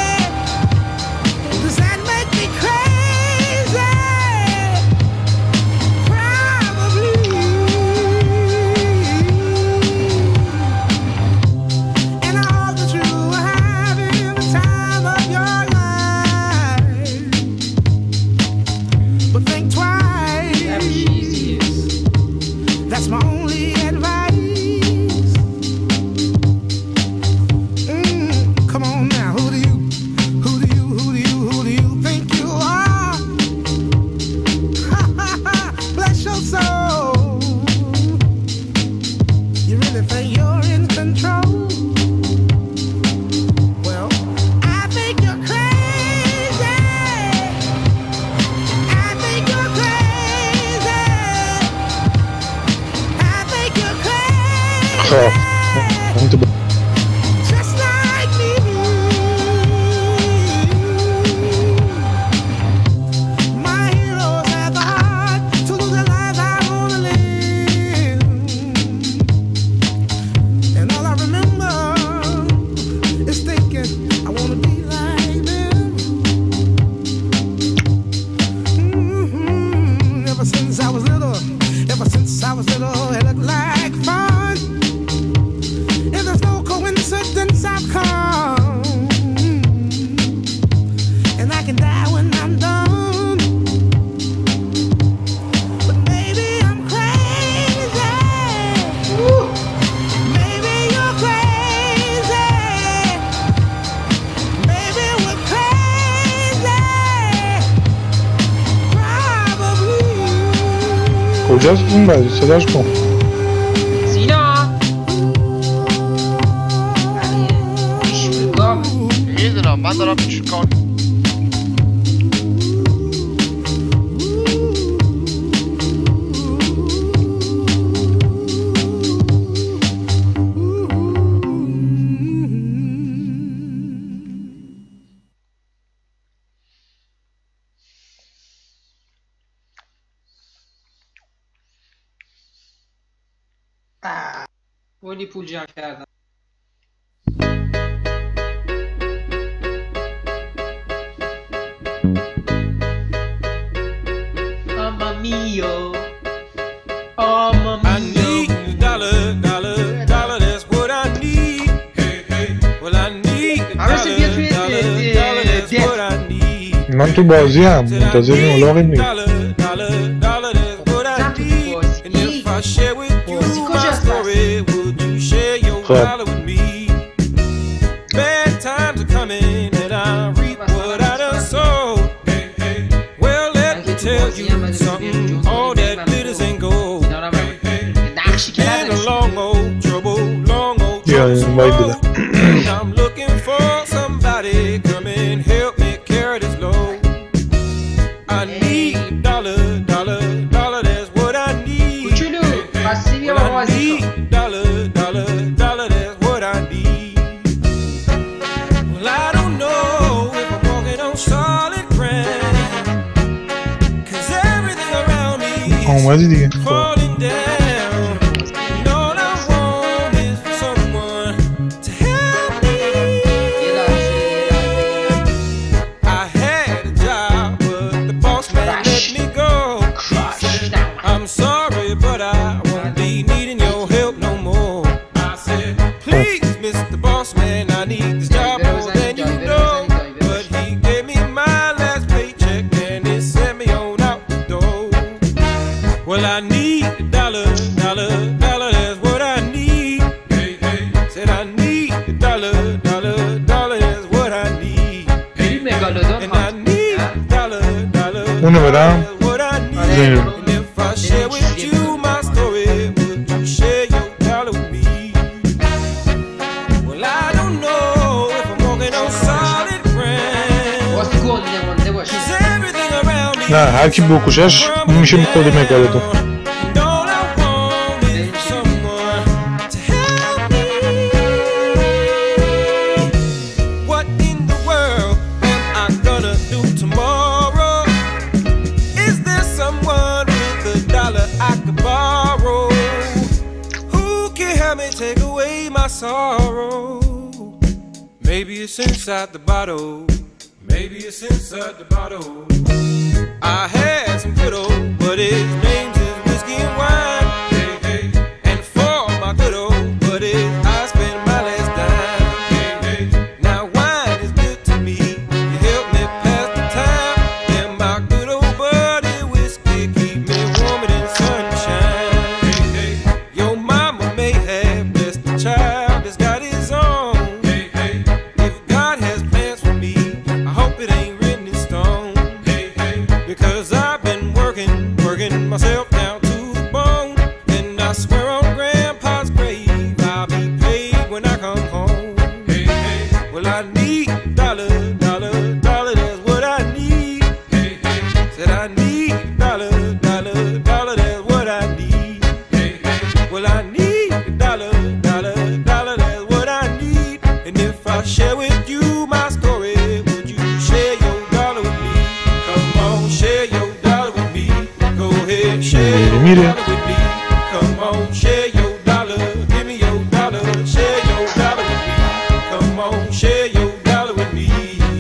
Does that make me crazy? Probably. And I hope that you are having the time of your life. But think twice. That's my only advice. Come on now, who do you think you are? Bless your soul. You really think you're in control? Well, I think you're crazy. I think you're crazy. I think you're
خب
crazy. Just like me. My heroes have the heart to lose their lives. I wanna live. And all I remember is thinking I wanna be like them. Ever since I was little, it looked like fun. And there's no coincidence I've come. And I can die when I'm done. But maybe I'm crazy. Maybe you're crazy. Maybe we're crazy. Probably.
کجاست این بازی؟ صداش کن.
سینا بیشورگاه
میدونم من دارم چیکار
کلی پول جمع کردم. Mamma mia. Mamma
I need
mia.
a dollar, dollar, dollar, that's what I need. Hey, hey. Well, I need a
عروس
dollar,
بیا توی
dollar, dollar, that's what I need.
من تو بازی هم منتظر این اولاغی میگم.
Dollar, dollar, dollar, that's what I
زن تو
need.
بازی.
And if I share with you
بازی
my
کجاست پس؟
story, would you share your
خب.
dollar with me? Bad times are coming and I reap what I done sowed. Hey, hey. Well, let me tell you something, all that glitters ain't gold.
اینا رو من نقشی که
Been a
نداشتی.
long old trouble, long old
Yeah,
troublesome
invite
road. And I'm looking for somebody come and help me carry this load. I need a dollar, dollar, dollar, that's what I need.
کوچولو خواستی بیا با
Well, I
بازی
need
کن.
a dollar, dollar, dollar, that's what I need. Well, I don't know if I'm walking on solid ground, 'cause everything around me is
آمدی دیگه. خب.
falling down. And all I want is for someone to help me.
یه لحظه.
I had a job, but the boss man let me go. I'm sorry, but I won't be needing your help no more. I said, please, Mr. Boss Man, I need this job more than you know. But he gave me my last paycheck and it sent me on out the door. Well, I need a dollar, dollar, dollar, that's what I need. Hey, hey. Said I need a dollar, dollar, dollar, that's what I need.
این مگالودون
And I need a dollar, dollar,
اونو بدم.
that's what I need.
زینب.
And if I share with you my story, would you share your dollar with me? Well, I don't know if I'm walking on solid ground,
واسه گنده مونده باشه.
'cause everything around me
نه هر کی بکشش اون میشه خود مگالودون.
and all I want is for someone to help me. What in the world am I gonna do tomorrow? Is there someone with a dollar I could borrow? Who can help me take away my sorrow? Maybe it's inside the bottle. Maybe it's inside the bottle. I had some good old, but his name's is whiskey and wine. Hey, hey. And for my good old buddies, I spend my last dime. Hey, hey. Now wine is good to me. You help me pass the time. And my good old buddy whiskey keep me warmer than sunshine. Hey, hey. Your mama may have blessed the child that's got his own. Hey, hey. If God has plans for me, I hope it ain't written in stone. Hey, hey. Because I've been working myself down to the bone. And I swear on Grandpa's grave, I'll be paid when I come home. Hey, hey. Well, I need a dollar, dollar, dollar, that's what I need. Hey, hey. Said I need a dollar, dollar, dollar, that's what I need. Hey, hey. Well, I need a dollar, dollar, dollar, that's what I need. And if I share with you my story, would you share your dollar with me? Come on, share your dollar with me. Go ahead, share your dollar with me. Come on, share your dollar. Give me your dollar. Share your dollar with me. Come on, share your dollar with me.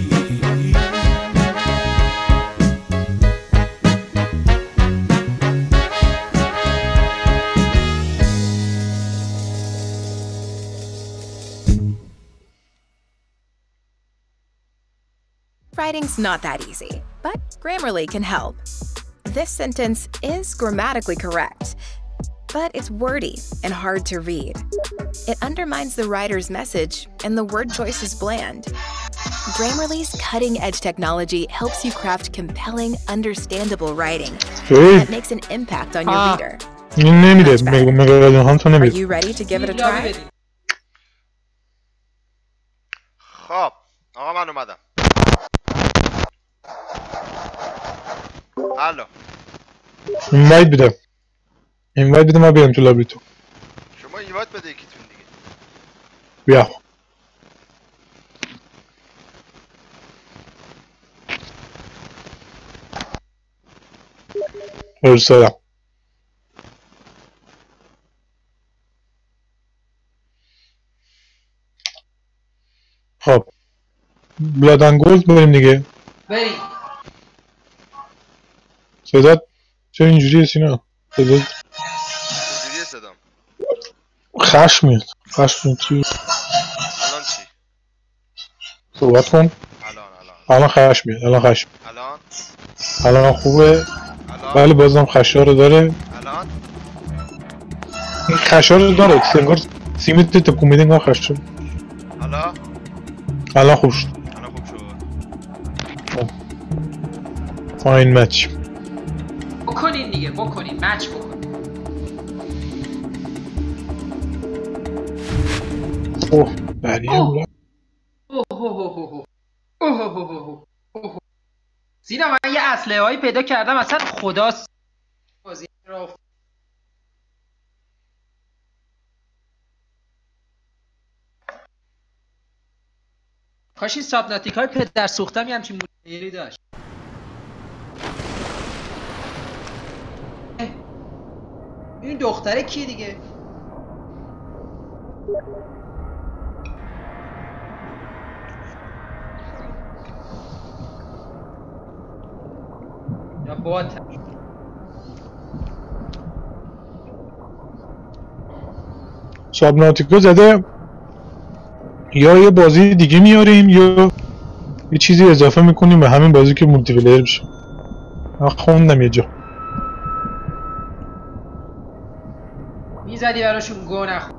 Writing's not that easy, but Grammarly can help. This sentence is grammatically correct, but it's wordy and hard to read. It undermines the writer's message, and the word choice is bland. Grammarly's cutting-edge technology helps you craft compelling, understandable writing that makes an impact on your reader.
این نمیده مگالودون هم تو
Are
نمیده.
you ready to give it a
لابی
try?
بدیم.
خب آقا من اومدم. الو
اینوایت بده. اینوایت بده ما بیام تو لابی تو.
شما اینوایت بده یکیتون دیگه.
بیا. فرستادم. بلادنگولد بریم دیگه.
بریم.
صدات چرا اینجوریه سینا؟ صدات
چجوریه صدام؟
خشم میاد. خشم میاد چی؟
الان چی؟
صحبت کن. الان خشم میاد. الان خوبه. ولی بازم خشا رو داره. این خشا رو داره. انگار سیمت تکون میده انگار خشا. الان خوب شد. فاین مچ.
بکنین دیگه بکنین مچ بکنین.
اوه بریم.
سینا من یه اسلحه هایی پیدا کردم اصلا خداست بازی رو. کاش این سابناتیک های پدر سوختم یه همچین مدلی داشت. این دختره کیه دیگه؟ یا بات
سابناتیکا زده یا یه بازی دیگه میاریم یا یه چیزی اضافه میکنیم به همین بازی که مولتی پلیر بشه. من خوندم یه جا
میزدی براشون گو نخور.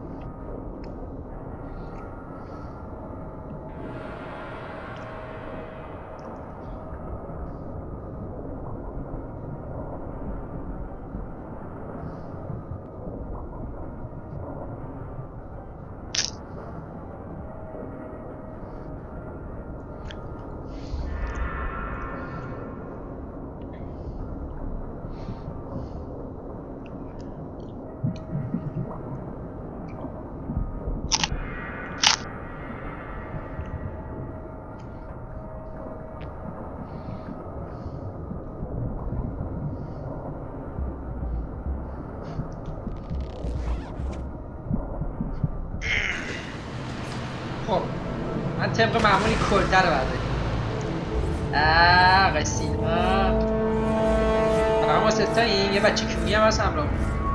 خب من طبق معمولی کلده رو برداریم. قسینا فقط ما ستاییم. یه بچه کیونی هم هست همراه.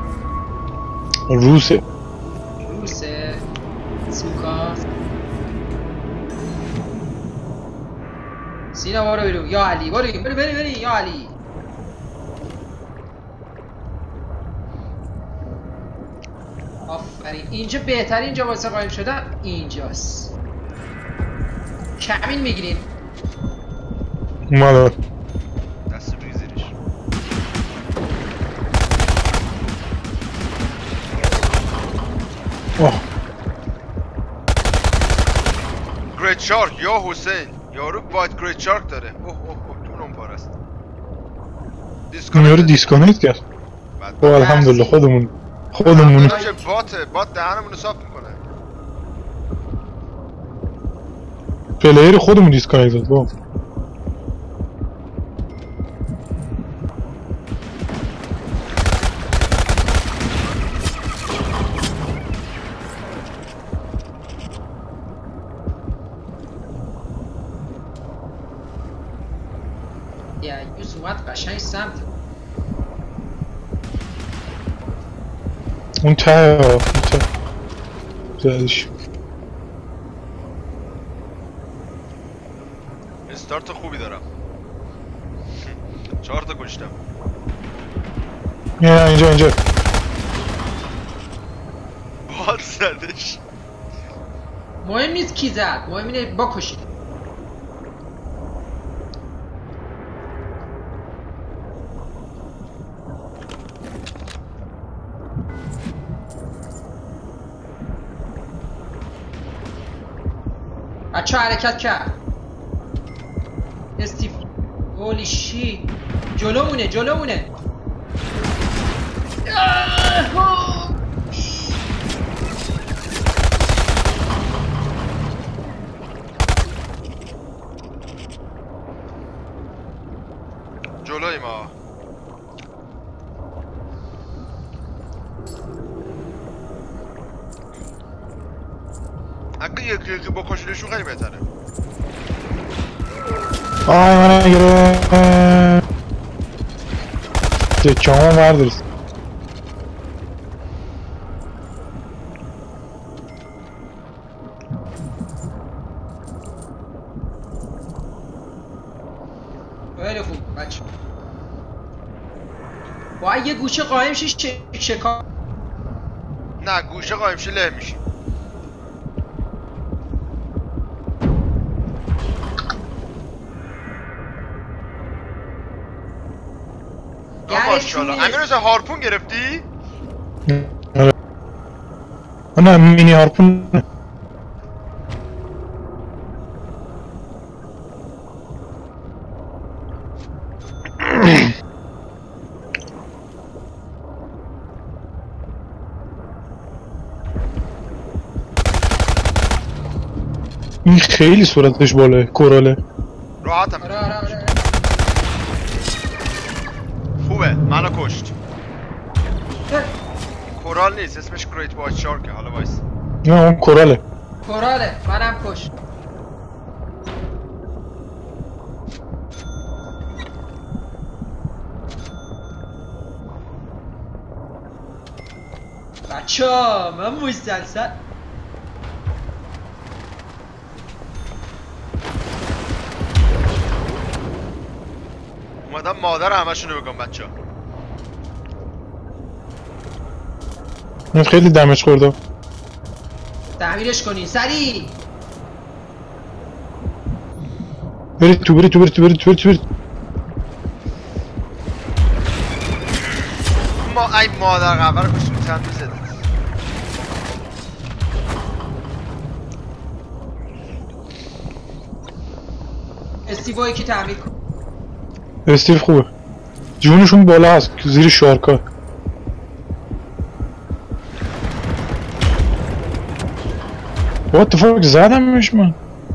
روسه
سوکا. سینا برو بیرون یا علی. بریم یا علی. آفرین. اینجا بهترین جا واسه قایم شدن اینجاست. کمین میگیریم.
اومدم.
دست روی زیرش. گریت شارک یا حسین یارو وایت گریت شارک داره. تو اون پار است.
یارو دیسکانکت کرد. الحمدلله خودمون
بات دهنمون رو صاف میکنه.
پلیر خودمون دیسکانکت داد. با
یوز اومد قشنگ سمت
اون ته زدش.
استارت خوبی دارم. 4 تا کشتم.
نه اینجا
باد زدش.
مهم نیست کی زد، مهم اینه بکشید. بچه حرکت کرد. استیف هولی شی جلومونه
جلوی ما. اگه یکی بکشیدشون خیلی بهتره.
آی من گره دکامو بردارید.
خیلی خوب بچه باید یه گوشه قایم شی شکار.
نه گوشه قایم شه له میشی. ماشاءالله امیر حسین هارپون گرفتی؟
نه مینی هارپون. این خیلی صورتش بالاه کوراله.
راحتم. خوبه منو کشت. کورال نیست اسمش گریت وایت شارکه. حالا وایس.
نه اون کوراله.
کوراله منم کشت. بچه‌ها من مسلسل
اومدم مادر همشونو بگم بچه‌ها.
این خیلی دمج خورده.
تعمیرش کنین سریع.
برید تو برید تو برید تو برید تو برید.
ما ای مادر قبر کشتیم چند دو زده.
استیوایی که تعمیر کن.
استیو خوبه. جونشون بالا هست زیر شارکا. What the fuck زدمش من.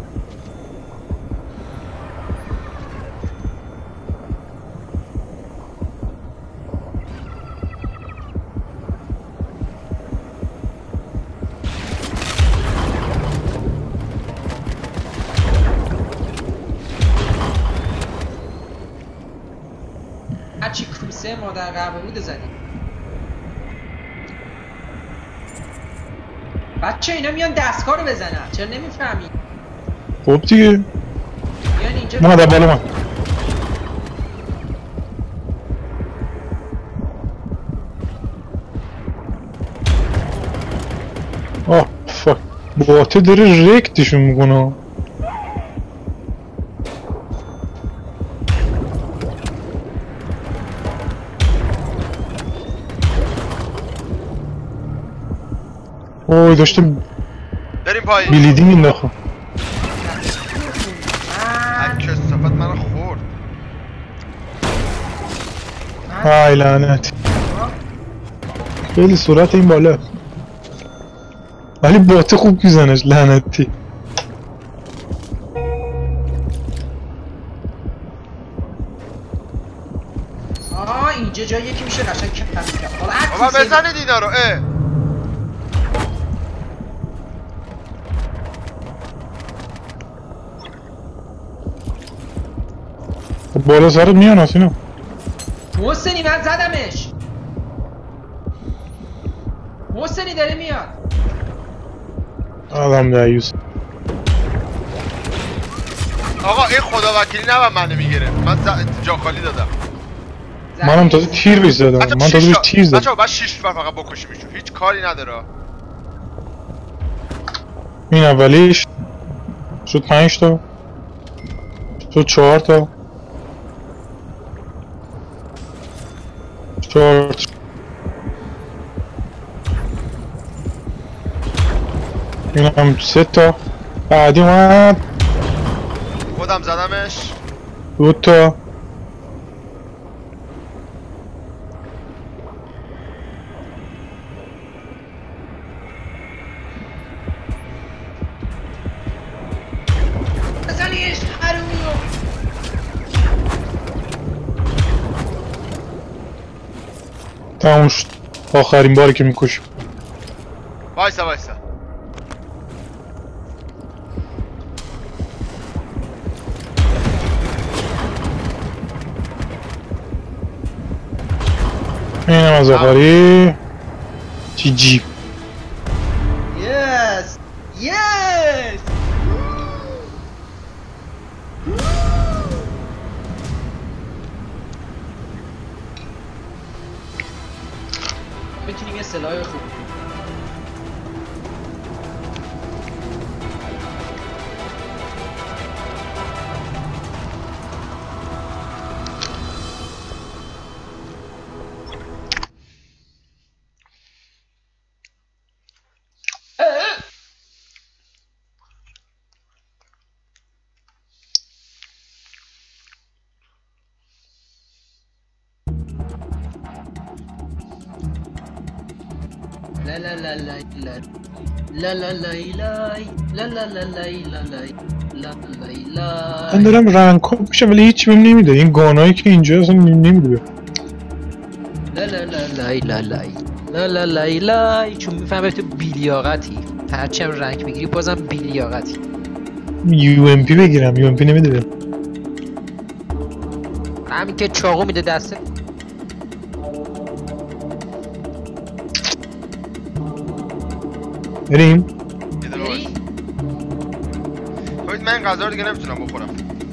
هرچی کروسه مادر قهوه بوده زدیم. بچه اینا میان دستگاه رو بزنن چرا نمیفهمی؟
خب دیگه
میان اینجا
ما در بالا من. آه فاک باته داره رکتشون میکنه. اوه داشتم
بریم پایین.
بلیدی مینداخم.
کسافت منو خورد.
ای لعنت خیلی سرعت این بالا ولی باته خوب میزنش لعنتی.
اینجا جاییه که میشه قشنگ کم کرد.
بابا بزنید اینا رو.
بالا سرت میان آسینا.
محسنی من زدمش. محسنی داره میاد.
آدم دعیوس.
آقا این خدا وکیلی نباید منو میگیره. من جا خالی دادم.
منم تازه تیر بهش زدم. من تازه بهش تیر زدم.
بچه‌ها بعد 6 نفر فقط بکشیمشون. هیچ کاری نداره.
این اولیش شد 5 تا شد 4 تا 4 این هم 3 تا بعدی اومد
خودم زدمش
2 تا
بزنیش حرومیو.
تموم شد. آخرین باری که میکشم.
وایسا
اینم از آخری چی جیب
یس یس میتونیم یه سلاح خوب لا لا لا لا لا لا لا لا لا لا لا لا لا
من دارم رنگ کپ میشم ولی هیچ بهم نمیده این گانایی که اینجا اصلا نمیده
لا لا لا لا لا لا لا لا لا چون میفهمه تو بیلیاقتی هرچی هم رنگ بگیری بازم بیلیاقتی
یو ام پی بگیرم یو ام پی نمیده
همین که چاقو میده دسته
بریم
یه دقیقه وایس خواهید من این غذا رو دیگه نمیتونم بخورم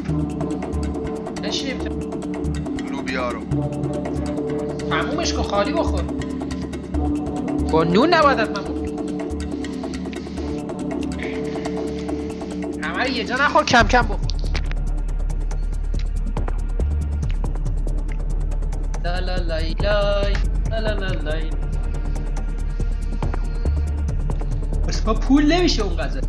نشیم
لوبیا رو
تمومش کن خالی بخور
با نون نباید حتما
همه رو یه جا
نخور کم کم بخور
لا لا لا لا لا لا لا بس با پول نمیشه اون غذا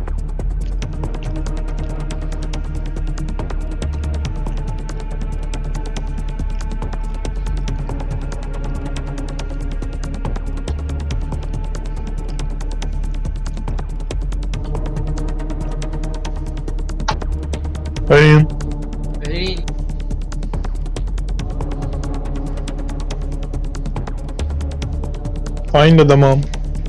بریم
بریم
پایین دادم هم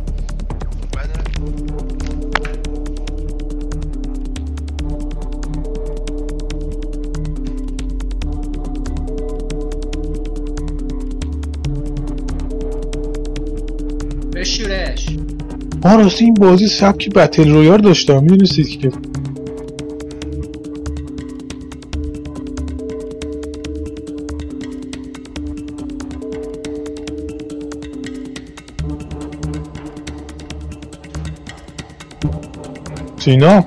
بشورش
راستی این بازی سبکی بتل رویال داشته میدونستید که سینا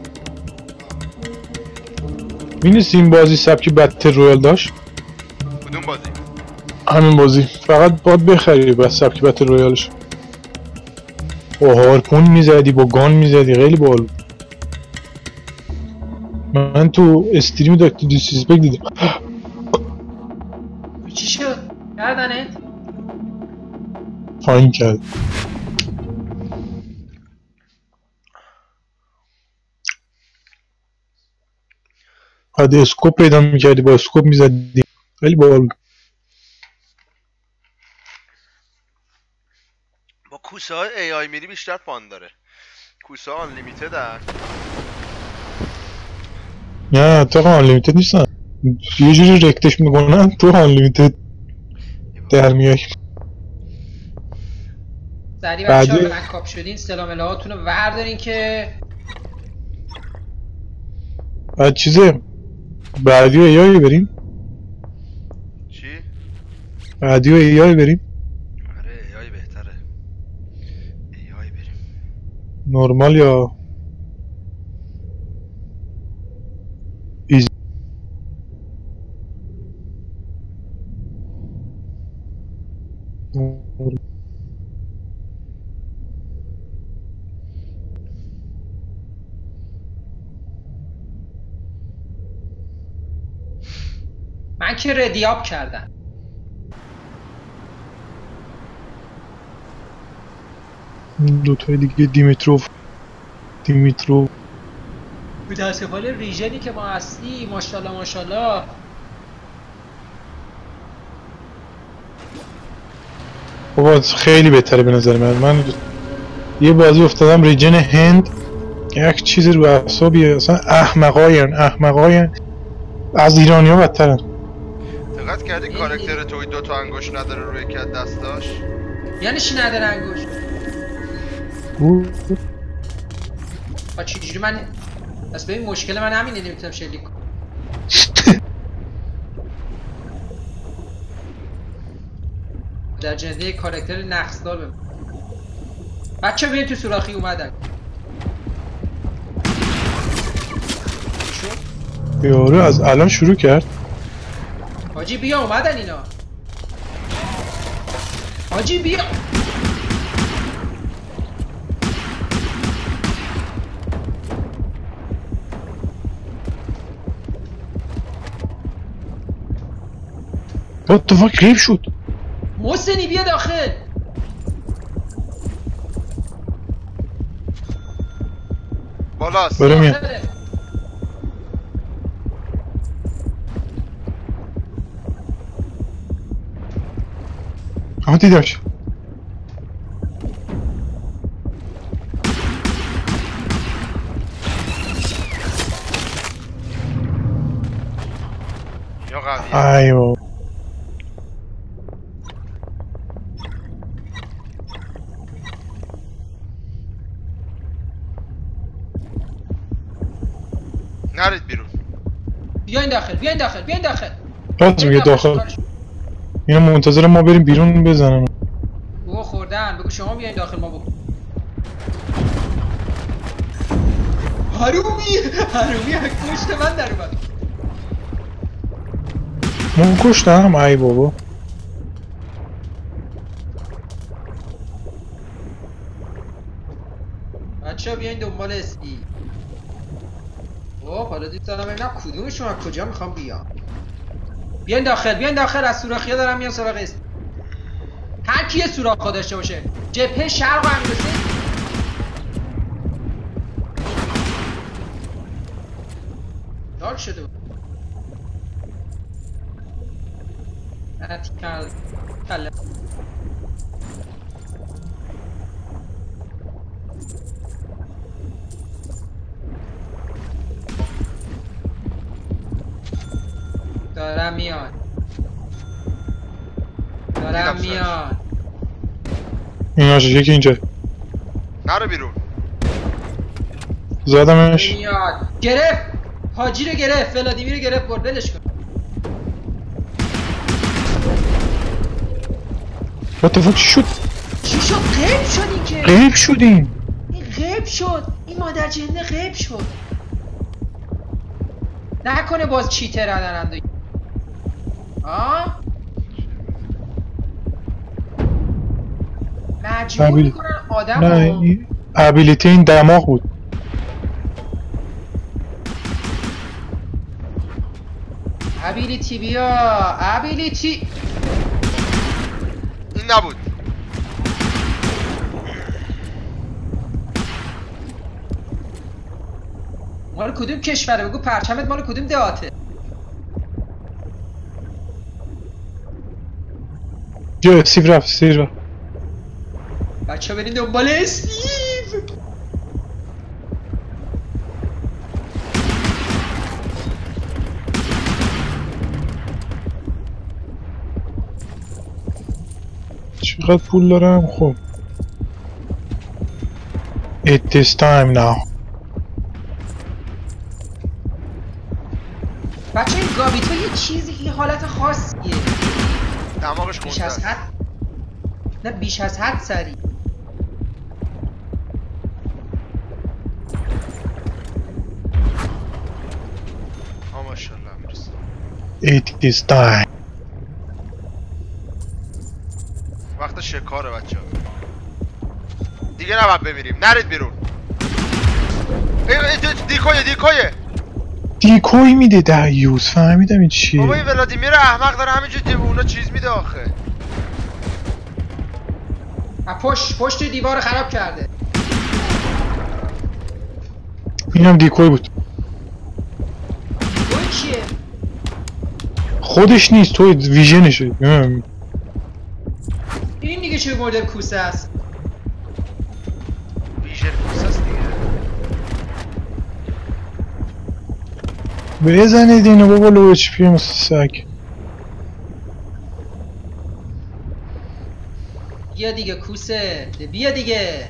میدونستی این بازی سبکی بتل رویال داشت؟
کدوم بازی؟
همین بازی فقط باید بخری بس سبکی بتل رویالش با هارپون میزدی با گان میزدی خیلی بال من تو استریم دکتر دیسیزبک دیدم
چی شد؟ کردنت؟
پایین کرد بعد اسکوپ پیدا میکردی با اسکوپ میزدی خیلی بال
با کوسه های ای آی میری بیشتر فان داره کوسه ها آنلیمیتد هست
نه تو آنلیمیتد نیستن یه جوری رکتش میکنن تو آنلیمیتد در میای
سریع بچه ها رنگ کاپ شدین سلام الهاتون رو وردارین که
بعد چیزه بعدی و ایایی بریم
چی؟
بعدی و ایایی بریم
آره ای آی بهتره ای آی بریم
نورمال یا ایزی
من که ردیاب کردم
دوتای دیگه دیمیتروف
متاسفانه ریژنی که ما هستی ماشاءالله ماشاءالله
بابا خیلی بهتره به نظر من یه بازی افتادم ریجن هند یک چیزی رو اعصابیه اصلا احمقاین از ایرانی ها بدترن
دقت کردی کاراکتر توی 2 تا انگشت نداره روی یک از دستاش؟
یعنی چی نداره انگشت؟ چجوری من بس ببین مشکل من همینه نمیتونم شلیک کنم. در جنده کاراکتر نقصدار ببین. بچه بیاین تو سوراخی اومدن.
یارو از الان شروع کرد.
حاجی بیا اومدن اینا. حاجی بیا.
What the fuck غیب شد.
محسنی بیا داخل.
بالاست.
برو میاد. آها دیدمش.
یا قویه.
ایوه.
نرید بیرون.
بیاین داخل بیاین داخل بیاین داخل.
راست میگه داخل. اینا منتظر ما بریم بیرون بزنن.
او خوردن بگو شما بیاین داخل ما بگو. هرومی از پشت من در اومد.
من کشتم ای بابا.
بچه بیاین دنبال اسکی. اوه حالا دوست دارم ببینم کدومشون از کجا میخوام بیام. بیاین داخل از سوراخیا دارم میام سراغ اسکی. هر کی سوراخ داشته باشه جبهه شرق و امیرحسین. دار شده بود. کله دارم میاد
این آجه یکی اینجا
نرو بیرون.
زدمش.
میاد گرفت حاجی رو گرفت ولادیمیر رو گرفت برد ولش کن.
What the fuck چی شد؟
غیب شدیم که
غیب شدیم.
غیب شد این مادر جنده غیب شد. نکنه باز چیتر دارن مجبور میکنن آدم
نه این ابیلیتی این دماغ بود.
ابیلیتی بیا ابیلیتی
این نبود.
مال کدوم کشوره بگو پرچمت مال کدوم دهاته.
جو استیو رفت
بچه برین دنبال استیو.
چقدر پول دارم خب. It is time now.
بچه این گابیتو یه چیزی یه حالت خاصیه.
دماغش
بیش از حد نه بیش از حد سریع.
ماشاءالله میرسه.
It is time.
وقت شکاره بچه ها. دیگه نباید بمیریم. نرید بیرون. دیکویه
دیکوی میده دریوز. فهمیدم این چیه.
بابا این ولادیمیر احمق داره همینجور به اونا چیز میده آخه.
پشت دیوار خراب کرده.
اینم دیکوی بود.
دیکوی چیه؟
خودش نیست توی ویژنشه.
این دیگه چه مدل کوسه است؟
ویژن کوسه است دیگه.
بزنید اینو بابا لو اچ پی مثل سگ.
بیا دیگه کوسه بیا دیگه.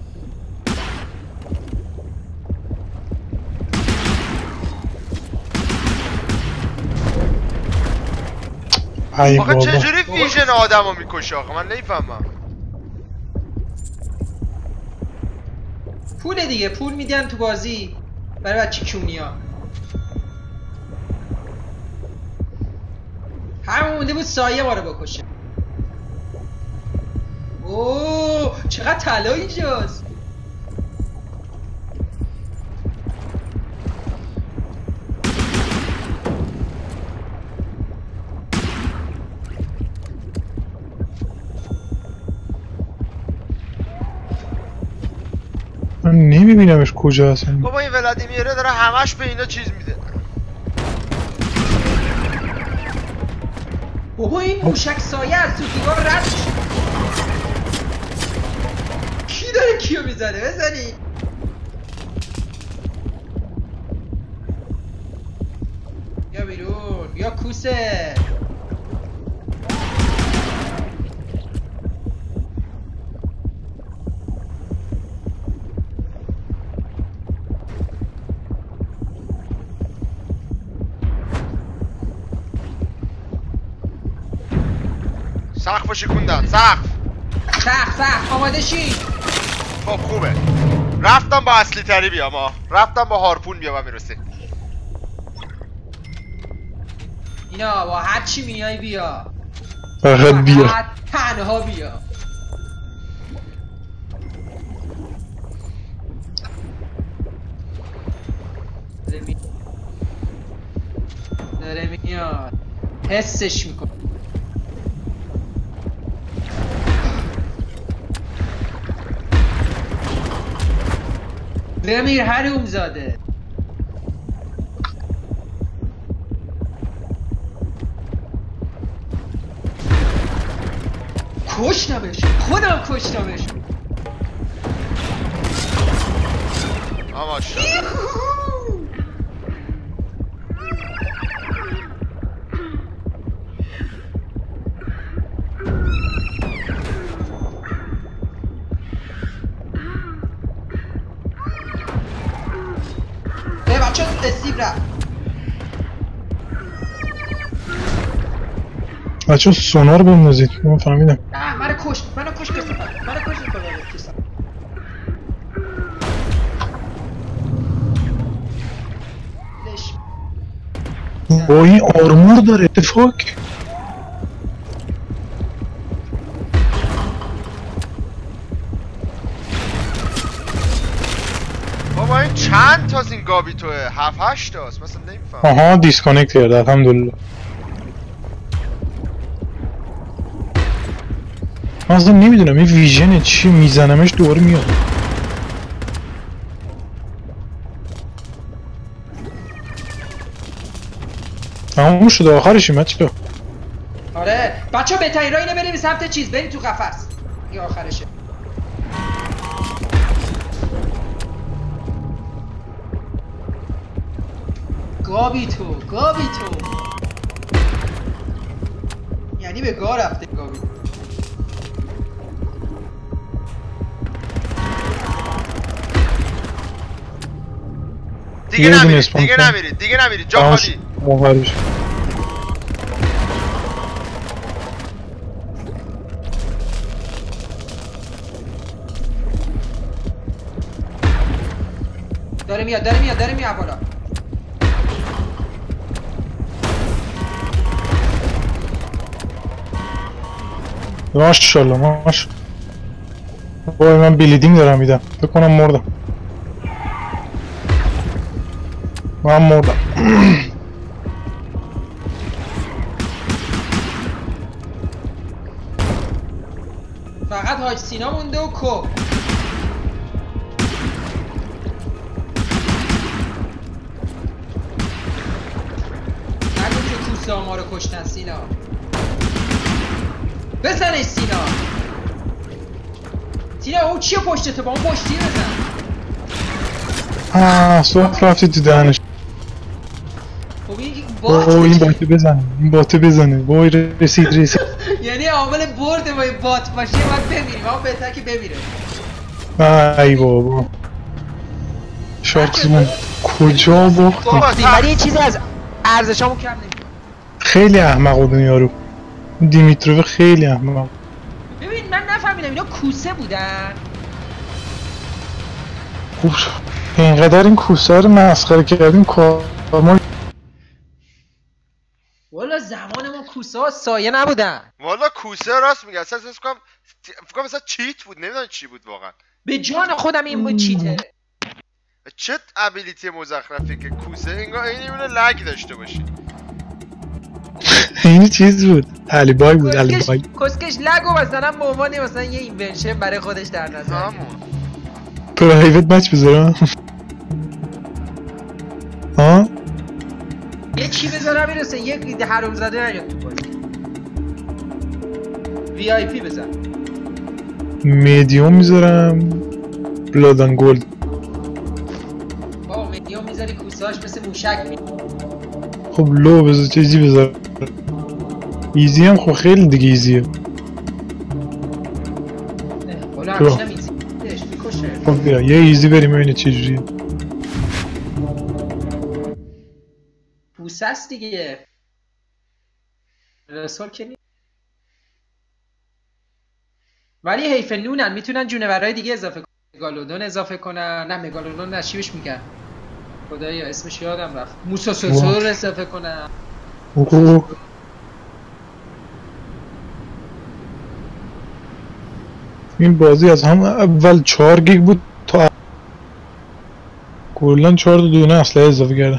ای
آخه
بابا
چجوری ویژن آدمو میکشه آخه من نمیفهمم.
پول دیگه، پول میدن تو بازی برای بچه کونیا. همون مونده بود سایه ما رو بکشه. اوه چقدر طلا اینجاست.
من نمیبینمش کجا هستن.
بابا این ولادیمیره داره همش به اینا چیز میده.
بابا این موشک سایه از تو دیوار رد میشه. کی داره کیو میزنه؟ بزنی بیا بیرون بیا کوسه.
سقف شکوندن. سقف
آماده شی.
خب خوبه. رفتم با اصلی تری بیام رفتم با هارپون بیام میرسه.
اینا با هر چی میای بیا.
فقط بیا.
تنها بیا. داره میاد. حسش میکنه. رمیر حروم زاده. کشتمش. خودم کشتمش.
ماشاءالله.
بچه استیو رفت.
بچه سونار بندازید. من فهمیدم.
منو کش کسافت. منو کش کسافت.
با این آرمور داره اتفاق.
بابا این چند تا این گابی توه؟ 7-8 تاست مثلا نمیفهم.
آها دیسکانکت کرده الحمدلله. من اصلا نمیدونم این ویژن چی میزنمش دوباره میاد. تموم شده آخرشیم بچه.
آره بچه بهترین راه اینه بریم سمت چیز بریم تو قفس. این آخرشه. گابی تو یعنی به گاه رفته گابی.
دیگه نمیرید جا خالی.
آخرش
داره میاد بالا.
ماشاءالله وای من بلیدینگ دارم میدم. فکر کنم مردم. من مردم.
فقط حاج سینا مونده و کو. نگو که کوسه ها ما رو کشتن سینا. بزنش سینا اون چیه پشتته؟ با اون پشتی بزن.
صبح رفتی تو دهنش.
خب این
این باته بزنه. وای رسید.
یعنی عامل برد ما این بات باشه باید بمیریم اما بهتر که بمیره
ای بابا شارکسمون کجا باختیم
ولی این چیزی از ارزشامون کم نمیشه
خیلی احمق بود یارو دیمیتروف خیلی احمق
ببین من نفهمیدم اینا کوسه بودن
خوب اینقدر این کوسه رو مسخره کردیم کار ما
والا زمان ما کوسه ها سایه نبودن
والا کوسه راست میگه اصلا فکر کنم مثلا چیت بود نمیدونم چی بود واقعا
به جان خودم این بود چیته
چه ابیلیتی مزخرفی که کوسه انگار این میونه لگ داشته باشی
این چیز بود علی بای بود علی بای
کسکش لگو مثلا به عنوان مثلا یه اینونشن برای خودش در نظر
همون
پرایوت مچ بذارم ها
یه چی بذارم میرسه یک حروم زاده نیاد تو بازی وی آی پی بزن
میدیوم میذارم بلادن گولد
با میدیوم میذاری کوساش مثل موشک می
خب لو بذار چیزی بذار ایزی هم خب خیلی دیگه ایزیه
حالا همشنم ایزی میکشه
خب بیا یه ایزی بریم ببینه چجوریه
پوسه است دیگه رسول که نیست ولی حیف نونن میتونن جونورهای دیگه اضافه کنن مگالودون اضافه کنن نه مگالودون نشیبش میگن خدایا اسمش یادم رفت موساسوسور اضافه کنن
این بازی از هم اول 4 گیگ بود تا کلن 4 دونه اسلحه اضافه کرده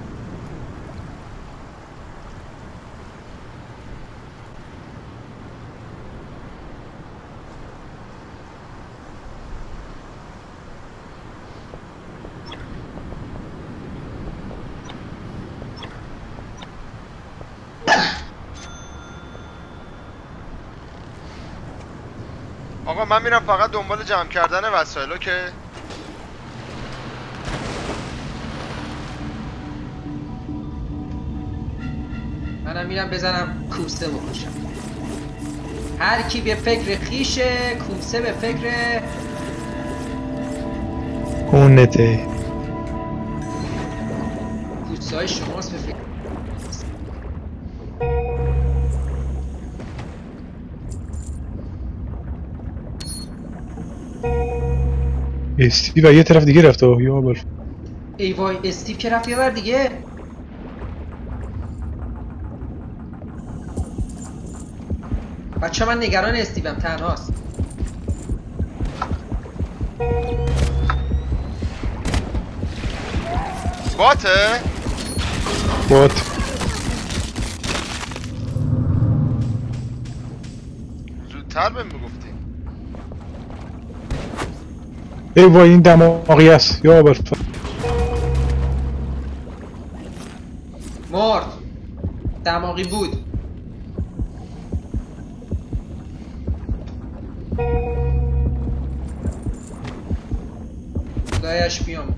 آقا من میرم فقط دنبال جمع کردن وسایلو که
منم میرم بزنم کوسه بکشم هر کی به فکر خیشه کوسه به فکر
اونته
کوسه های شماست به فکر
استیو یه طرف دیگه رفته یا بر
ای وای استیو که رفت یه بر دیگه بچه من نگران استیوم تنهاست
باته؟
بات
زودتر بهم بگفتی
ای وای این دماغی است یا بر
مرد دماغی بود خدایش بیام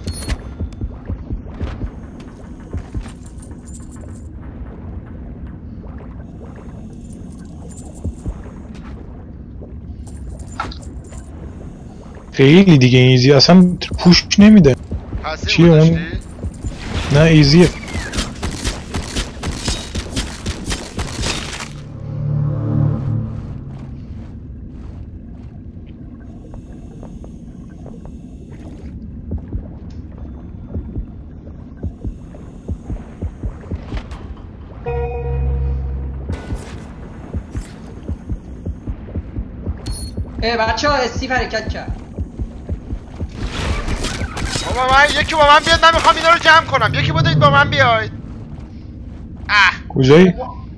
خیلی دیگه ایزی اصلا پوش نمیده
چیه اون؟
نه ایزیه
بچه ها استیو حرکت کرد
بابا من یکی با من بیاد من میخوام اینا رو جمع کنم یکی بودید با من بیاید
کجایی؟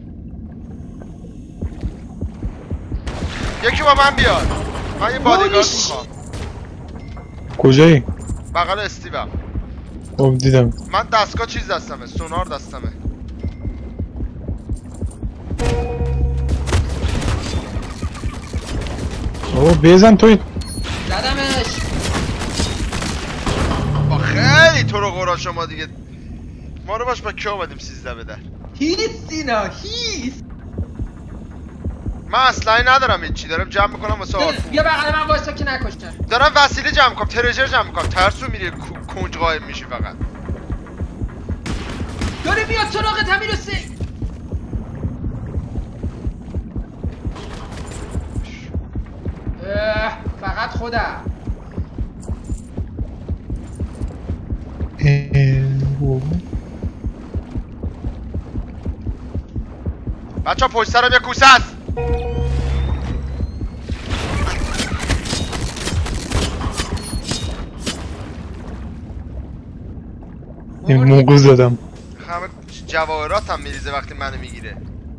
یکی با من بیاد من یه بادیگارد میخوام
کجایی؟
بغل استیوم
خب دیدم
من دستگاه چیز دستمه سونار دستمه
بابا بزن توی
زدمش
با خیلی تو رو قرآن شما دیگه ما رو باش با که آمدیم 13 به در
هیست اینا هیست
من اصلا ندارم هیچی، دارم جمع میکنم واسه آرفو.
بیا بغل من واسه که نکشتن.
دارم وسیله جمع میکنم، ترژر جمع میکنم. ترسو میری کنج قایم میشی فقط.
داره میاد سراغت همین رسه. فقط خودم.
بچه پشت سرم یه کوسه هست.
این موقع زدم.
همه جواهرات هم میریزه وقتی منو میگیره.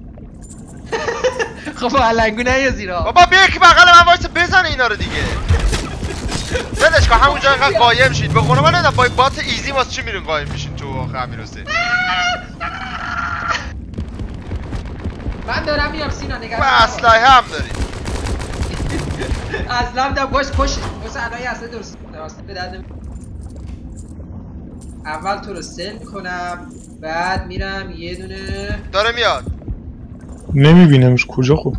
خب علنگو نیا زیرا.
بابا بیا که بغل من وایسه بزنه اینا رو دیگه. ولش کن همونجا اینقدر قایم شید. به قرآن من نمیدونم با بات ایزی واسه چی میرین قایم میشین تو آخه امیرحسین.
من دارم میام سینا نگران.
و اسلحه هم داری.
اصلا دا باش کشش. واسه الان اصلا درست به درد. اول تو رو سل میکنم بعد میرم یه دونه.
داره میاد.
نمیبینمش کجا خب.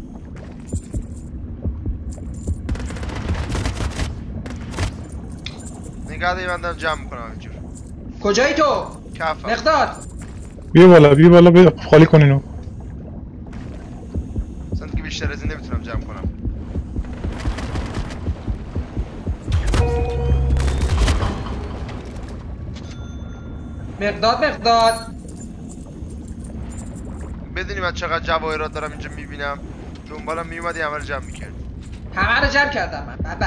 نگه داری من دارم جمع میکنم اینجور.
کجایی تو؟
کفم.
مقدار
بیا بالا بیا خالی کن اینو.
اصلا دیگه بیشتر از این نمیتونم جمع کنم.
مقداد
بدونی من چقدر جواهرات دارم اینجا میبینم. دنبالم میومدی همه رو جمع میکرد.
همه رو جمع کردم من بابا.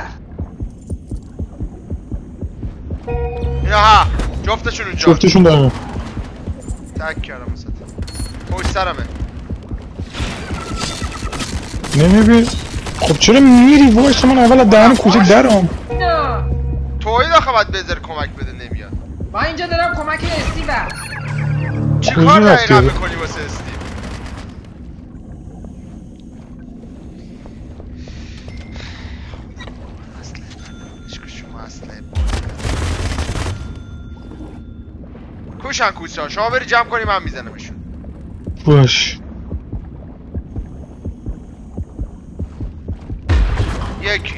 اینا ها جفتشون اونجا.
جفتشون دارم.
تک کردم واسه پشت سرمه.
نمیبین. خب چرا میری وایس من اول دهن کوچه درام.
توی داخل باید بذار کمک بده نمیاد.
ما اینجا دارم کمک استیوم.
چی کار دقیقا میکنی واسه استیو؟ کوشن کوچه ها شما بری جمع کنی من میزنمشون.
باش
یکی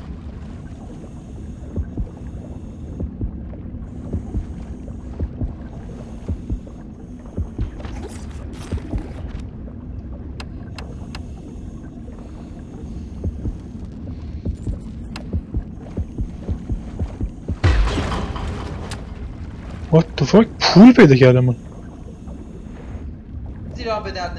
What the fuck پول پیدا کردم من.
زیرا به درد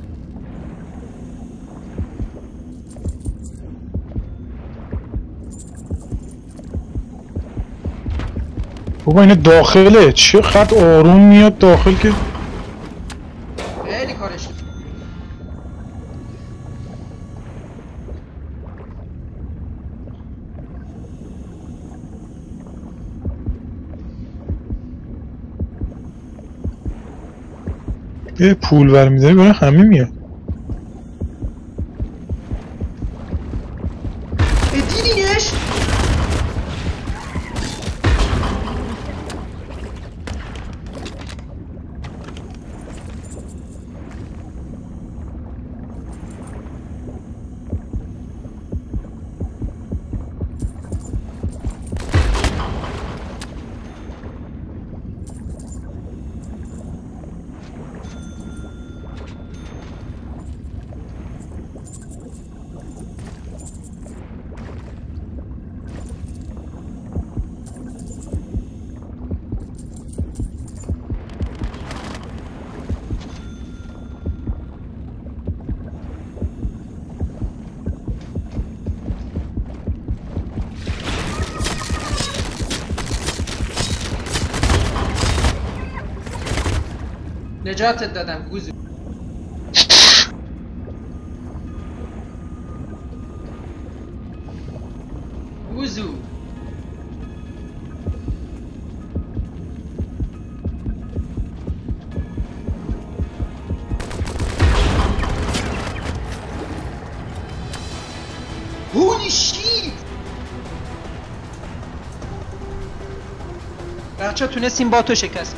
بابا اینه داخله چقدر آروم میاد داخل که
خیلی کارش.
یه پول برمی‌داری برای همه میاد.
دیدینش؟ نجاتت دادم گوزو. گوزو هولی شیت. بچه تونستیم با تو شکست.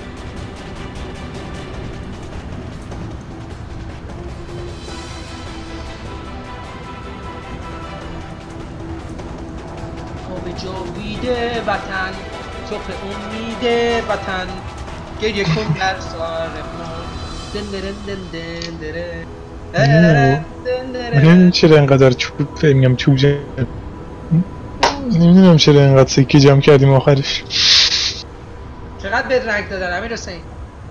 جاویده وطن صبح امیده وطن گریه کن در سار ما دن درن دن دن درن
نمیدونم چرا اینقدر چوب میگم چوب جمع نمیدونم چرا اینقدر سکه جمع کردیم آخرش.
چقدر به رنگ دادن امیر حسین؟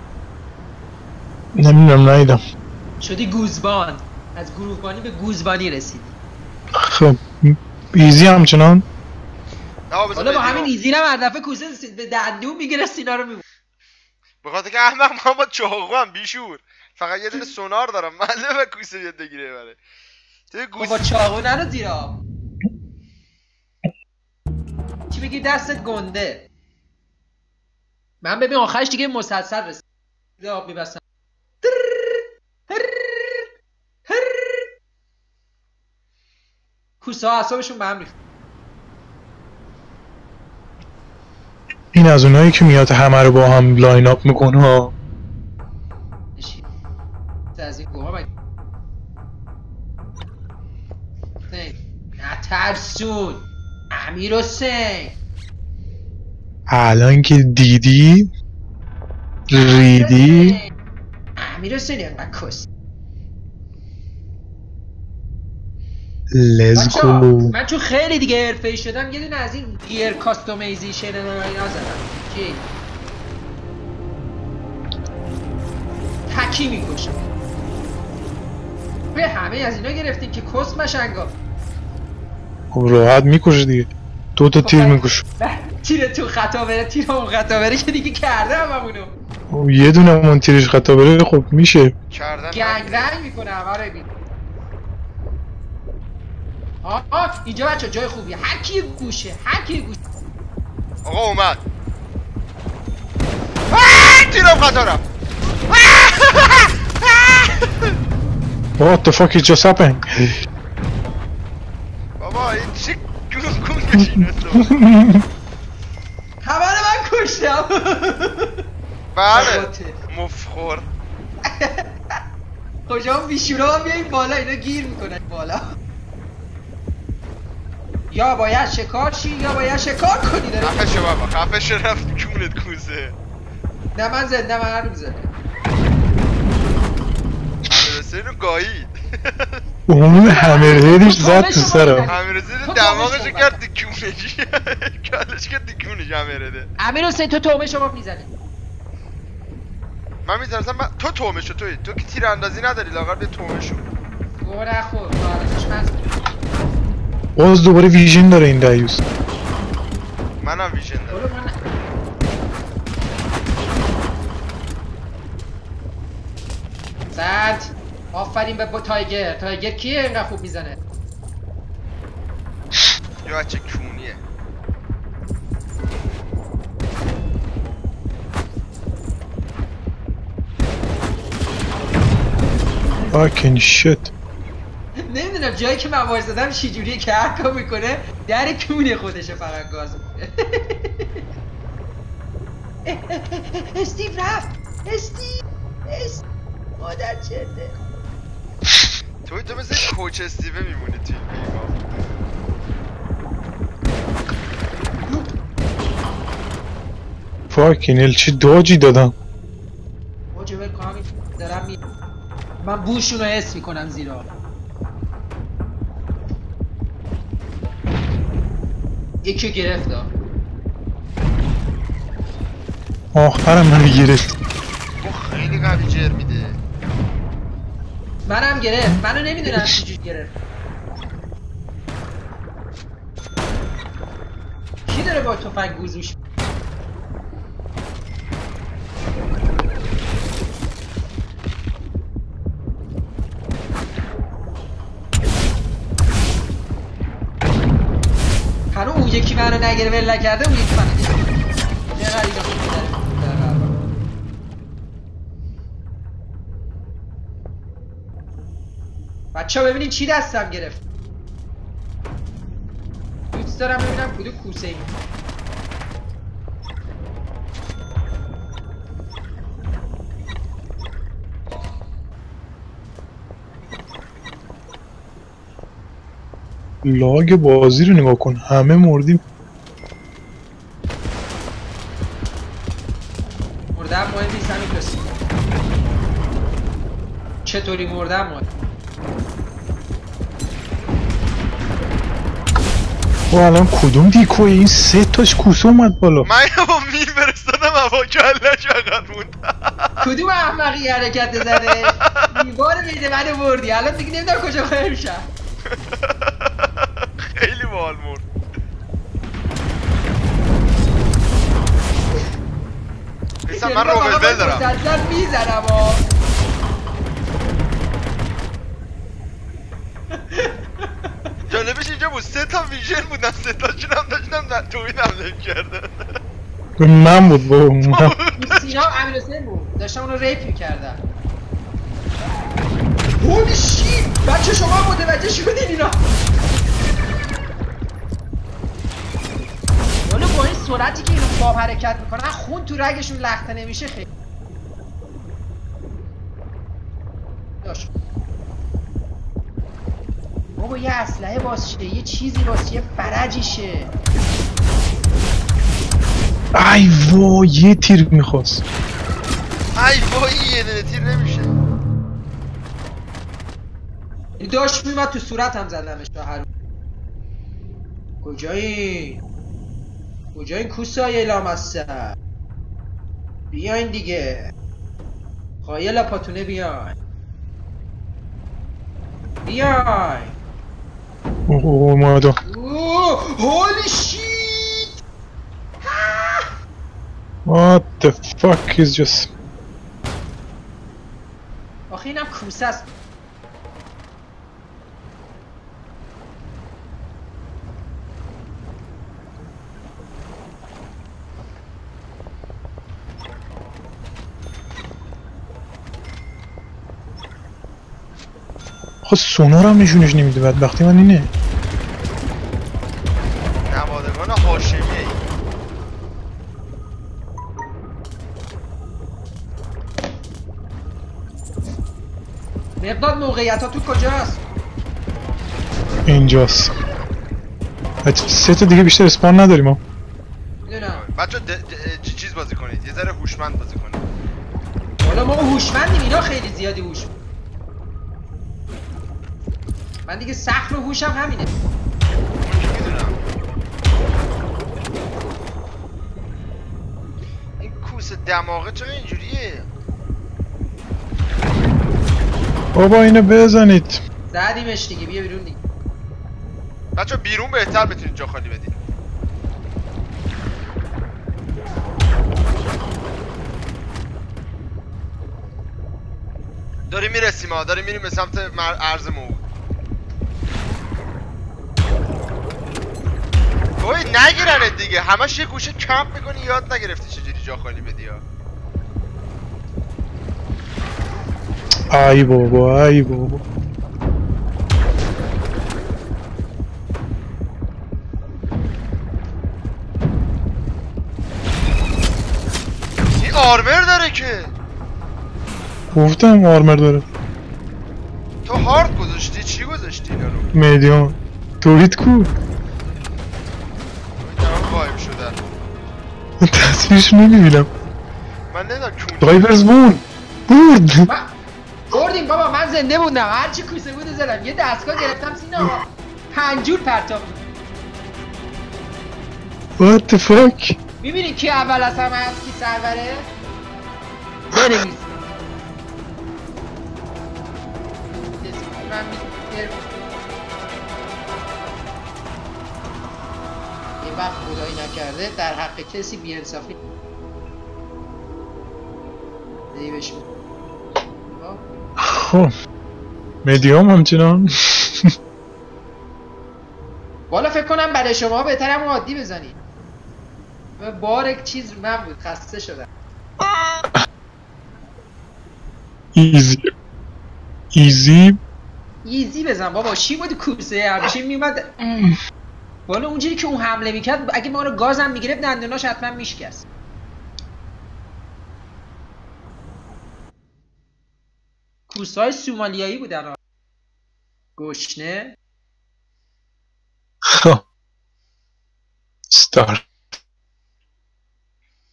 نمیدونم ندیدم.
شدی گوزبان، از گروهبانی به گوزبانی رسیدی.
خب ایزی همچنان؟
حالا با همین ایزی هم هر دفعه کوسه به دندون میگرست اینا رو میمون.
بخاطر که احمق من با چاقو هم بیشور فقط یه دونه سونار دارم معلومه و کوسه یاد بگیره بره تو
با چاقو نرو زیر آب. چی بگی دستت گنده. من ببین آخرش دیگه مسلسل رسید آب میبستم. کوسه ها اعصابشون به هم ریخت.
این از اونایی که میاد همه رو با هم لاین اپ میکنه ها.
از این گوها نترسون امیر حسین.
الان که دیدی ریدی
امیر حسین اینقدر کس.
لزگو
من چون خیلی دیگه حرفه‌ای شدم یه دونه از این گیر کاستومیزیشن اینا زدم. کی؟ تکی میکشم. به همه از اینا گرفتیم که کس مشنگا.
خب راحت میکشه دیگه. دو تا تیر میکشه.
تیر تو خطا بره تیر اون خطا بره که دیگه کرده هممونو.
یه دونه من تیرش خطا بره خب میشه.
گنگ رنگ میکنه همه رو ببین. اینجا بچه جای خوبیه. هر کی گوشه هر کی گوشه.
آقا اومد. تیرم خطا رفت.
What the fuck is just happening?
بابا این چه گون کشینه تو.
همه رو من کشتم.
بله مفخور.
کجا بیشورا هم بیاییم بالا اینا گیر میکنن بالا. یا باید شکار شی یا باید شکار کنی داره.
خفه شو بابا خفه شو رفت کونت کوزه.
نه من زنده من هر رو میزنه.
امیر حسین رو گایید.
اون همه ریدش زد تو سرم.
امیر حسین دماغشو کرد دیکونش. کلش کرد دیکونش امیر حسین.
امیر حسین تو تومه شما میزنی.
من میترسم تو تومه شو تو که تیر اندازی نداری لاغر به تومه شو.
گوره خود بارشش مست.
باز دوباره ویژن داره این دیوس.
منم ویژن دارم.
زد. آفرین به تایگر کیه اینقدر خوب میزنه؟
یه بچه کونیه.
fucking shit.
نمیدونم جایی که من وایسادم چه جوریه که هر کار میکنه در کونه خودشه فقط گاز میده. استیو رفت. استیو مادر چرته.
تو مثل کوچ استیوه میمونی توی بیگاه.
fucking hell چه داجی دادم.
باجه بکنم دارم من بوشونو حس میکنم زیرا. یکی گرفت
آخرم من گرفت.
خیلی قوی جر میده.
منم گرفت. منو نمیدونم چجوری گرفت. کی داره با تفنگ گوزوش؟ هنو اون یکی منو نگره ول نکرده اون یکی منو چه غریبه خوب می‌داره. بچه ها ببینید چی دستم گرفت. دوست دارم ببینم کدوم کوسه این.
لاگ بازی رو نگاه کن همه مردیم.
چطوری مردم
و الان کدوم دیکوه این 3 تاش کوسه اومد بالا
من یه با میل فرستادم هوا کلش فقط موند
کدوم احمقی حرکت زده دیوار میده منو بردی الان دیگه نمیدونم کجا خواهیم شم
خیلی باحال مرد نیستم من روبل دارم
مسلسل میزنم
جالبش اینجا بود 3 تا ویژن بودن 3 تاشون هم داشتم توین حمله کردن
من بود با
سینا و امیر حسین بود داشتم اونو ریپ میکردن هولی شیت بچه شما متوجه شدین اینا والا با این سرعتی که اینا باب حرکت میکنن خون تو رگشون لخته نمیشه خیلی داشت بابا یه اسلحه واسه یه چیزی واسه یه فرجی شه
ای وای یه تیر میخواست
ای وای یه دونه تیر نمیشه
این داشت میمد تو صورت هم زدمش تا هر کجایی کوسای لامصب بیاین دیگه خایل پاتونه بیاین
اومدم
هولی شیت
What the fuck is just
آخه اینم کوسه است
خب سونار هم نشونش نمیده بدبختی من اینه
نمادگان هاشمی
مقداد موقعیت ها تو کجاست؟
اینجاست بچه 3 تا دیگه بیشتر اسپان نداریم ما
میدونم
بچه چیز بازی کنید یه ذره هوشمند بازی کنید
حالا ما هوشمندیم اینا خیلی زیادی هوشمند من دیگه سخت و هوشم همینه
میدونم این کوسه دماغه چرا اینجوریه
بابا اینو بزنید
زدیمش دیگه بیا بیرون دیگه
بچه بیرون بهتر بتونید جا خالی بدید داریم میرسیم ها داریم میریم به سمت عرض موعود اوی نگیرنت دیگه همش یه گوشه کمپ میکنی یاد نگرفتی چجوری جا خالی بدی ها
ای بابا
این آرمر داره که
گفتم آرمر داره
تو هارد گذاشتی چی گذاشتی اینا رو
میدیان تویت کو
تمام قایم شدن
تصویرش نمیبینم
من نمیدونم کون
درایورز بون برد
بردیم بابا من زنده بودم هرچی کوسه بود زدم یه دستگاه گرفتم سینا پنجول پرتاب
What the fuck
میبینی کی اول از همه هست کی سروره؟ بنویس یه وقت خدایی نکرده در حق کسی بی‌انصافی دیوش
خب میدیام همچنان
والا فکر کنم برای شما بهتر هم عادی بزنید بار چیز رو من بود خسته شدم ایزی بزن بابا چی بود کوسه همیشه میومد والا اونجوری که اون حمله میکرد اگه ما رو گازم میگرفت دندوناش حتما میشکست کوسهای سومالیایی بودن گشنه
ستار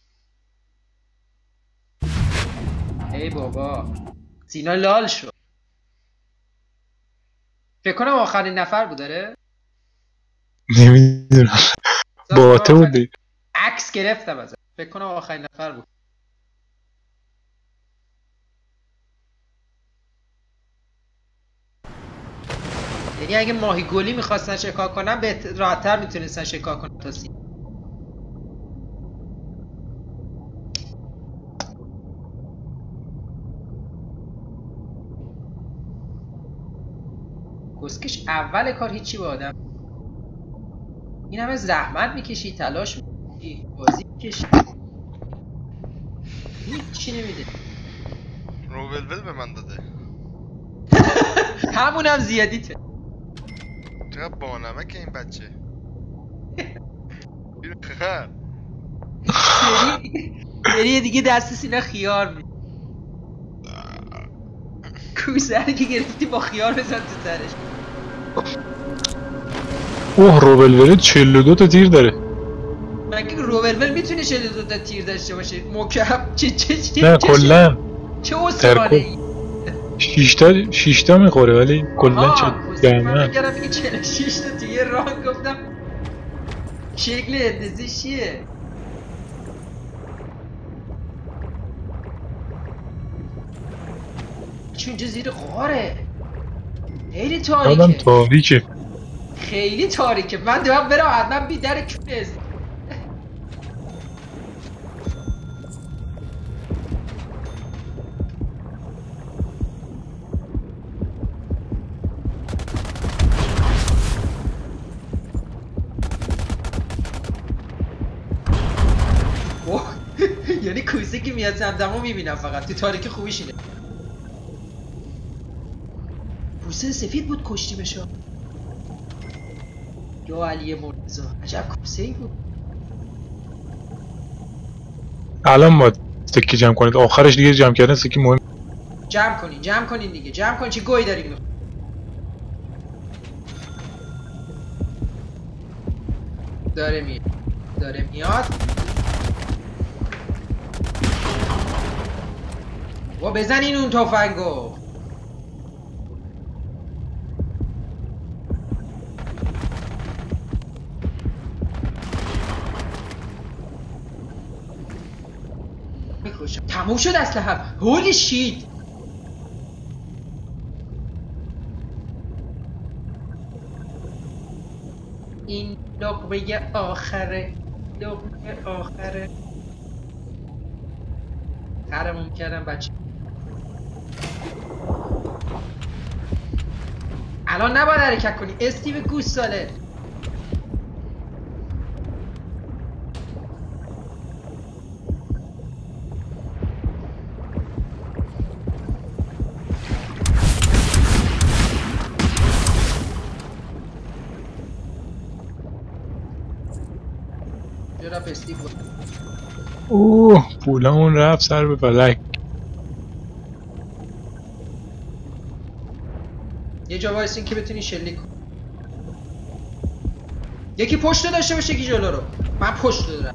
ای بابا سینا لال شد فکر کنم آخرین نفر بود داره.
نمیدونم باته بودی.
عکس گرفتم ازش. فکر کنم آخرین نفر بود. یعنی اگه ماهی گلی میخواستن شکار کنن به راحت‌تر میتونستن شکار کنن تا سی. کسکش اول کار هیچی با آدم. این همه زحمت میکشی، تلاش میکشی، بازی میکشی، هیچی نمیده.
روبلول به من داده.
همونم زیادیته.
چقدر بانمکه این بچه.
سری دیگه دست سینا خیار می کوسر که گرفتی با خیار بزن تو سرش.
اوه روبلول 42 تا تیر داره.
مگه روبلول میتونه 42 تا تیر داشته باشه؟ مکعب
نه کلا
چه اسطوانه ای؟
6 تا میخوره ولی کلا چه
دمه. من بگرم میگه 46 تا توی راه. گفتم شکل اندازی چیه؟ چونجا زیر غاره خیلی تاریکه. خیلی تاریکه. من دوام برم حتما بی در کونه. یعنی کوسه که میاد زمزمو میبینم فقط تو تاریکی خوبیش اینه. کوسه سفید بود کشتی بشه. یا علی مرتضی عجب کوسه ای بود.
الان ما سکه جمع کنید آخرش دیگه جمع کردن سکه مهم.
جمع کنین دیگه. جمع کن چی گوی داریم. داره میاد و بزنین اون تفنگو. تموم شد اسلحه. هولی شیت. این لقمه آخره. خرمون کردم بچه. الان نباید حرکت کنی استیو گوساله. جراب استیو بود.
اوه پولمون رفت سر به فلک.
یه جا وایسین که بتونی شلیک کن. یکی پشت داشته باشه یکی جلو رو. من پشت دارم.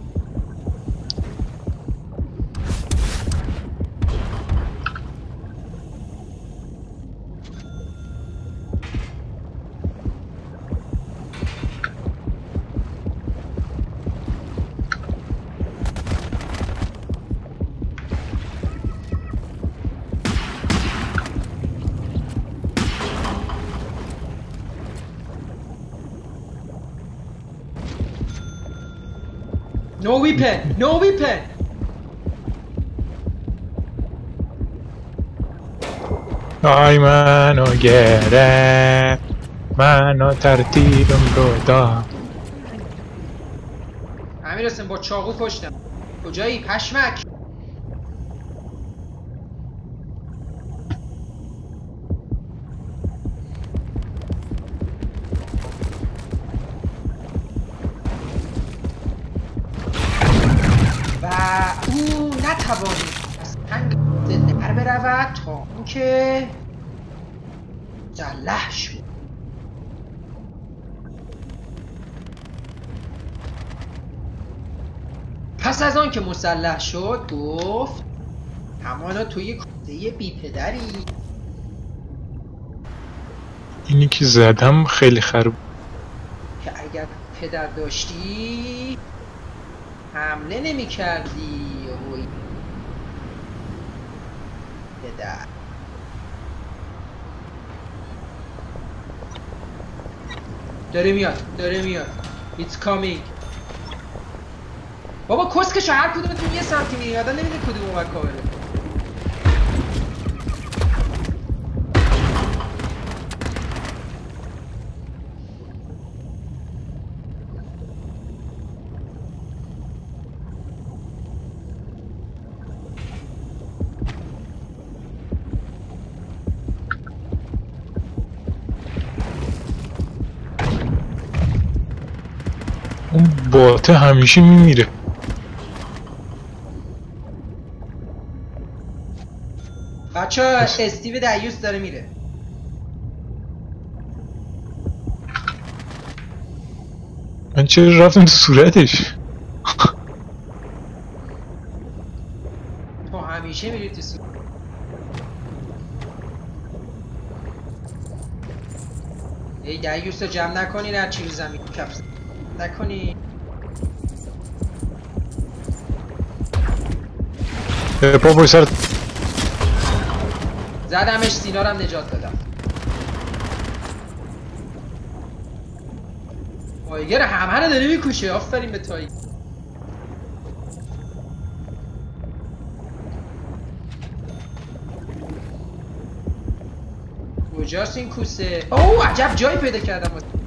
No weapon!
آی منو گره منو ترتیبم رو دا.
امیر حسین با چاقو کشتم. کجایی پشمک؟ او نتوانید از تنگ در برود تا اون که مسلح شد. پس از آن که مسلح شد گفت همانا توی کوزه بی پدری.
اینی که زدم خیلی خراب.
که اگر پدر داشتی حمله نمی کردی. پدر داره میاد It's coming. بابا کسکشو هر کدومتون یه سانتی میرین آدم نمیده کدوم اومد کامله.
اون باته همیشه میمیره.
بچه استیو دیوس داره میره.
من چرا رفتم تو صورتش؟
تو همیشه میری تو صورت. ای دیوس رو جمع نکنین هر چی رو زمین کف نکنی.
پا سر
زدمش سینا رو هم نجات دادم. تایگر همه رو داره میکشه. آفرین به تایگر. کجاست این کوسه؟ اوه عجب جایی پیدا کردم.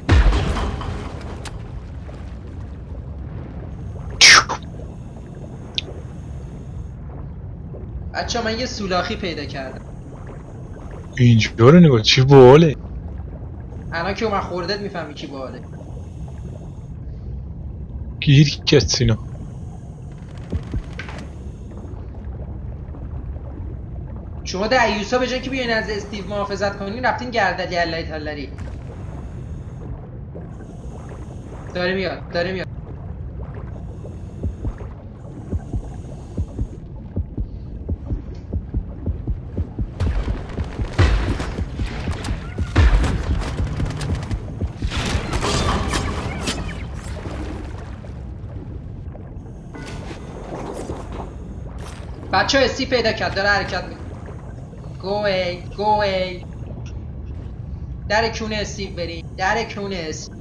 بچه من یه سولاخی پیدا کردم.
اینجا رو نگاه چی باله.
الان که اومد خوردت میفهمی کی باله.
گیر کسینا.
شما دیوسا به جای که بیاین از استیو محافظت کنین رفتین گردد یلای تلری. داره میاد. بچه استیو پیدا کرد داره حرکت میکنه. Go away. در کونه استیو بریم. در کونه استیو.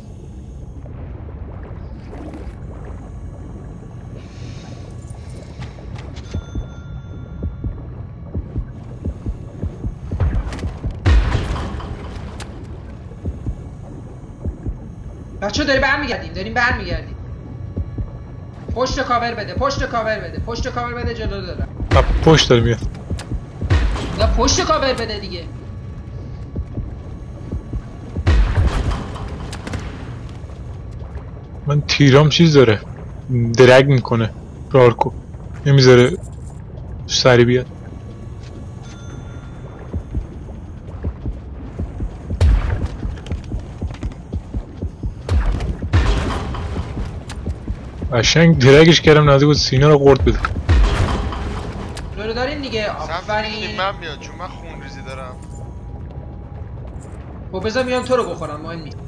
بچه داریم برمیگردیم. پشت کاور بده جلو دارم.
پشت داره میاد.
یا پشت کاور بده دیگه.
من تیرام چیز داره درگ میکنه رارکو نمیذاره سری بیاد. قشنگ درگش کردم نزدیک بود سینا رو قورت بده.
رو دارین دیگه. آفرین.
من میاد چون من خون ریزی دارم.
خب بذار میام تو رو بخورم مهم نیست.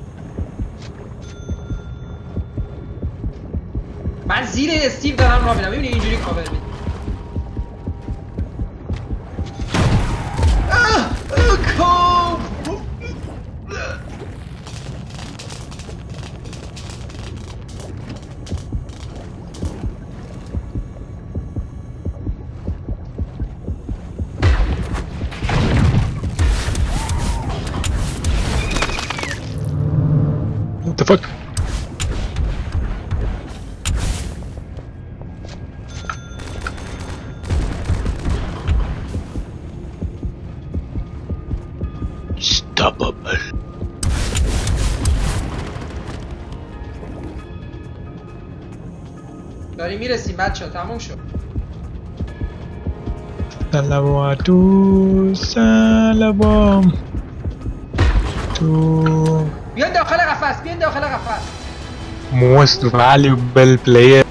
من زیر استیو دارم راه میرم. ببینی اینجوری کاور میده.
What the fuck? Stoppable.
داریم میرسیم بچه ها. تموم شد.
سلام تو
بیان داخل قفس.
most valuable player.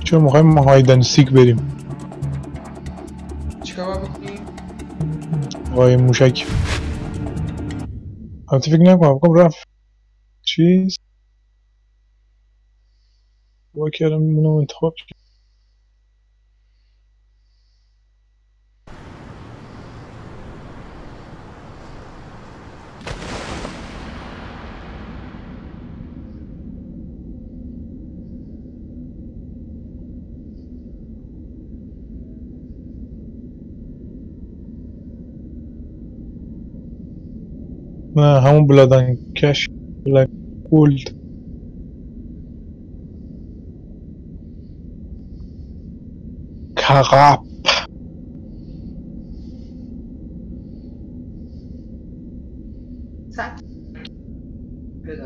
چون میخوایم ما هایدن سیک بریم.
چیکار بکنیم؟
وای موشک. البته فکر نکنم رفت چیز با کردم میمونم انتخاب کنم. نه همون بلادن کش بلک گولد. کغاب
سک بده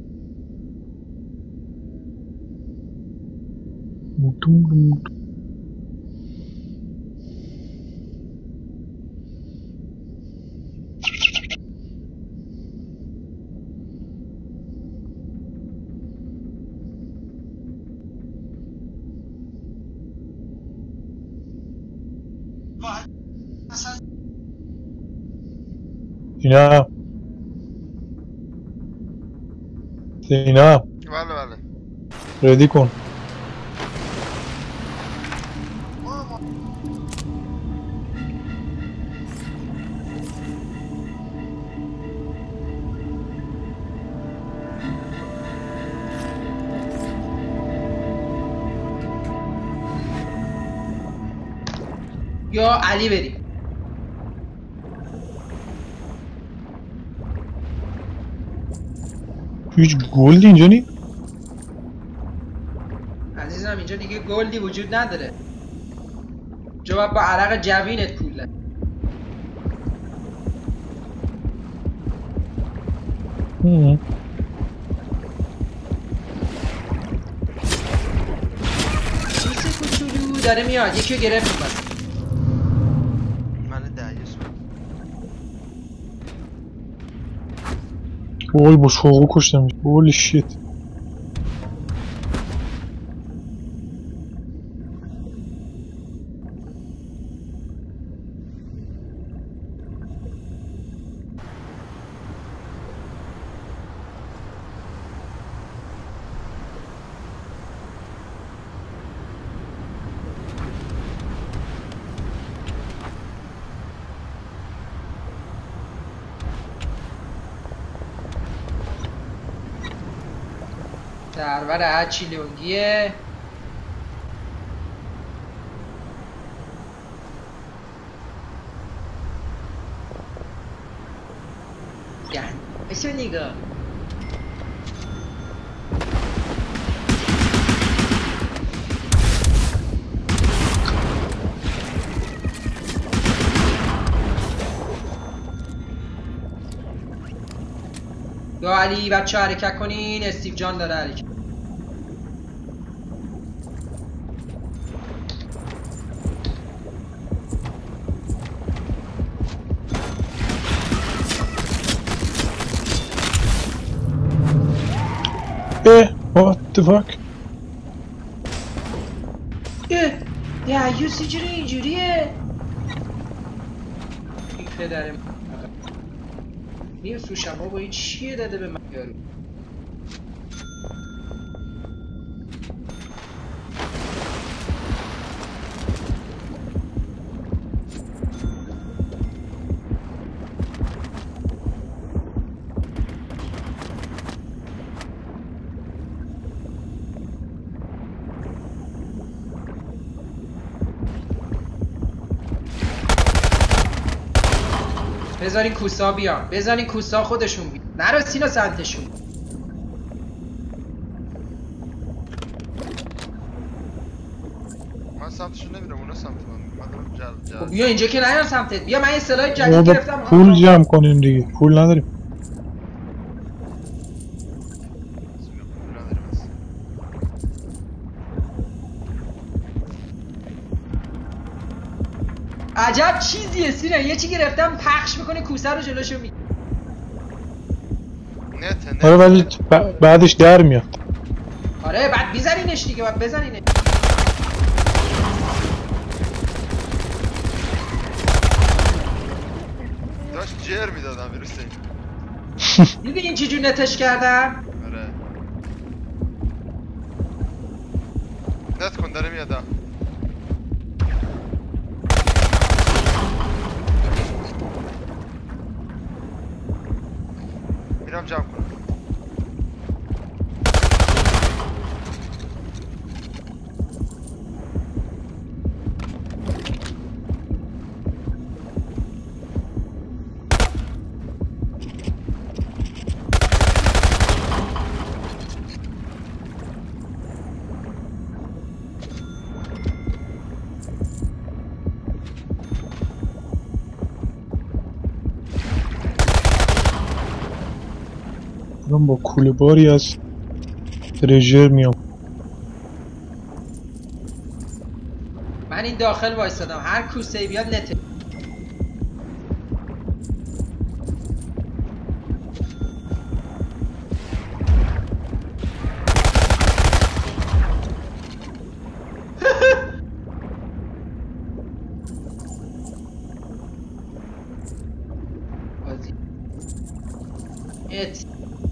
اینا اینا
بله بله
ردی کن.
یا علی بریم.
هیچ گولد اینجا نی؟
عزیزم اینجا دیگه گلدی وجود نداره. جواب با عرق جوینت کوله. سیس کوچولو داره میاد. یکی رو گرفت بس.
من دعیوس
وای با شوقو کشتم. هولی شیت.
سرور هرچی لنگیه. گن بشو نگاه. یا علی بچه حرکت کنین. استیو جان داره حرکت.
what the fuck.
دیوسی چرا اینجوریه؟ این پدرم میفروشم بابا. این چیه داده به من یارو؟ بذارین کوسا بیان. بذارین کوسا خودشون بیان. نرو سینا سمتشون.
من سمتشون نمیرم. اونا سمت من دارم
خب بیا اینجا که نیام سمتت. بیا من یه سلاح جدید گرفتم.
پول جمع کنیم دیگه. پول نداریم.
عجب چیزیه سینا. یه چی گرفتم پخش میکنه کوسه رو جلوشو می.
نت
آره ولی بعدش در میاد.
آره بعد بزنینش دیگه. بعد بزنینش.
داشت جر میدادم ویروسی.
میبینین چی جور نتش کردم؟
آره نت کن داره میاد. میرم جمع کنم.
من با کوله باری از ترژر میام.
من این داخل وایستادم هر کوسه بیاد نت. ات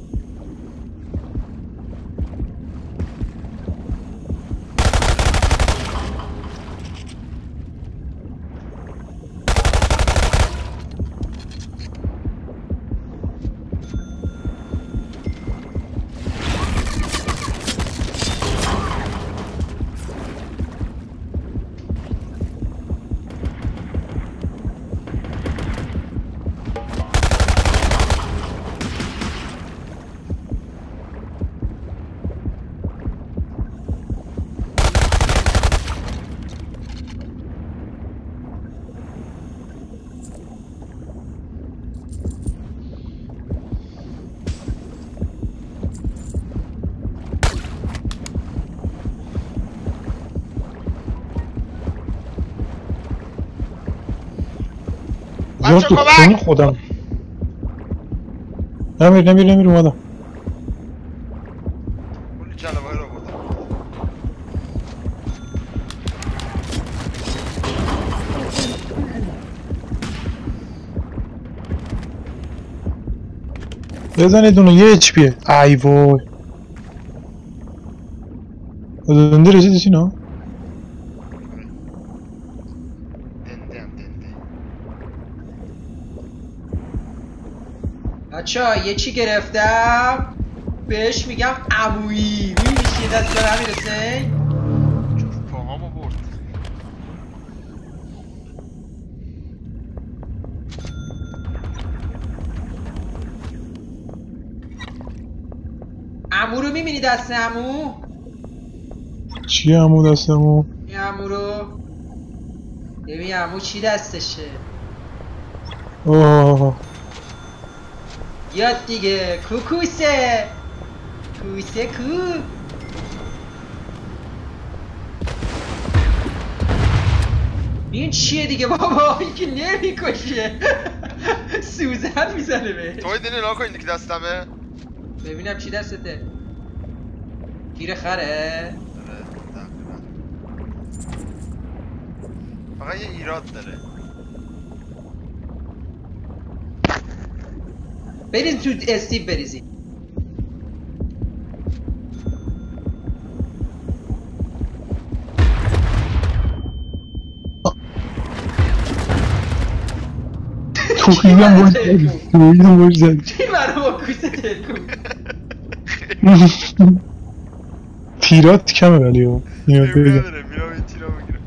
زیاد تو خون خودم. نمیر اومدم.
اون جلوه رو بودم.
بزنید اونو یه اچ پیه. ای وای دنده رسیدی چی نه؟
بچه‌ها یه چی گرفتم بهش میگم عمویی. میبینی چیه دست داره میرسه؟
جفت پاهامو برد.
عمو رو میبینی دست عمو؟
چی عمو دستمو؟
این عمو رو ببین عمو چی دستشه.
اوه
یاد دیگه کوکوسه کوسه کو. این چیه دیگه بابا؟ این که نمیکشه. سوزن میزنه به
توی دینی نها کنید که دستمه.
ببینم چی دستته. گیر خره؟
فقط یه ایراد داره.
برین تو استیو بریزین.
توییدم باش زد.
چی منو با کوسه ترکون؟
تیرات کمه ولی ها
میرم این تیرا بگیرم.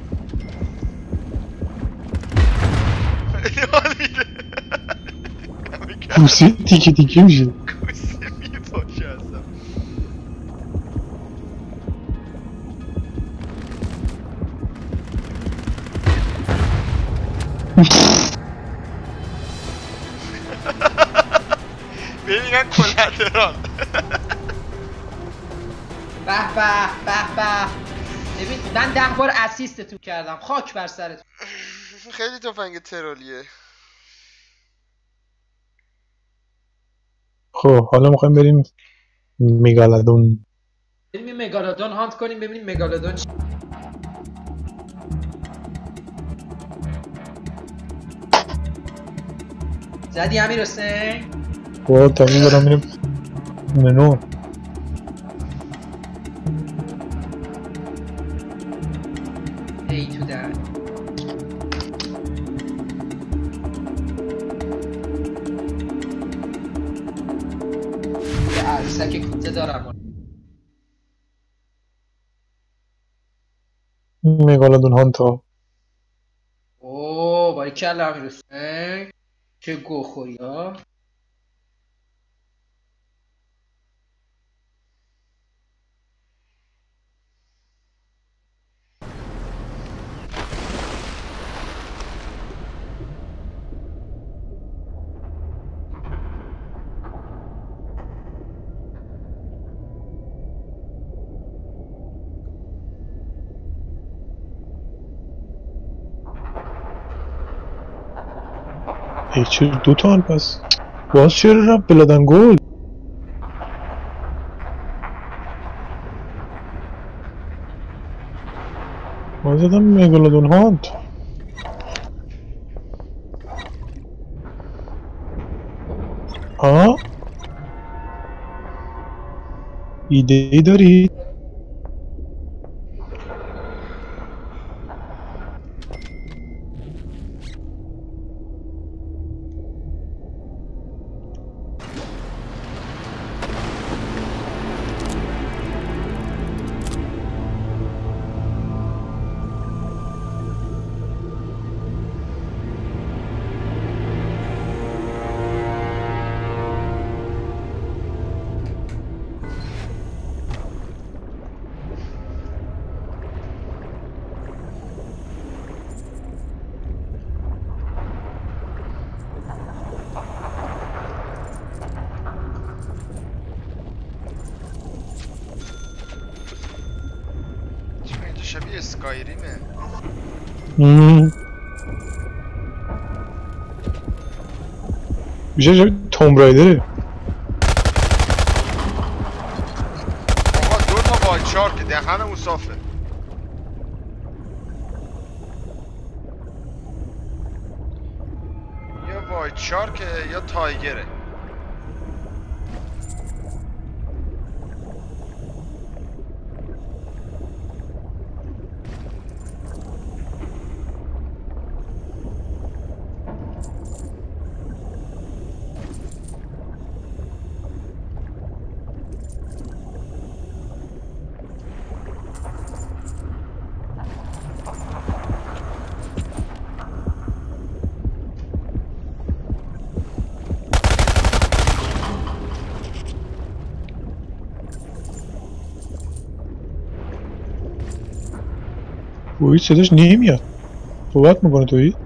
کوسه تیکه میشه.
کوسه میپاشه اصلا. ببینن کلاترال.
به به به به. ببین من 10 بار اسیستتون کردم. خاک بر سرتون.
خیلی تفنگ ترولیه.
خب حالا میخوایم بریم مگالادون.
بریم مگالادون هانت کنیم ببینیم مگالادون چی. زدی امیر حسین؟
با تقریبا دارم میرم منو
ای تو در یه عروسک کوزه دارم
مگالودون هانتا
اوه باریکلا امیر حسین چه گوخوری ها.
ای چرا دوتا حال پس باز چرا رفت بلادن گل باز زدم مگالودون هانت ها ایده ای داری؟
شبیه اسکایریمه.
بیشتر شبیه توم رایدره.
آقا دو تا وایت شارک دهنمون صافه. یا وایت شارکه یا تایگره.
توی صداش نمیاد. صحبت میکنه توی؟
نه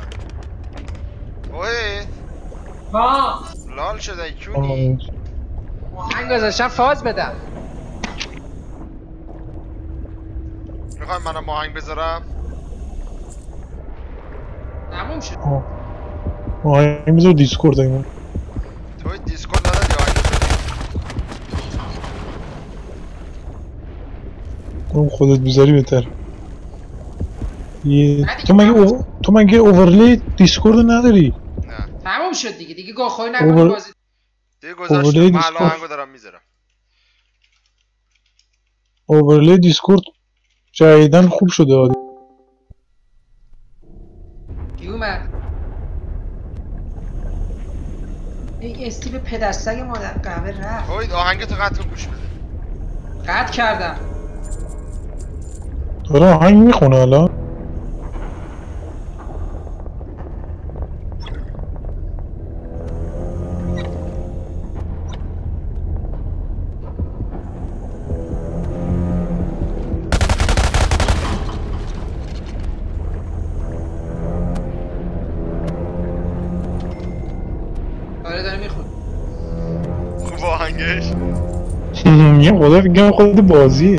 اوه
ها
لال شده کیونی؟
آهنگ گذاشتم فاز بدم.
میخوای منم آهنگ بذارم؟
تموم شد.
آهنگ بذار دیسکورد ایمون.
توی دیسکورد نداری آهنگ
اون خودت بذاری بهتر. تو مگه اوورلی دیسکورد نداری؟
نه
تموم شد دیگه گاه‌خوری نکنی بازی.
دیگه گذاشتم من الان آهنگو دارم میذارم.
اوورلی دیسکورد جدیدن خوب شده.
کی اومد؟ ای استیو پدرسگ مادر قهوه رفت.
توی آهنگتو قطع گوش بده.
قطع کردم.
داره آهنگ میخونه الان؟
آره داره میخونه.
خوب آهنگش؟
یه خدا فکرم خود بازیه.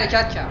حرکت کرد.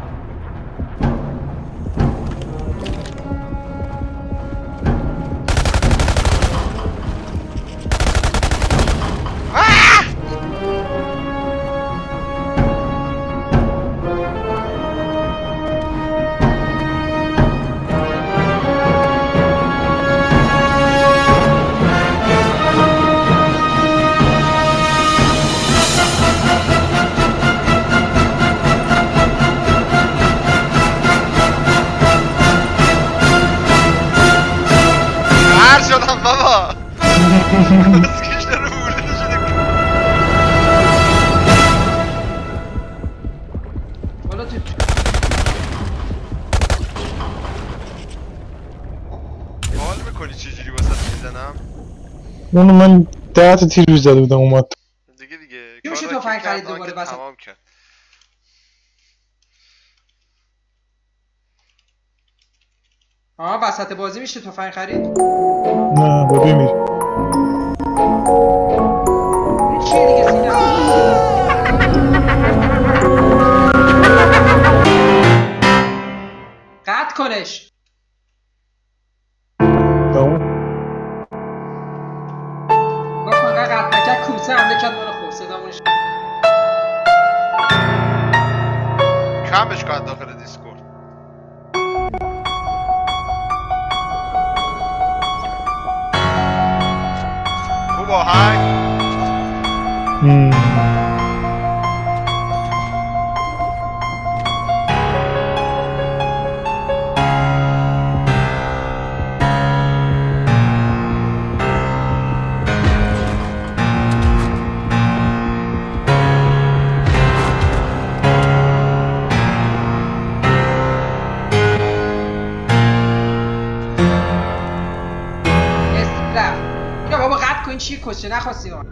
شدم بابا بسکش داره مولده شده
بالا تو
حال میکنی چجوری واسه میزنم؟
اونو من 10 تا تیر روز زده بودم اومد
دیگه
کی میشه تفنگ خرید دوباره بس
تمام کرد.
وسط بازی میشه تفنگ خرید؟
نه با بمیر
چیه دیگه سینا؟ قطع کنش
تمام
بکن قطع نکرد کوسه حمله کرد ما رو خورد صدامونش
کمش کن داخل دیسکورد. خوب آهنگ
این چیه کشه نخواستی ما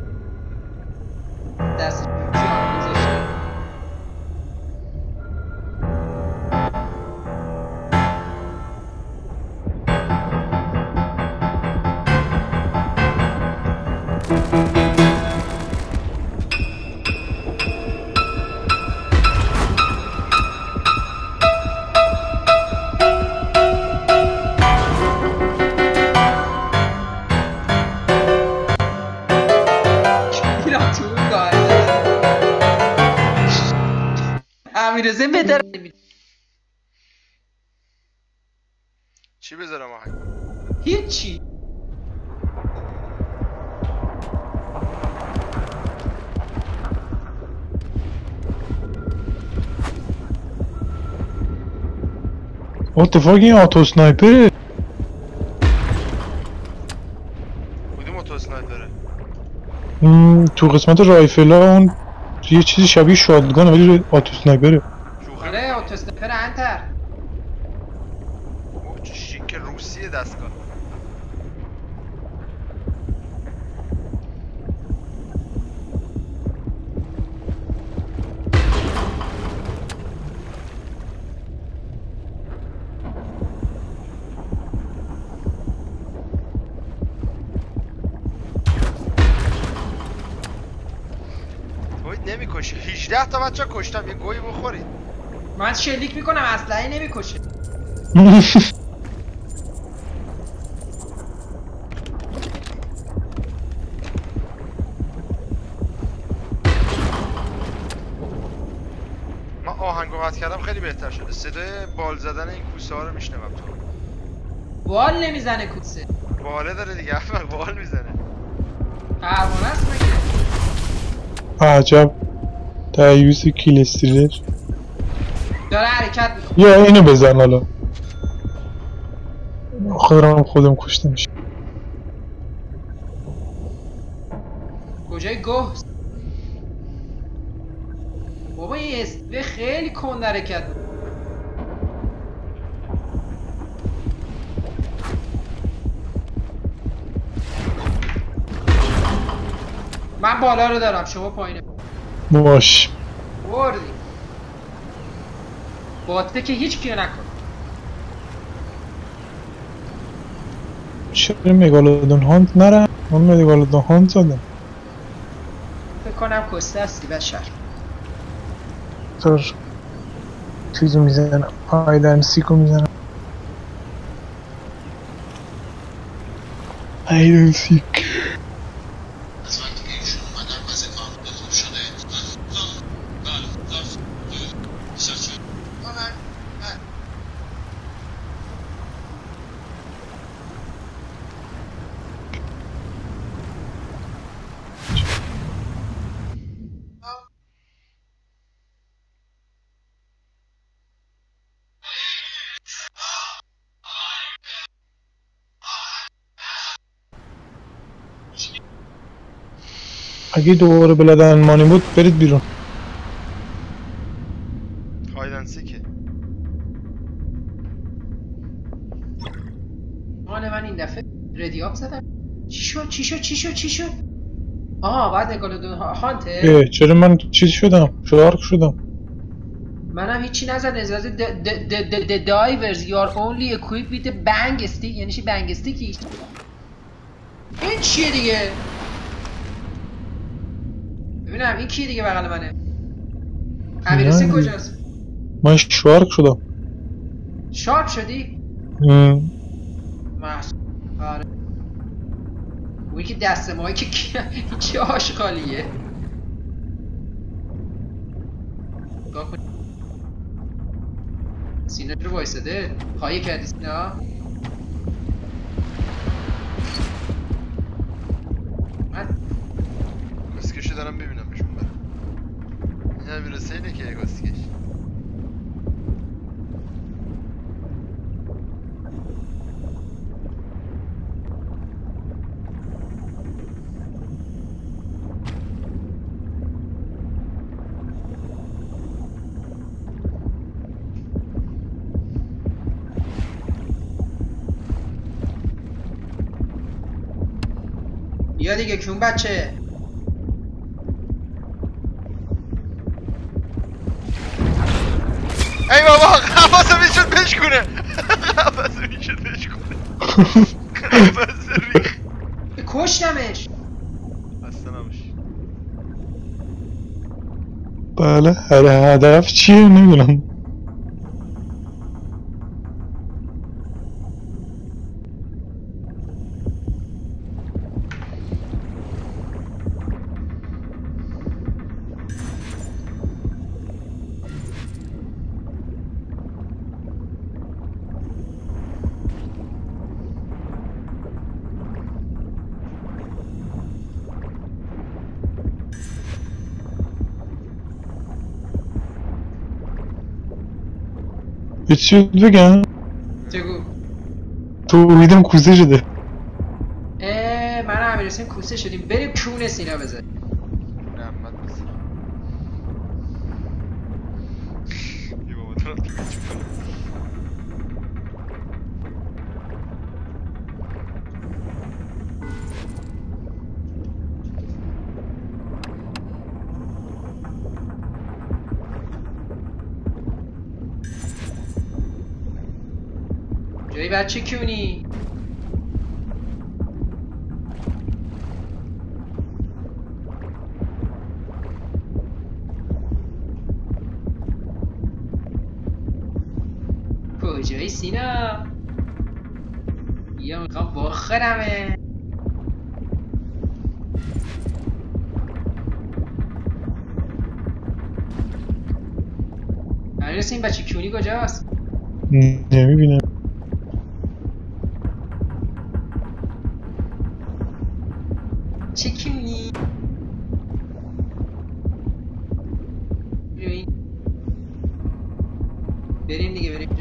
دست جان گذاشته امیرزه بدر
چی بذارم آهنگ؟
هیچی
اتفاقی این آتو سنایپره
کدوم آتو سنایپره؟
تو قسمت رایفلا اون یه چیزی شبیه شاتگانه ولی آتو سنایپره.
آره آتو سنایپر انتر
چه شیک روسیه دستگاه. نمیکشه 18 تا بچه کشتم یه گویی بخورید.
من شلیک میکنم اسلحه نمیکشه.
من آهنگو قطع کردم خیلی بهتر شده. صدای بال زدن این کوسه ها رو میشنوم تو.
بال نمیزنه کوسه.
باله داره دیگه احمق بال میزنه.
پروانه است مگه؟
عجب دیوز کیل استریلر
داره حرکت میکنه.
یا اینو بزن حالا خودم کشتمش.
کجای گوه؟ بابا این استوه خیلی کند حرکت میکنه. من بالا رو دارم شما پایینه.
باش
بردی باته که هیچ کیو نکن.
چرا مگالودون هانت نرم؟ من مگالودون هانت زدم.
فکر کنم کسته هستی بشر.
تر چیزو میزنم هایدن سیکو میزنم هایدن سیک اگه دوباره بلد المانی بود برید بیرون
هایدن سیکه
من این دفعه ردیاب زدم چی شد آها بعد نگاه هانته
چرا من چیز شدم شارک شدم
منم هیچی نزد ازازه دایورز you are only equipped with a bang stick یعنی چی بنگ استیکی این چیه دیگه ببینم این کیه دیگه بغل منه امیرحسین کجاست
من شارک شدم
شارپ شدی محصول آره اونی که دست ماهی که چه آشغالیه نگاه کن سینا رو وایساده خواهی کردی سینا من
گسکشو دارم ببینم بهشون برم این امیرحسین اینه که گسکش
بیا دیگه کیون بچه
ای بابا قفصه میشد بشکونه قفصه میشد بشکونه قفصه ریخ
کشتمش
اصلا نباش
بله هدف چیه نمیدونم یه چی بگم؟
بگو
تو ویدم کوسه شده
من امیرحسین کوسه شدیم بریم کونه سینا بزن
رحمت بزن یه بابا دارم تو بچه کنم
جایی بچه کیونی کجایی سینا یا میخوام بخورمه امیرحسین این بچه کیونی کجاست
نمیبینم
چه کیونی بریم دیگه بریم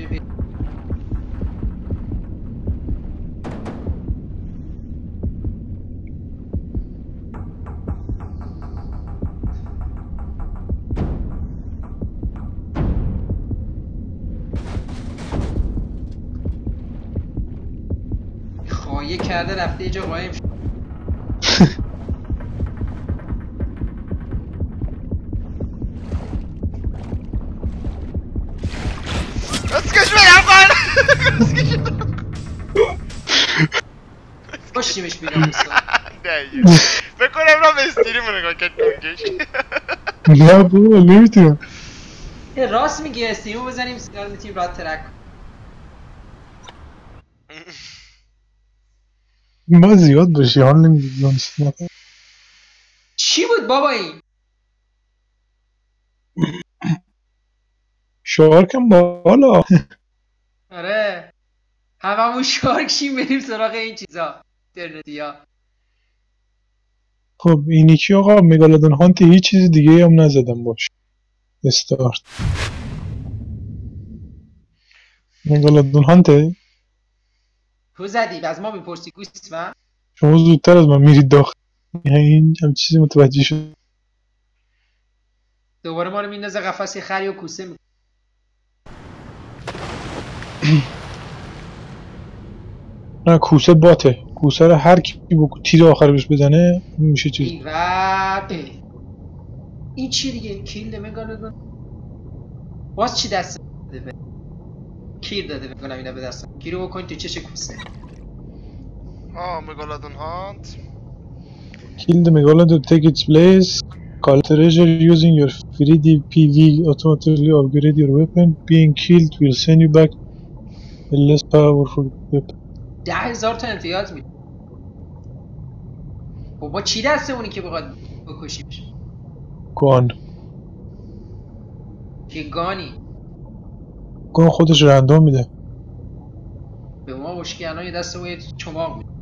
خواهی کرده رفته یه جا قایم شد
گسکش بگم کن گسکش
کشتیمش بیرم بستان
نه بکنم را به استیری رو نگاه کرد کنگش
نه بابا نمیتونم
راست میگی استیمو بزنیم سیگار تیم راه ترک.
ما زیاد باشی حال نمیدونم.
چی بود بابا این؟
شارکم بالا.
آره هممون شارک شیم بریم سراغ این چیزا اینترنتیا.
خب اینی کی آقا؟ مگالودون هانت هیچ چیز دیگه هم نزدم باش. استارت مگالودون هانته؟
تو زدی از ما میپرسی گوست من؟
شما زودتر از من میرید داخل. این هم چیزی متوجه شد.
دوباره ما رو میندازه قفس خری و کوسه می...
نه کوسه باته. کوسه رو هر کی با تیر آخر بهش بزنه میشه چیز.
این چی دیگه؟ کیل مگالودون باز چی دست داده؟ کیل داده بکنم اینا به دستم. گیرو بکن تو چش کوسه.
مگالودون هانت.
Kill the megalodon to take its place. Collect treasure using your free DPV. Automatically upgrade your weapon. Being killed will send you back a less powerful weapon.
10,000 تا امتیاز میده. بابا چی دستمونی که بخواد بکشیمش؟
گان.
که گانی
گان خودش رندوم میده.
به ما بشکی الان یه دست یه چماق میده.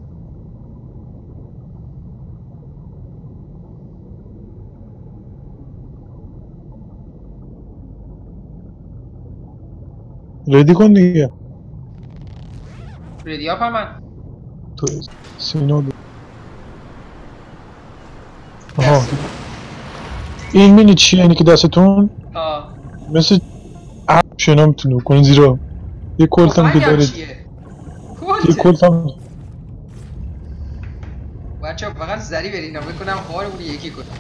ردی کن دیگه.
ردی اپ هم من
تو سینا دو. آها این مینی چیه اینی که دستتون؟ مثل شنا میتونه بکنین زیرا. یه کلت هم که دارید. یه کلت هم
بچه ها فقط زری برین بکنم خواهرمونی یکی کنم.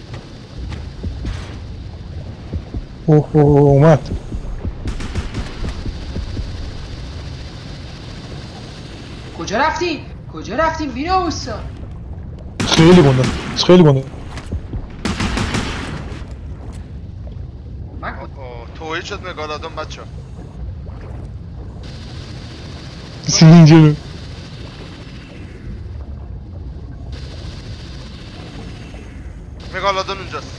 اوه اومد.
کجا رفتین؟ کجا رفتین بینا اوستا؟
خیلی گنده. خیلی گنده.
توهی شد مگالودون بچه ها.
اینجا
مگالودون اونجاست.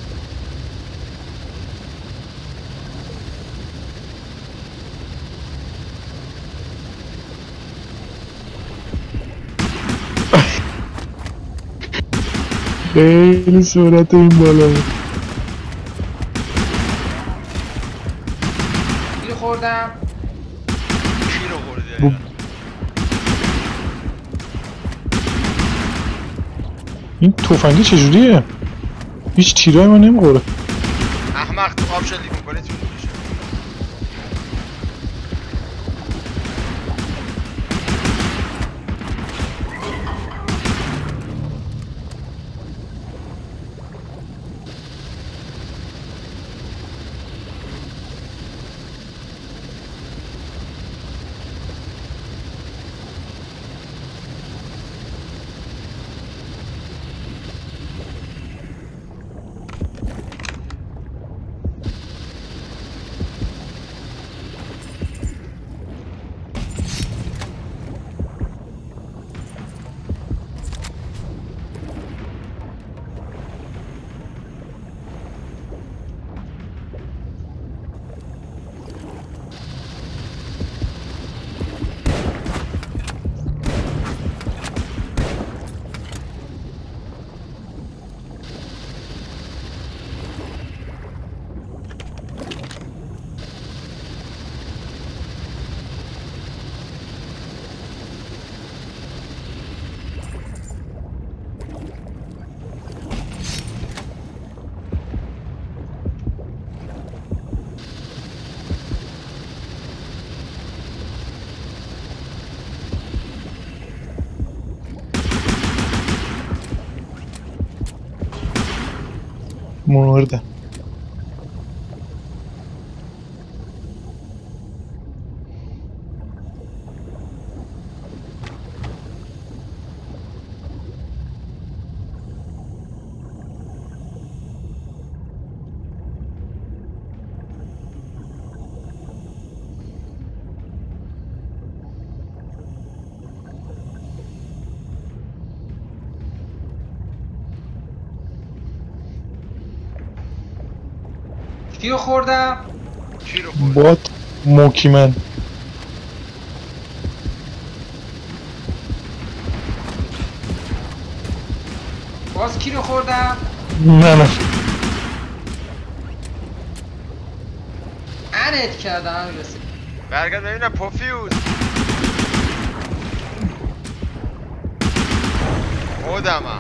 خیلی سرعت این بالا بود.
گیر خوردم.
کی رو خوردی؟
این تفنگی چجوریه؟ هیچ تیرای من نمیخوره.
احمق تو آب شلیک میکنی تو میشه.
مردم.
کیو خوردم؟
کی رو خورد؟
بات موکیمن.
باز کی رو خوردم؟
نه
انت کردم همین رسید.
برگرد ببینم پوفیوز. خودمم.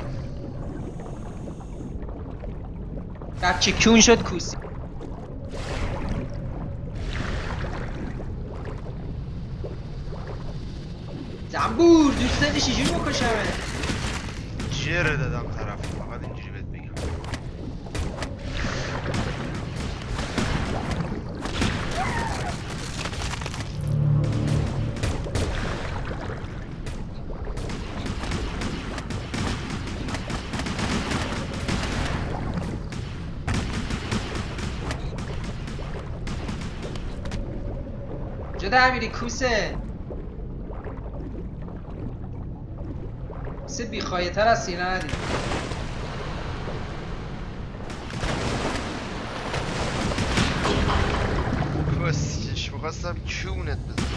بچه کون شد کوسی. زنبور دوست داری چجوری بکشمه؟
جره دادم طرف فقط اینجوری بهت بگم.
کجا در میری کوسه؟ کوسه بیخوایه تر از سینه ندید.
کسیش بخواستم کونت بزنم.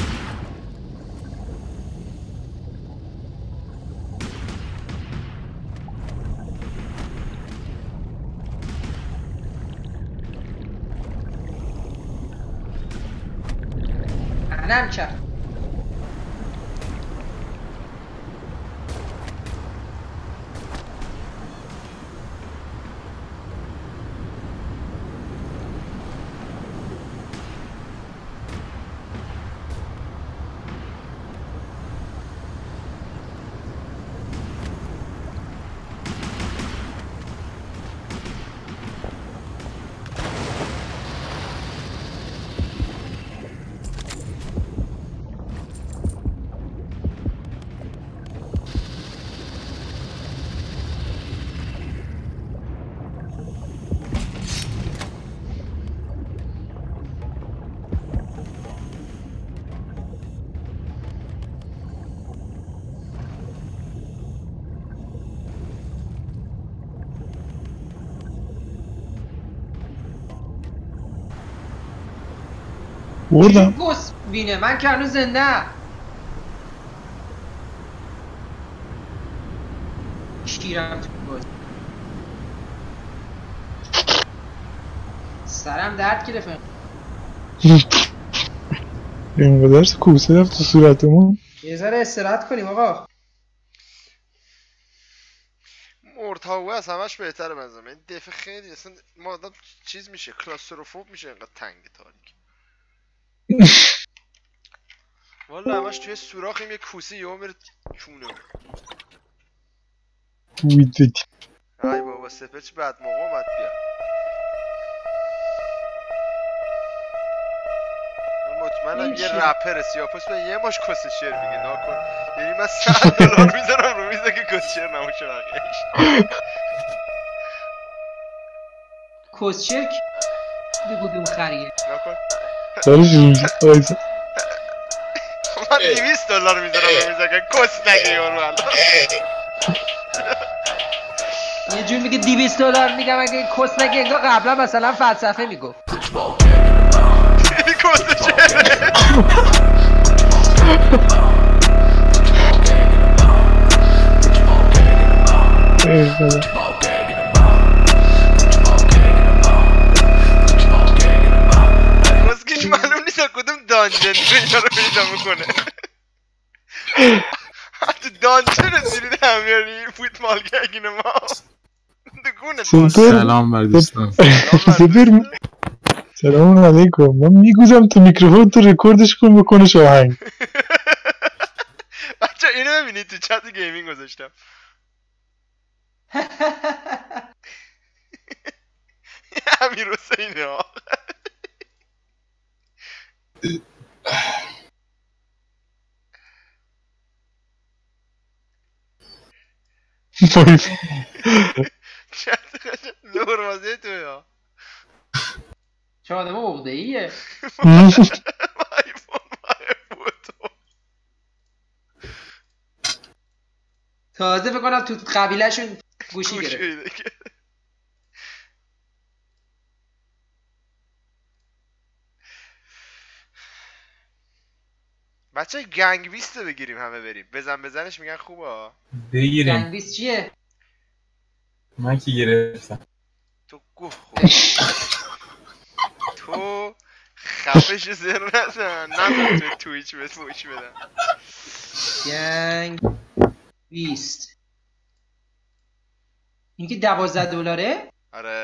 انم کرد.
بردم.
گوس بینه من که هنوز زنده. شیرم تو باز. سرم درد گرفت.
اینقدر کوسه رفت تو صورتمون.
یه ذره استراحت کنیم آقا.
مرتاوه از همش بهتره بنظرم. این دفعه خیلی اصلا ما آدم چیز میشه کلاستروفوب میشه اینقدر تنگ تاریک. والا همش توی سوراخیم یه کوسه یهو میره چونه.
ویدیت.
ای بابا سپچ بعد موقع اومد بیا. مطمئنم یه رپر سیاپوس به یه ماش کس شعر میگه ناکن. یعنی من $100 میذارم رو میزه که کس شعر نموشه بقیهش.
کس شرک بگو دوم خریه
ناکن.
داره شروع میشه. آیسا
من $200 میذارم رو میزه که کس نگه یارو الان.
یه جور میگه $200 میگم اگه کس نگه انگار قبلا مثلا فلسفه میگفت.
کس شعره. کسکش معلوم نیست کدوم دانجن اینا رو پیدا میکنه. حتی دانجن رسیدید همیاری فوتمالگرگین ما.
سلام بر دوستان.
سپر سلام علیکم. من میگوزم تو میکروفون تو رکوردش کن بکنش آهنگ.
بچه اینو ببینید تو چت گیمینگ گذاشتم. امیر حسینه ها. لورمازه توی ها.
چه آدم عقده ایه. تازه فکر کنم تو قبیله شون گوشی گرفت.
بچه گنگ بیست رو بگیریم همه بریم. بزنش میگن خوبه.
بگیریم.
گنگویس چیه؟
من که گرفتم.
تو گوه خود تو خفش زر نزن. نمیدونم توی تویچ بهت فوش بدم.
گنگویست این که $12.
آره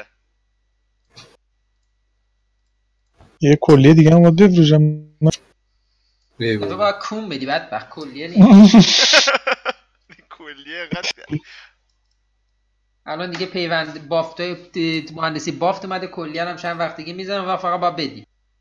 یه کلیه دیگه هم باید بفروشم.
تو باید کون بدی بدبخت کلیه نیست.
کلیه قد
الان دیگه پیوند بافتای مهندسی بافت اومده کلیه هم چند وقت دیگه میزنم و فقط باید بدی.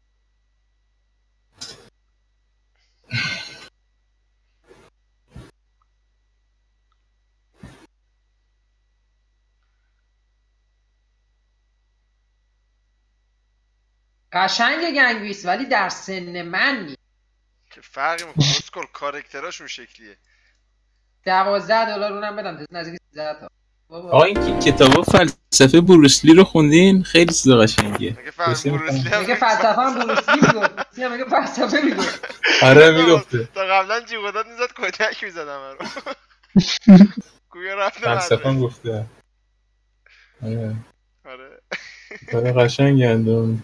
قشنگ گنگویس ولی در سن من نیست.
که فرقی میکنه اسکل کارکتراشون شکلیه.
$12 اونم بدم نزدیک 13 تا.
آقا این کتاب فلسفه بروسلی رو خوندین؟ خیلی چیز قشنگیه.
مگه بروسلی
میگه فلسفه هم بروسلی میگفت. میگه فلسفه میگفت.
آره میگفته.
تا قبلا جیغداد میزد کتک میزدم من رو. گویا رفته
فلسفه هم گفته.
آره
آره قشنگی اندون.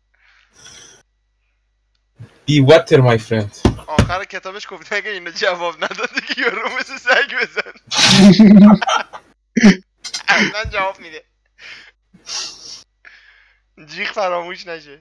Be water my friend.
آخر کتابش گفته اگه اینو جواب نداده که یارو مثل سگ بزن. اصلا جواب میده جیغ فراموش نشه.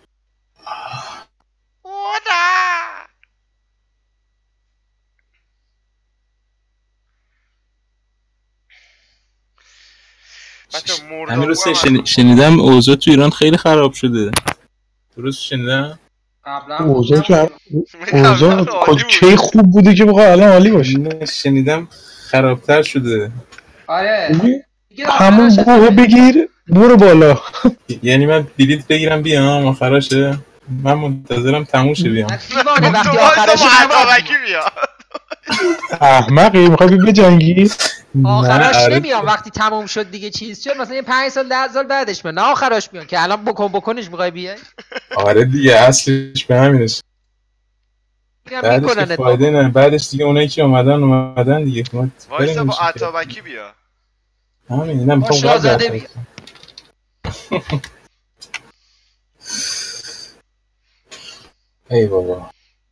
همین روز شنیدم اوضاع تو ایران خیلی خراب شده. درست شنیدم؟
اوضاع که اوضاع کجای خوب بوده که بخواه الان عالی باشه.
شنیدم خرابتر شده.
آره
همون گوه بگیر برو بالا.
یعنی من بلیط بگیرم بیام آخرشه. من منتظرم تموم شه بیام.
وقتی آخرش
بیاد
احمقی میخوای بجنگی؟
آخرش نمیام. وقتی تموم شد دیگه چیز شد مثلا 5 سال 10 سال بعدش میاد. نه آخرش میاد که الان بکنش میخوای بیای.
آره دیگه اصلش به همینش. بعدش که فایده نه. بعدش دیگه اونایی که اومدن دیگه.
وایسا با عطابکی بیا.
همین اینم میخوام
شاهزاده بیا.
ای بابا.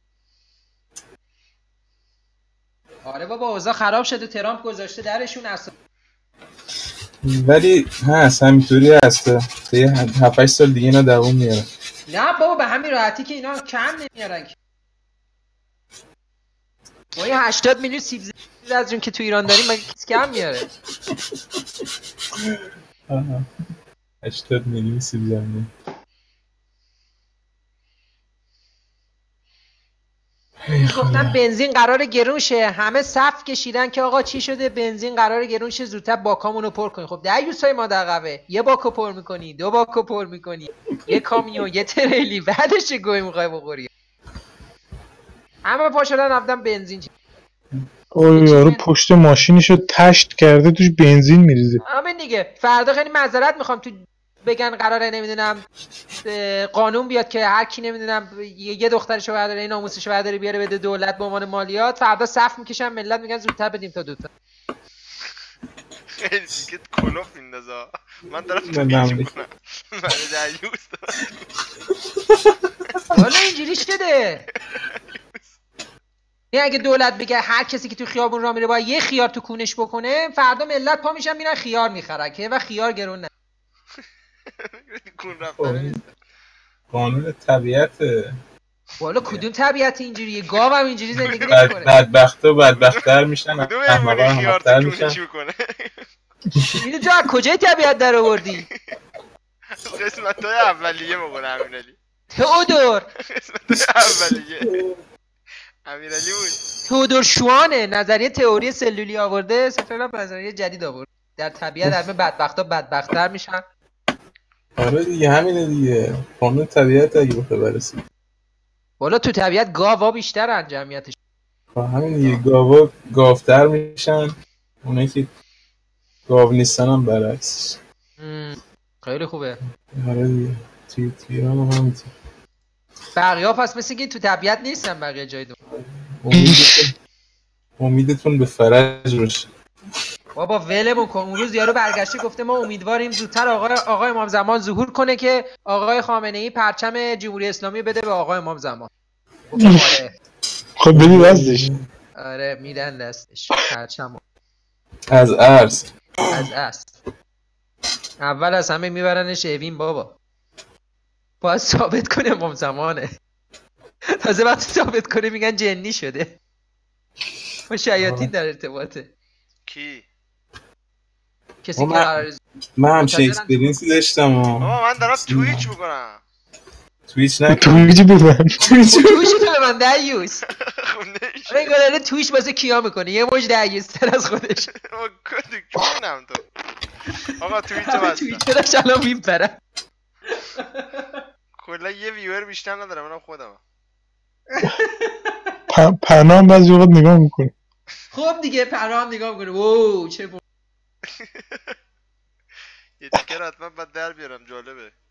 آره بابا اوضاع خراب شده. ترامپ گذاشته درشون اصلا.
ولی هست همینطوری هست. یه 7-8 سال دیگه اینا دوام میاره.
نه بابا به همین راحتی که اینا کم نمیارن. ما یه 80 میلیون سیب زمینی از اون که تو ایران داریم مگه کسی کم میاره؟
80 میلیون سیب زمینی.
گفتن بنزین قراره گرون شه. همه صف کشیدن که آقا چی شده بنزین قراره گرون شه زودتر باکامونو پر کنی. خب دیوسای ما دقیقه یه باکو پر میکنی 2 باکو پر میکنی یه کامیون یه تریلی بعدش چه گوی میخوای بخوری. همه پا شدن رفتن بنزین.
اوه یارو پشت ماشینشو تشت کرده توش بنزین میریزه.
همین دیگه. فردا خیلی معذرت میخوام تو بگن قراره نمیدونم قانون بیاد که هر کی نمیدونم یه دخترشو برداره این ناموسشو برداره بیاره بده دولت به عنوان مالیات. فردا صف میکشن ملت میگن زودتر بدیم تا دوتا.
خیلی دیگه کلوف میندازه. من دارم تو بیج میکنم. من دیوس دارم.
والا اینجوری شده. یعنی اگه دولت بگه هر کسی که تو خیابون راه میره باید یه خیار تو کونش بکنه فردا ملت پا میشن میرن خیار میخرن که و خیار گرون نه.
قانون طبیعته.
والا کدوم طبیعت اینجوریه؟ گاو هم اینجوری زندگی نمیکنه.
بدبختا بدبخت‌تر میشن. احمقا احمق‌تر میشن.
اینو تو از کجای طبیعت در آوردی؟
قسمت‌های اولیه بگونه امیرعلی.
تئودور.
قسمت‌های اولیه امیرعلی بود.
تئودور شوانه نظریه تئوری سلولی آورده. سفرم نظریه جدید آورد. در طبیعت همه بدبختا بدبخت‌تر میشن.
آره دیگه همینه دیگه. قانون طبیعت اگه بخوای برسی.
والا تو طبیعت گاوا بیشترن جمعیتش.
همین دیگه گاوا گاوتر میشن. اونایی که گاو نیستن هم برعکسش.
خیلی خوبه.
آره دیگه. توی ایران هم همینطور.
بقیه ها پس مثل که تو طبیعت نیستن بقیه جای دو.
امیدتون به فرج باشه.
بابا ولمون کن. اون روز یارو برگشته گفته ما امیدواریم زودتر آقای امام زمان ظهور کنه که آقای خامنه ای پرچم جمهوری اسلامی بده به آقای امام زمان. آره.
خب بدی دستش.
آره میدن دستش پرچمو.
از ارز.
اول از همه میبرنش اوین بابا. باید ثابت کنه امام زمانه. تازه وقتی ثابت کنه میگن جنی شده. با شیاطین در ارتباطه.
کی؟
کسی که قرار
من هم اکسپریانسی داشتم.
بابا من دارم تویچ میکنم.
تویچ نکن.
تویچ بزن.
تویچ تو من دیوس. رنگاره تویچ واسه کیا میکنه یه موج دیوس تر از خودش.
کونم تو. آقا تویچ بستم.
تویچ داشت الان میپرم.
کلا یه ویور بیشتر ندارم منم خودم.
پنام بعضی وقت نگاه میکنه.
خب دیگه پنام نگاه میکنه. وو چه
یه تیکر حتما باید در بیارم جالبه.